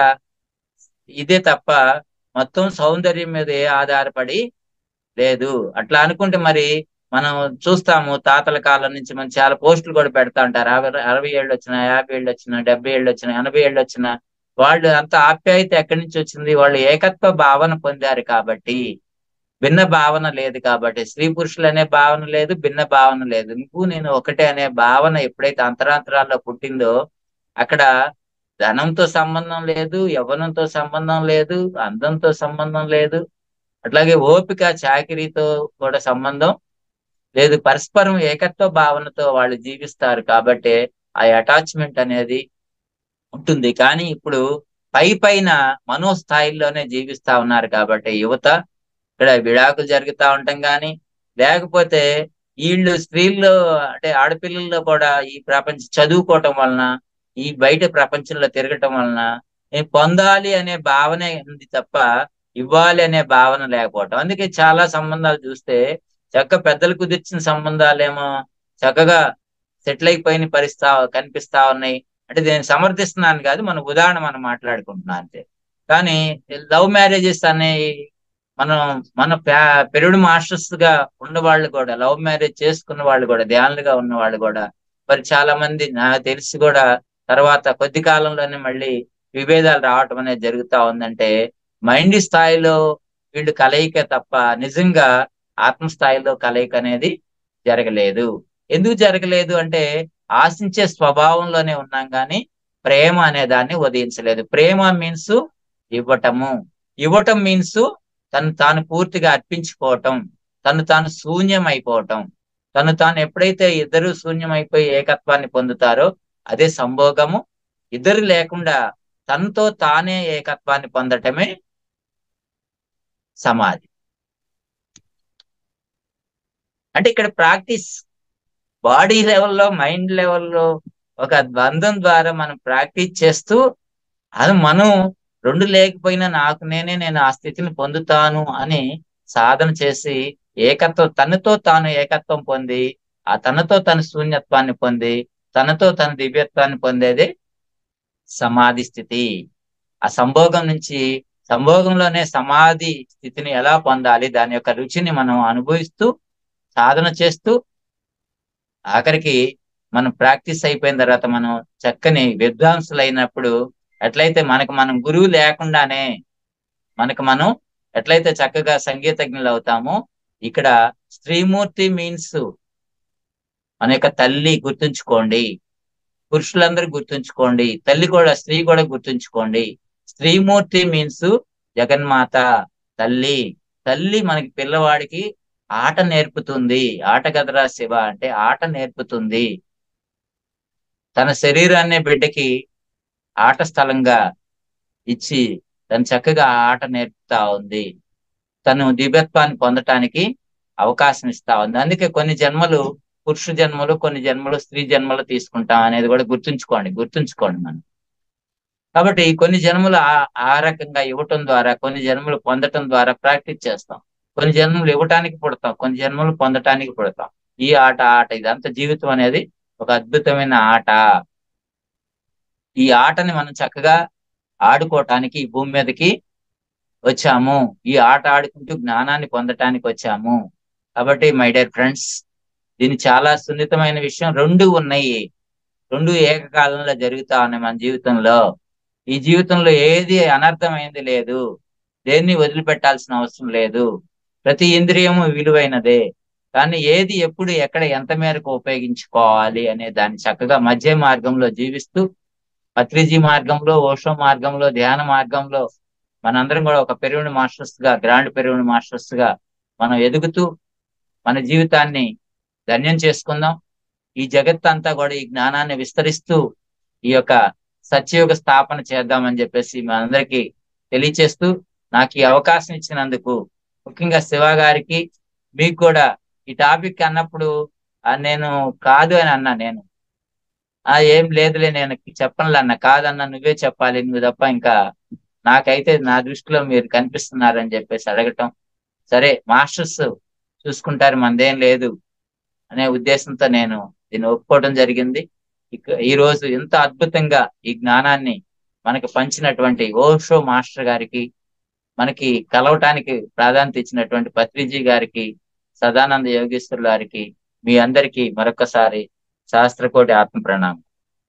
F: ఇదే తప్ప మొత్తం సౌందర్యం మీద ఏ ఆధారపడి లేదు. అట్లా అనుకుంటే మరి మనం చూస్తాము తాతల కాలం నుంచి మనం చాలా పోస్టులు కూడా పెడతా ఉంటారు. అరవై అరవై ఏళ్ళు వచ్చినా, యాభై ఏళ్ళు వచ్చినా, డెబ్బై ఏళ్ళు వచ్చినా, ఎనభై ఏళ్ళు వచ్చినా వాళ్ళు అంత ఆప్యాయత ఎక్కడి నుంచి వచ్చింది? వాళ్ళు ఏకత్వ భావన పొందారు కాబట్టి, భిన్న భావన లేదు కాబట్టి. స్త్రీ పురుషులు అనే భావన లేదు, భిన్న భావన లేదు, నువ్వు నేను ఒకటే అనే భావన ఎప్పుడైతే అంతరాంతరాల్లో పుట్టిందో అక్కడ ధనంతో సంబంధం లేదు, యవ్వనంతో సంబంధం లేదు, అందంతో సంబంధం లేదు, అట్లాగే ఓపిక చాకిరీతో కూడా సంబంధం లేదు. పరస్పరం ఏకత్వ భావనతో వాళ్ళు జీవిస్తారు కాబట్టి ఆ అటాచ్మెంట్ అనేది ఉంటుంది. కానీ ఇప్పుడు పై పైన మనోస్థాయిల్లోనే జీవిస్తా ఉన్నారు కాబట్టి యువత ఇక్కడ విడాకులు జరుగుతూ ఉంటాం కానీ, లేకపోతే వీళ్ళు స్త్రీల్లో అంటే ఆడపిల్లల్లో కూడా ఈ ప్రపంచ చదువుకోవటం వలన, ఈ బయట ప్రపంచంలో తిరగటం వలన నేను పొందాలి అనే భావనే ఉంది తప్ప ఇవ్వాలి అనే భావన లేకపోవటం. అందుకే చాలా సంబంధాలు చూస్తే చక్కగా పెద్దలు కుదిర్చిన సంబంధాలేమో చక్కగా సెటిల్ అయిపోయిన పరిస్థితి కనిపిస్తా ఉన్నాయి. అంటే నేను సమర్థిస్తున్నాను కాదు, మన ఉదాహరణ మనం మాట్లాడుకుంటున్నాం అంతే. కానీ లవ్ మ్యారేజెస్ అనే మనం మన పెరుడు మాస్టర్స్ గా ఉన్న వాళ్ళు కూడా, లవ్ మ్యారేజ్ చేసుకున్న వాళ్ళు కూడా, ధ్యానులుగా ఉన్న వాళ్ళు కూడా మరి చాలా మంది నాకు తెలిసి కూడా తర్వాత కొద్ది కాలంలోనే మళ్ళీ విభేదాలు రావటం అనేది జరుగుతా ఉందంటే మైండ్ స్థాయిలో వీళ్ళు కలయిక తప్ప నిజంగా ఆత్మస్థాయిలో కలయిక అనేది జరగలేదు. ఎందుకు జరగలేదు అంటే ఆశించే స్వభావంలోనే ఉన్నాం కానీ ప్రేమ అనే దాన్ని ఉదయించలేదు. ప్రేమ మీన్స్ ఇవ్వటము, ఇవ్వటం మీన్స్ తను తాను పూర్తిగా అర్పించుకోవటం, తను తాను శూన్యం అయిపోవటం. తను తాను ఎప్పుడైతే ఇద్దరు శూన్యం అయిపోయి ఏకత్వాన్ని పొందుతారో అదే సంభోగము. ఇద్దరు లేకుండా తనతో తానే ఏకత్వాన్ని పొందటమే సమాధి. అంటే ఇక్కడ ప్రాక్టీస్ బాడీ లెవెల్లో, మైండ్ లెవెల్లో ఒక బంధం ద్వారా మనం ప్రాక్టీస్ చేస్తూ అది మనం రెండు లేకపోయినా నాకు నేనే నేను ఆ స్థితిని పొందుతాను అని సాధన చేసి ఏకత్వం, తనతో తాను ఏకత్వం పొంది ఆ తనతో తన శూన్యత్వాన్ని పొంది తనతో తన దివ్యత్వాన్ని పొందేది సమాధి స్థితి. ఆ సంభోగం నుంచి, సంభోగంలోనే సమాధి స్థితిని ఎలా పొందాలి, దాని యొక్క రుచిని మనం అనుభవిస్తూ సాధన చేస్తూ ఆఖరికి మనం ప్రాక్టీస్ అయిపోయిన తర్వాత మనం చక్కని విద్వాంసులు అయినప్పుడు ఎట్లయితే మనకు మనం గురువు లేకుండానే మనకు మనం ఎట్లయితే చక్కగా సంగీతజ్ఞులు అవుతామో, ఇక్కడ స్త్రీమూర్తి మీన్స్ మన యొక్క తల్లి గుర్తుంచుకోండి, పురుషులందరూ గుర్తుంచుకోండి, తల్లి కూడా, స్త్రీ కూడా గుర్తుంచుకోండి. స్త్రీమూర్తి మీన్స్ జగన్మాత, తల్లి. తల్లి మనకి పిల్లవాడికి ఆట నేర్పుతుంది. ఆట కదరా శివ అంటే ఆట నేర్పుతుంది. తన శరీరాన్ని బిడ్డకి ఆట స్థలంగా ఇచ్చి తను చక్కగా ఆట నేర్పుతా ఉంది. తను దివ్యత్వాన్ని పొందటానికి అవకాశం ఇస్తా ఉంది. అందుకే కొన్ని జన్మలు పురుష జన్మలు, కొన్ని జన్మలు స్త్రీ జన్మలు తీసుకుంటాం అనేది కూడా గుర్తుంచుకోండి గుర్తుంచుకోండి మనం. కాబట్టి కొన్ని జన్మలు ఆ ఆ రకంగా ఇవ్వటం ద్వారా, కొన్ని జన్మలు పొందటం ద్వారా ప్రాక్టీస్ చేస్తాం. కొన్ని జన్మలు ఇవ్వటానికి పుడతాం, కొన్ని జన్మలు పొందటానికి పుడతాం. ఈ ఆట ఆట ఇదంతా జీవితం అనేది ఒక అద్భుతమైన ఆట. ఈ ఆటని మనం చక్కగా ఆడుకోవటానికి ఈ భూమి మీదకి వచ్చాము. ఈ ఆట ఆడుకుంటూ జ్ఞానాన్ని పొందటానికి వచ్చాము. కాబట్టి మై డియర్ ఫ్రెండ్స్, దీని చాలా సున్నితమైన విషయం. రెండు ఉన్నాయి, రెండు ఏకకాలంలో జరుగుతా ఉన్నాయి మన జీవితంలో. ఈ జీవితంలో ఏది అనర్థమైంది లేదు, దేన్ని వదిలిపెట్టాల్సిన అవసరం లేదు. ప్రతి ఇంద్రియము విలువైనదే. కానీ ఏది ఎప్పుడు ఎక్కడ ఎంత మేరకు ఉపయోగించుకోవాలి అనే దాన్ని చక్కగా మధ్య మార్గంలో జీవిస్తూ, పత్రిజీ మార్గంలో, ఓషో మార్గంలో, ధ్యాన మార్గంలో మనందరం కూడా ఒక పెరువుని మాస్టర్స్ గా, గ్రాండ్ పెరువుని మాస్టర్స్ గా మనం ఎదుగుతూ మన జీవితాన్ని ధన్యం చేసుకుందాం. ఈ జగత్ అంతా కూడా ఈ జ్ఞానాన్ని విస్తరిస్తూ ఈ యొక్క సత్యయుగ స్థాపన చేద్దామని చెప్పేసి మీ అందరికీ తెలియచేస్తూ నాకు ఈ అవకాశం ఇచ్చినందుకు ముఖ్యంగా శివ గారికి మీకు కూడా ఈ టాపిక్ అన్నప్పుడు ఆ, నేను కాదు అని అన్నా. నేను ఆ ఏం లేదులే, నేను చెప్పనులే అన్న. కాదన్నా, నువ్వే చెప్పాలి, నువ్వు తప్ప ఇంకా నాకైతే నా దృష్టిలో మీరు కనిపిస్తున్నారని చెప్పేసి అడగటం, సరే మాస్టర్స్ చూసుకుంటారు మనదేం లేదు అనే ఉద్దేశంతో నేను దీన్ని ఒప్పుకోవడం జరిగింది. ఇక ఈ రోజు ఎంత అద్భుతంగా ఈ జ్ఞానాన్ని మనకి పంచినటువంటి ఓషో మాస్టర్ గారికి, మనకి కలవటానికి ప్రాధాన్యత ఇచ్చినటువంటి పత్రిజీ గారికి, సదానంద యోగేశ్వరుల గారికి, మీ అందరికీ మరొకసారి శాస్త్రకోటి ఆత్మ ప్రణామం.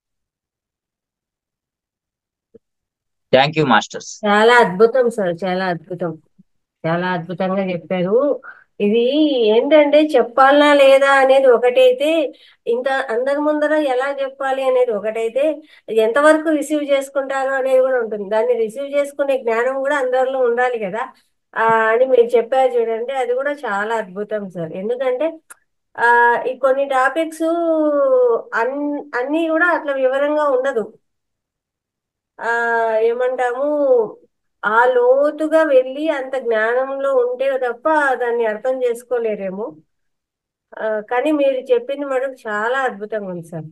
F: Thank you masters.
A: చాలా అద్భుతం సార్, చాలా అద్భుతం, చాలా అద్భుతంగా చెప్పారు. ఇది ఏంటంటే చెప్పాలా లేదా అనేది ఒకటైతే, ఇంకా అందరి ముందర ఎలా చెప్పాలి అనేది ఒకటైతే, ఎంతవరకు రిసీవ్ చేసుకుంటారు అనేది కూడా ఉంటుంది. దాన్ని రిసీవ్ చేసుకునే జ్ఞానం కూడా అందరిలో ఉండాలి కదా. ఆ అని మీరు చెప్పారు చూడండి, అది కూడా చాలా అద్భుతం సార్. ఎందుకంటే ఆ ఈ కొన్ని టాపిక్స్ అన్ అన్నీ కూడా అట్లా వివరంగా ఉండదు. ఆ ఏమంటాము, ఆ లోతుగా వెళ్ళి అంత జ్ఞానంలో ఉంటే తప్ప దాన్ని అర్థం చేసుకోలేరేమో. ఆ, కానీ మీరు చెప్పింది మనకు చాలా అద్భుతంగా ఉంది సార్.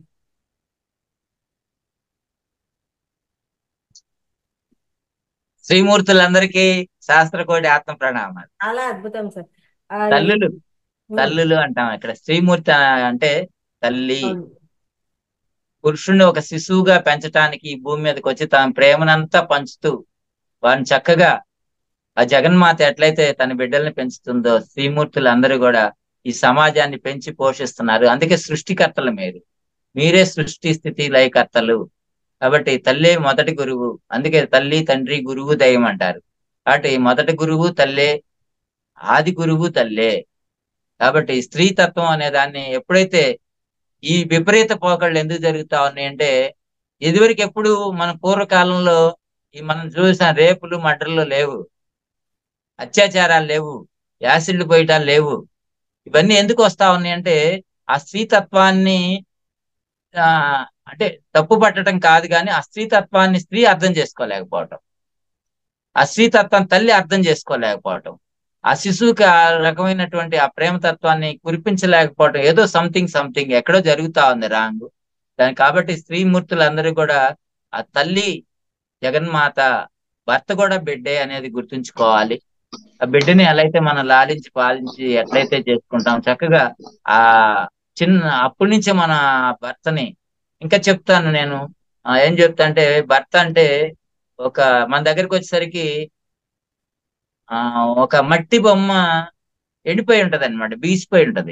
F: శ్రీమూర్తులందరికీ శాస్త్రకోటి ఆత్మ ప్రణామాలు.
A: చాలా అద్భుతం సార్. ఆ,
F: తల్లులు
A: ఉమ్,
F: తల్లులు అంటాం ఇక్కడ. శ్రీమూర్తి అంటే తల్లి.
A: అవును.
F: పురుషుణ్ణి ఒక శిశువుగా పెంచటానికి ఈ భూమి మీదకి వచ్చి తన ప్రేమనంతా పంచుతూ వారిని చక్కగా ఆ జగన్మాత ఎట్లయితే తన బిడ్డల్ని పెంచుతుందో, శ్రీమూర్తులు అందరూ కూడా ఈ సమాజాన్ని పెంచి పోషిస్తున్నారు. అందుకే సృష్టికర్తలు మీరు. మీరే సృష్టి స్థితి లయకర్తలు. కాబట్టి తల్లే మొదటి గురువు. అందుకే తల్లి, తండ్రి, గురువు, దైవం అంటారు. కాబట్టి మొదటి గురువు తల్లే, ఆది గురువు తల్లే. కాబట్టి స్త్రీ తత్వం అనే దాన్ని ఎప్పుడైతే ఈ విపరీత పోకళ్ళు ఎందుకు జరుగుతా ఉన్నాయి అంటే, ఇదివరకు ఎప్పుడు మన పూర్వకాలంలో ఈ మనం చూసిన రేపులు మర్డర్లు లేవు, అత్యాచారాలు లేవు, యాసిడ్లు పోయటాలు లేవు. ఇవన్నీ ఎందుకు వస్తా ఉన్నాయి అంటే, ఆ స్త్రీతత్వాన్ని ఆ అంటే తప్పు పట్టడం కాదు, కానీ ఆ స్త్రీతత్వాన్ని స్త్రీ అర్థం చేసుకోలేకపోవటం, ఆ స్త్రీతత్వం తల్లి అర్థం చేసుకోలేకపోవటం, ఆ శిశువుకి ఆ రకమైనటువంటి ఆ ప్రేమతత్వాన్ని కురిపించలేకపోవటం, ఏదో సంథింగ్ సంథింగ్ ఎక్కడో జరుగుతా ఉంది రాంగ్ దాని. కాబట్టి స్త్రీమూర్తులందరూ కూడా ఆ తల్లి జగన్మాత, భర్త కూడా బిడ్డే అనేది గుర్తుంచుకోవాలి. ఆ బిడ్డని ఎలా అయితే మనం లాలించి పాలించి ఎట్లయితే చేసుకుంటాం చక్కగా, ఆ చిన్న అప్పటి నుంచే మన భర్తని, ఇంకా చెప్తాను నేను. ఆ, ఏం చెప్తా అంటే, భర్త అంటే ఒక మన దగ్గరికి వచ్చేసరికి ఆ ఒక మట్టి బొమ్మ ఎండిపోయి ఉంటది అనమాట, బీసిపోయి ఉంటది.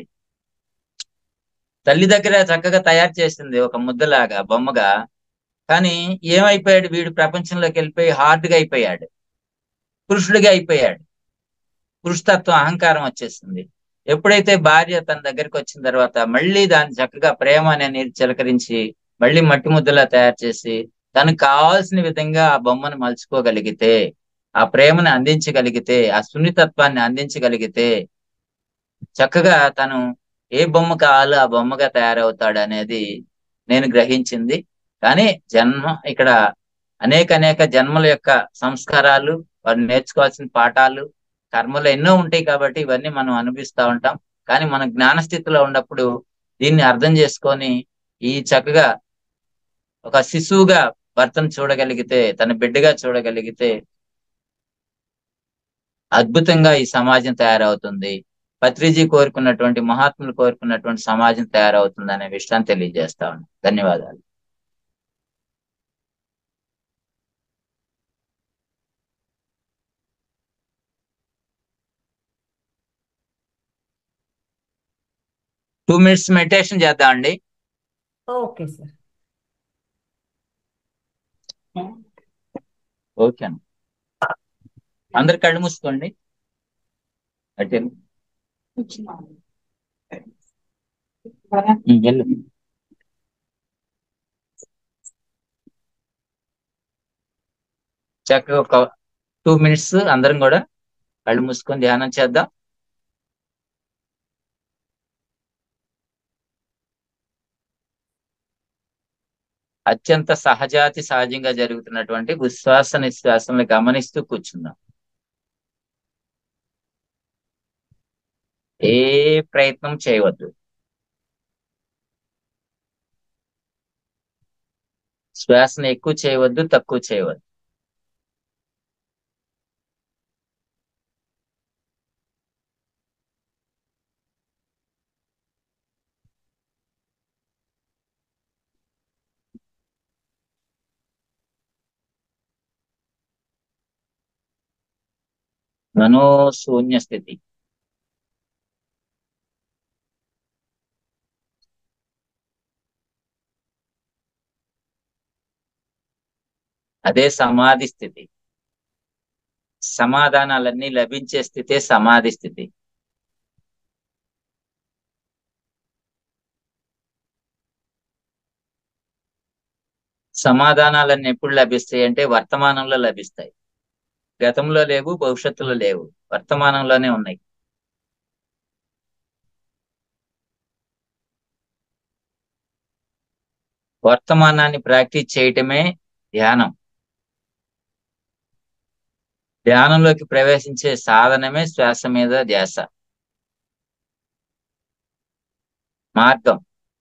F: తల్లి దగ్గర చక్కగా తయారు చేసింది ఒక ముద్దలాగా బొమ్మగా. కానీ ఏమైపోయాడు వీడు, ప్రపంచంలోకి వెళ్ళిపోయి హార్డ్గా అయిపోయాడు, పురుషుడిగా అయిపోయాడు. పురుషతత్వం, అహంకారం వచ్చేసింది. ఎప్పుడైతే భార్య తన దగ్గరికి వచ్చిన తర్వాత మళ్ళీ దాన్ని చక్కగా ప్రేమ అనే నీరు చిలకరించి మళ్ళీ మట్టి ముద్దలా తయారు చేసి తనకు కావాల్సిన విధంగా ఆ బొమ్మను మలుచుకోగలిగితే, ఆ ప్రేమను అందించగలిగితే, ఆ సున్నితత్వాన్ని అందించగలిగితే చక్కగా తను ఏ బొమ్మ కావాలో ఆ బొమ్మగా తయారవుతాడు అనేది నేను గ్రహించింది. కానీ జన్మ ఇక్కడ అనేక అనేక జన్మల యొక్క సంస్కారాలు, వారు నేర్చుకోవాల్సిన పాఠాలు, కర్మలు ఎన్నో ఉంటాయి. కాబట్టి ఇవన్నీ మనం అనుభవిస్తూ ఉంటాం. కానీ మనం జ్ఞాన స్థితిలో ఉన్నప్పుడు దీన్ని అర్థం చేసుకొని ఈ చక్కగా ఒక శిశువుగా భర్తను చూడగలిగితే, తన బిడ్డగా చూడగలిగితే అద్భుతంగా ఈ సమాజం తయారవుతుంది. పత్రిజీ కోరుకున్నటువంటి, మహాత్ములు కోరుకున్నటువంటి సమాజం తయారవుతుంది అనే విషయాన్ని తెలియజేస్తా ఉన్నాను. ధన్యవాదాలు. టూ మినిట్స్ మెడిటేషన్ చేద్దామండి.
A: Okay sir.
F: ఓకే అండి. అందరు కళ్ళు మూసుకోండి. అటే వెళ్ళు. చక్కగా ఒక టూ మినిట్స్ అందరం కూడా కళ్ళు మూసుకొని ధ్యానం చేద్దాం. అత్యంత సహజాతి సహజంగా జరుగుతున్నటువంటి ఉశ్వాస నిశ్వాసలను గమనిస్తూ కూర్చుందాం. ఏ ప్రయత్నం చేయవద్దు. శ్వాసను ఎక్కువ చేయవద్దు, తక్కువ చేయవద్దు. మనోశూన్య స్థితి. అదే సమాధి స్థితి. సమాధానాలన్నీ లభించే స్థితే సమాధి స్థితి. సమాధానాలన్నీ ఎప్పుడు లభిస్తాయి అంటే వర్తమానంలో లభిస్తాయి. గతంలో లేవు, భవిష్యత్తులో లేవు, వర్తమానంలోనే ఉన్నాయి. వర్తమానాన్ని ప్రాక్టీస్ చేయటమే ధ్యానం. ధ్యానంలోకి ప్రవేశించే సాధనమే శ్వాస మీద ధ్యాస. మార్గం.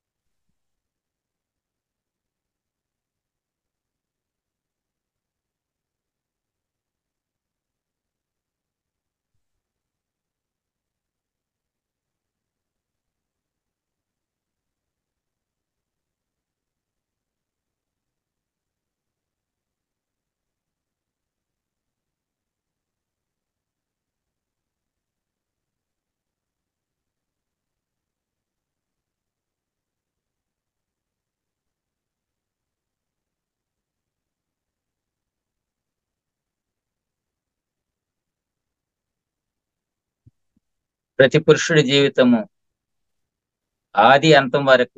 F: ప్రతి పురుషుడి జీవితము ఆది అంతం వరకు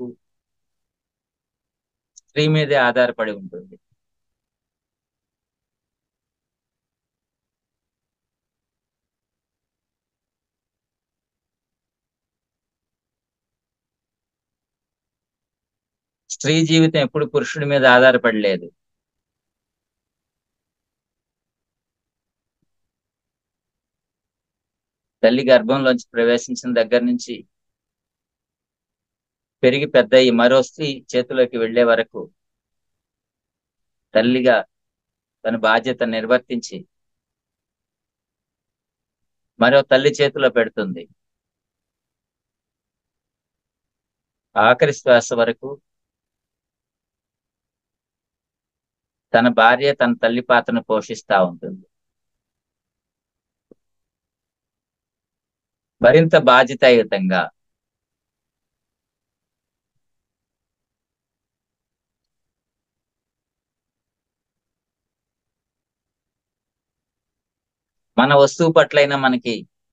F: స్త్రీ మీదే ఆధారపడి ఉంటుంది. స్త్రీ జీవితం ఎప్పుడు పురుషుడి మీద ఆధారపడలేదు. తల్లి గర్భంలోంచి ప్రవేశించిన దగ్గర నుంచి పెరిగి పెద్ద అయ్యి మరో స్త్రీ చేతిలోకి వెళ్లే వరకు తల్లిగా తన బాధ్యత నిర్వర్తించి మరో తల్లి చేతిలో పెడుతుంది. ఆఖరి శ్వాస వరకు తన భార్య తన తల్లి పాత్రను పోషిస్తా ఉంటుంది. మరింత బాధ్యతాయుతంగా. మన వస్తువు పట్లైనా మనకి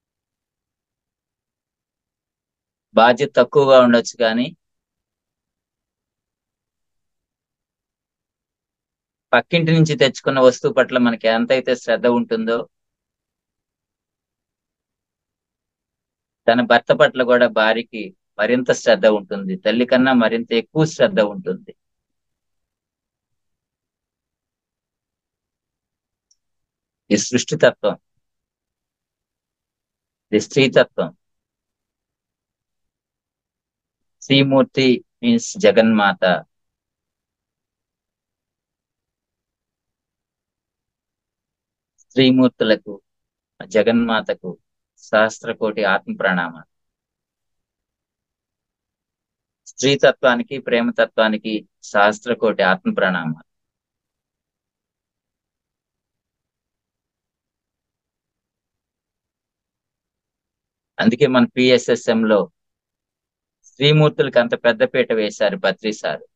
F: బాధ్యత తక్కువగా ఉండొచ్చు, కానీ పక్కింటి నుంచి తెచ్చుకున్న వస్తువు పట్ల మనకి ఎంతైతే శ్రద్ధ ఉంటుందో తన భర్త పట్ల కూడా భార్యకి మరింత శ్రద్ధ ఉంటుంది. తల్లి కన్నా మరింత ఎక్కువ శ్రద్ధ ఉంటుంది. ఈ సృష్టి తత్వం, ఇది స్త్రీతత్వం. శ్రీమూర్తి మీన్స్ జగన్మాత. స్త్రీమూర్తులకు, జగన్మాతకు సహస్రకోటి ఆత్మ ప్రణామాలు. స్త్రీతత్వానికి, ప్రేమతత్వానికి సహస్రకోటి ఆత్మ ప్రణామాలు. అందుకే మన పిఎస్ఎస్ఎం లో శ్రీమూర్తులకి అంత పెద్దపీట వేశారు బద్రీ సారు.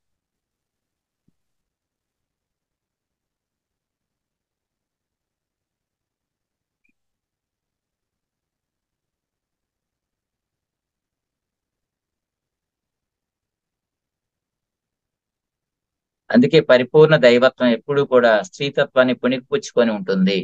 F: అందుకే పరిపూర్ణ దైవత్వం ఎప్పుడూ కూడా స్త్రీతత్వాన్ని పుణికిపుచ్చుకొని ఉంటుంది.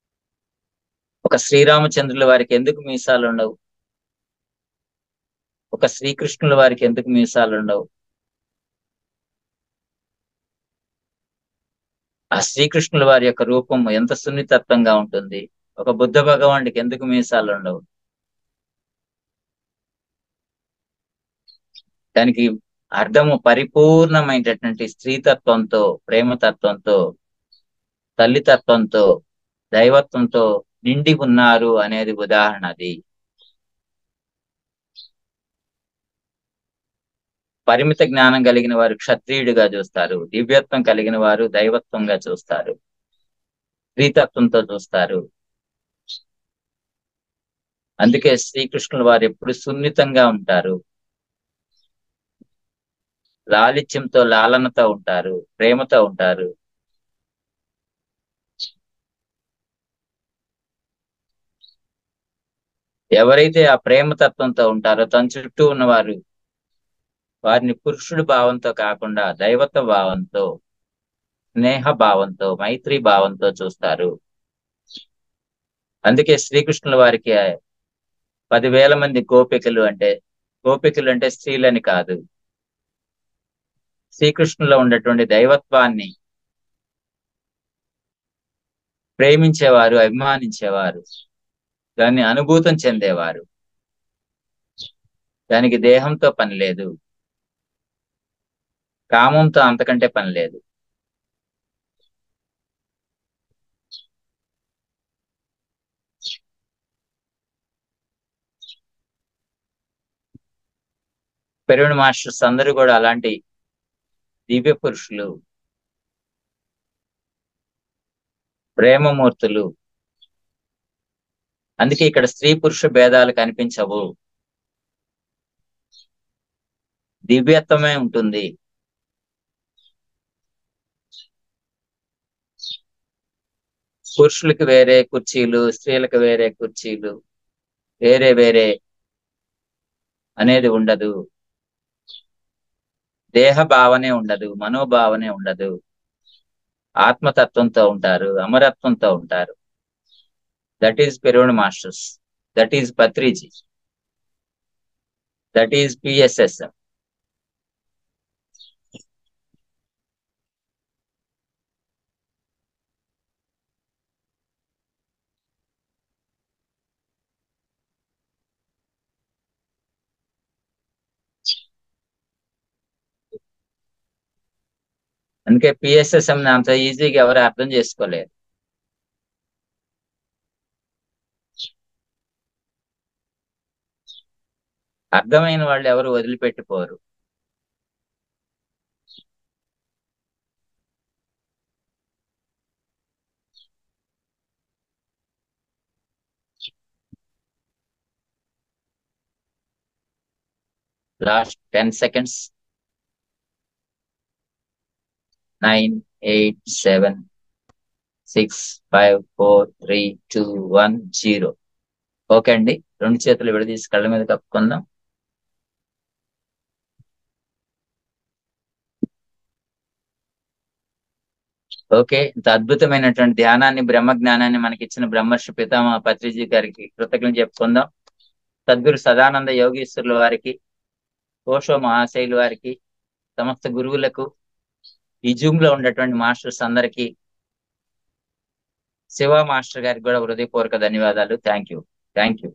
F: ఒక శ్రీరామచంద్రుల వారికి ఎందుకు మీసాలు ఉండవు? ఒక శ్రీకృష్ణుల వారికి ఎందుకు మీసాలు ఉండవు? ఆ శ్రీకృష్ణుల వారి యొక్క రూపం ఎంత సున్నితత్వంగా ఉంటుంది. ఒక బుద్ధ భగవానుడికి ఎందుకు మీసాలు ఉండవు? దానికి అర్థము పరిపూర్ణమైనటువంటి స్త్రీతత్వంతో, ప్రేమతత్వంతో, తల్లితత్వంతో, దైవత్వంతో నిండి ఉన్నారు అనేది ఉదాహరణ. అది పరిమిత జ్ఞానం కలిగిన వారు క్షత్రియుడిగా చూస్తారు, దివ్యత్వం కలిగిన వారు దైవత్వంగా చూస్తారు, స్త్రీతత్వంతో చూస్తారు. అందుకే శ్రీకృష్ణుల వారు ఎప్పుడు సున్నితంగా ఉంటారు, లాలిత్యంతో, లాలనతో ఉంటారు, ప్రేమతో ఉంటారు. ఎవరైతే ఆ ప్రేమతత్వంతో ఉంటారో తన చుట్టూ ఉన్నవారు వారిని పురుషుడి భావంతో కాకుండా దైవత్వ భావంతో, స్నేహ భావంతో, మైత్రి భావంతో చూస్తారు. అందుకే శ్రీకృష్ణుల వారికి పదివేల మంది గోపికలు అంటే, గోపికలు అంటే స్త్రీలని కాదు, శ్రీకృష్ణులో ఉన్నటువంటి దైవత్వాన్ని ప్రేమించేవారు, అభిమానించేవారు, దాన్ని అనుభూతం చెందేవారు. దానికి దేహంతో పని లేదు, కామంతో అంతకంటే పని లేదు. పెరువిడి మాస్టర్స్ అందరూ కూడా అలాంటి దివ్య పురుషులు, ప్రేమమూర్తులు. అందుకే ఇక్కడ స్త్రీ పురుష భేదాలు కనిపించవు, దివ్యత్వమే ఉంటుంది. పురుషులకు వేరే కుర్చీలు, స్త్రీలకు వేరే కుర్చీలు, వేరే వేరే అనేది ఉండదు. దేహ భావనే ఉండదు, మనోభావనే ఉండదు. ఆత్మతత్వంతో ఉంటారు, అమరత్వంతో ఉంటారు. దట్ ఈజ్ పెరువిడి masters, that is Patriji, that is PSS. అందుకే పిఎస్ఎస్ఎం అంత ఈజీగా ఎవరు అర్థం చేసుకోలేరు. అర్థమైన వాళ్ళు ఎవరు వదిలిపెట్టిపోరు. Last ten seconds. Nine eight seven six five four three two one zero. Okay అండి, రెండు చేతులు విడదీసి కళ్ళ మీద కప్పుకుందాం. ఓకే, ఇంత అద్భుతమైనటువంటి ధ్యానాన్ని, బ్రహ్మ జ్ఞానాన్ని మనకి ఇచ్చిన బ్రహ్మర్షి పితామహ పత్రిజీ గారికి కృతజ్ఞతలు చెప్పుకుందాం. సద్గురు సదానంద యోగీశ్వరుల వారికి, ఓషో మహాశైలు వారికి, సమస్త గురువులకు, ఈ జూమ్ లో ఉన్నటువంటి మాస్టర్స్ అందరికీ, శివ మాస్టర్ గారికి కూడా హృదయపూర్వక ధన్యవాదాలు. Thank you thank you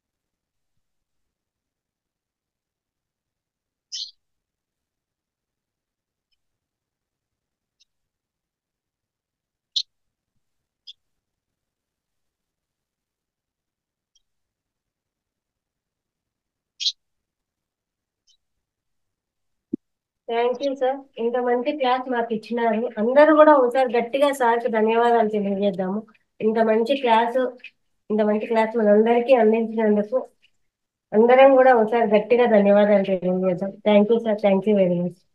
A: thank you sir. ఇంత మంచి క్లాస్ మాకు ఇచ్చినారు. అందరూ కూడా ఒకసారి గట్టిగా సార్కి ధన్యవాదాలు తెలియజేద్దాము. ఇంత మంచి క్లాసు, ఇంత మంచి క్లాస్ మనందరికీ అందించినందుకు అందరం కూడా ఒకసారి గట్టిగా ధన్యవాదాలు తెలియజేద్దాం. Thank you sir, thank you very much.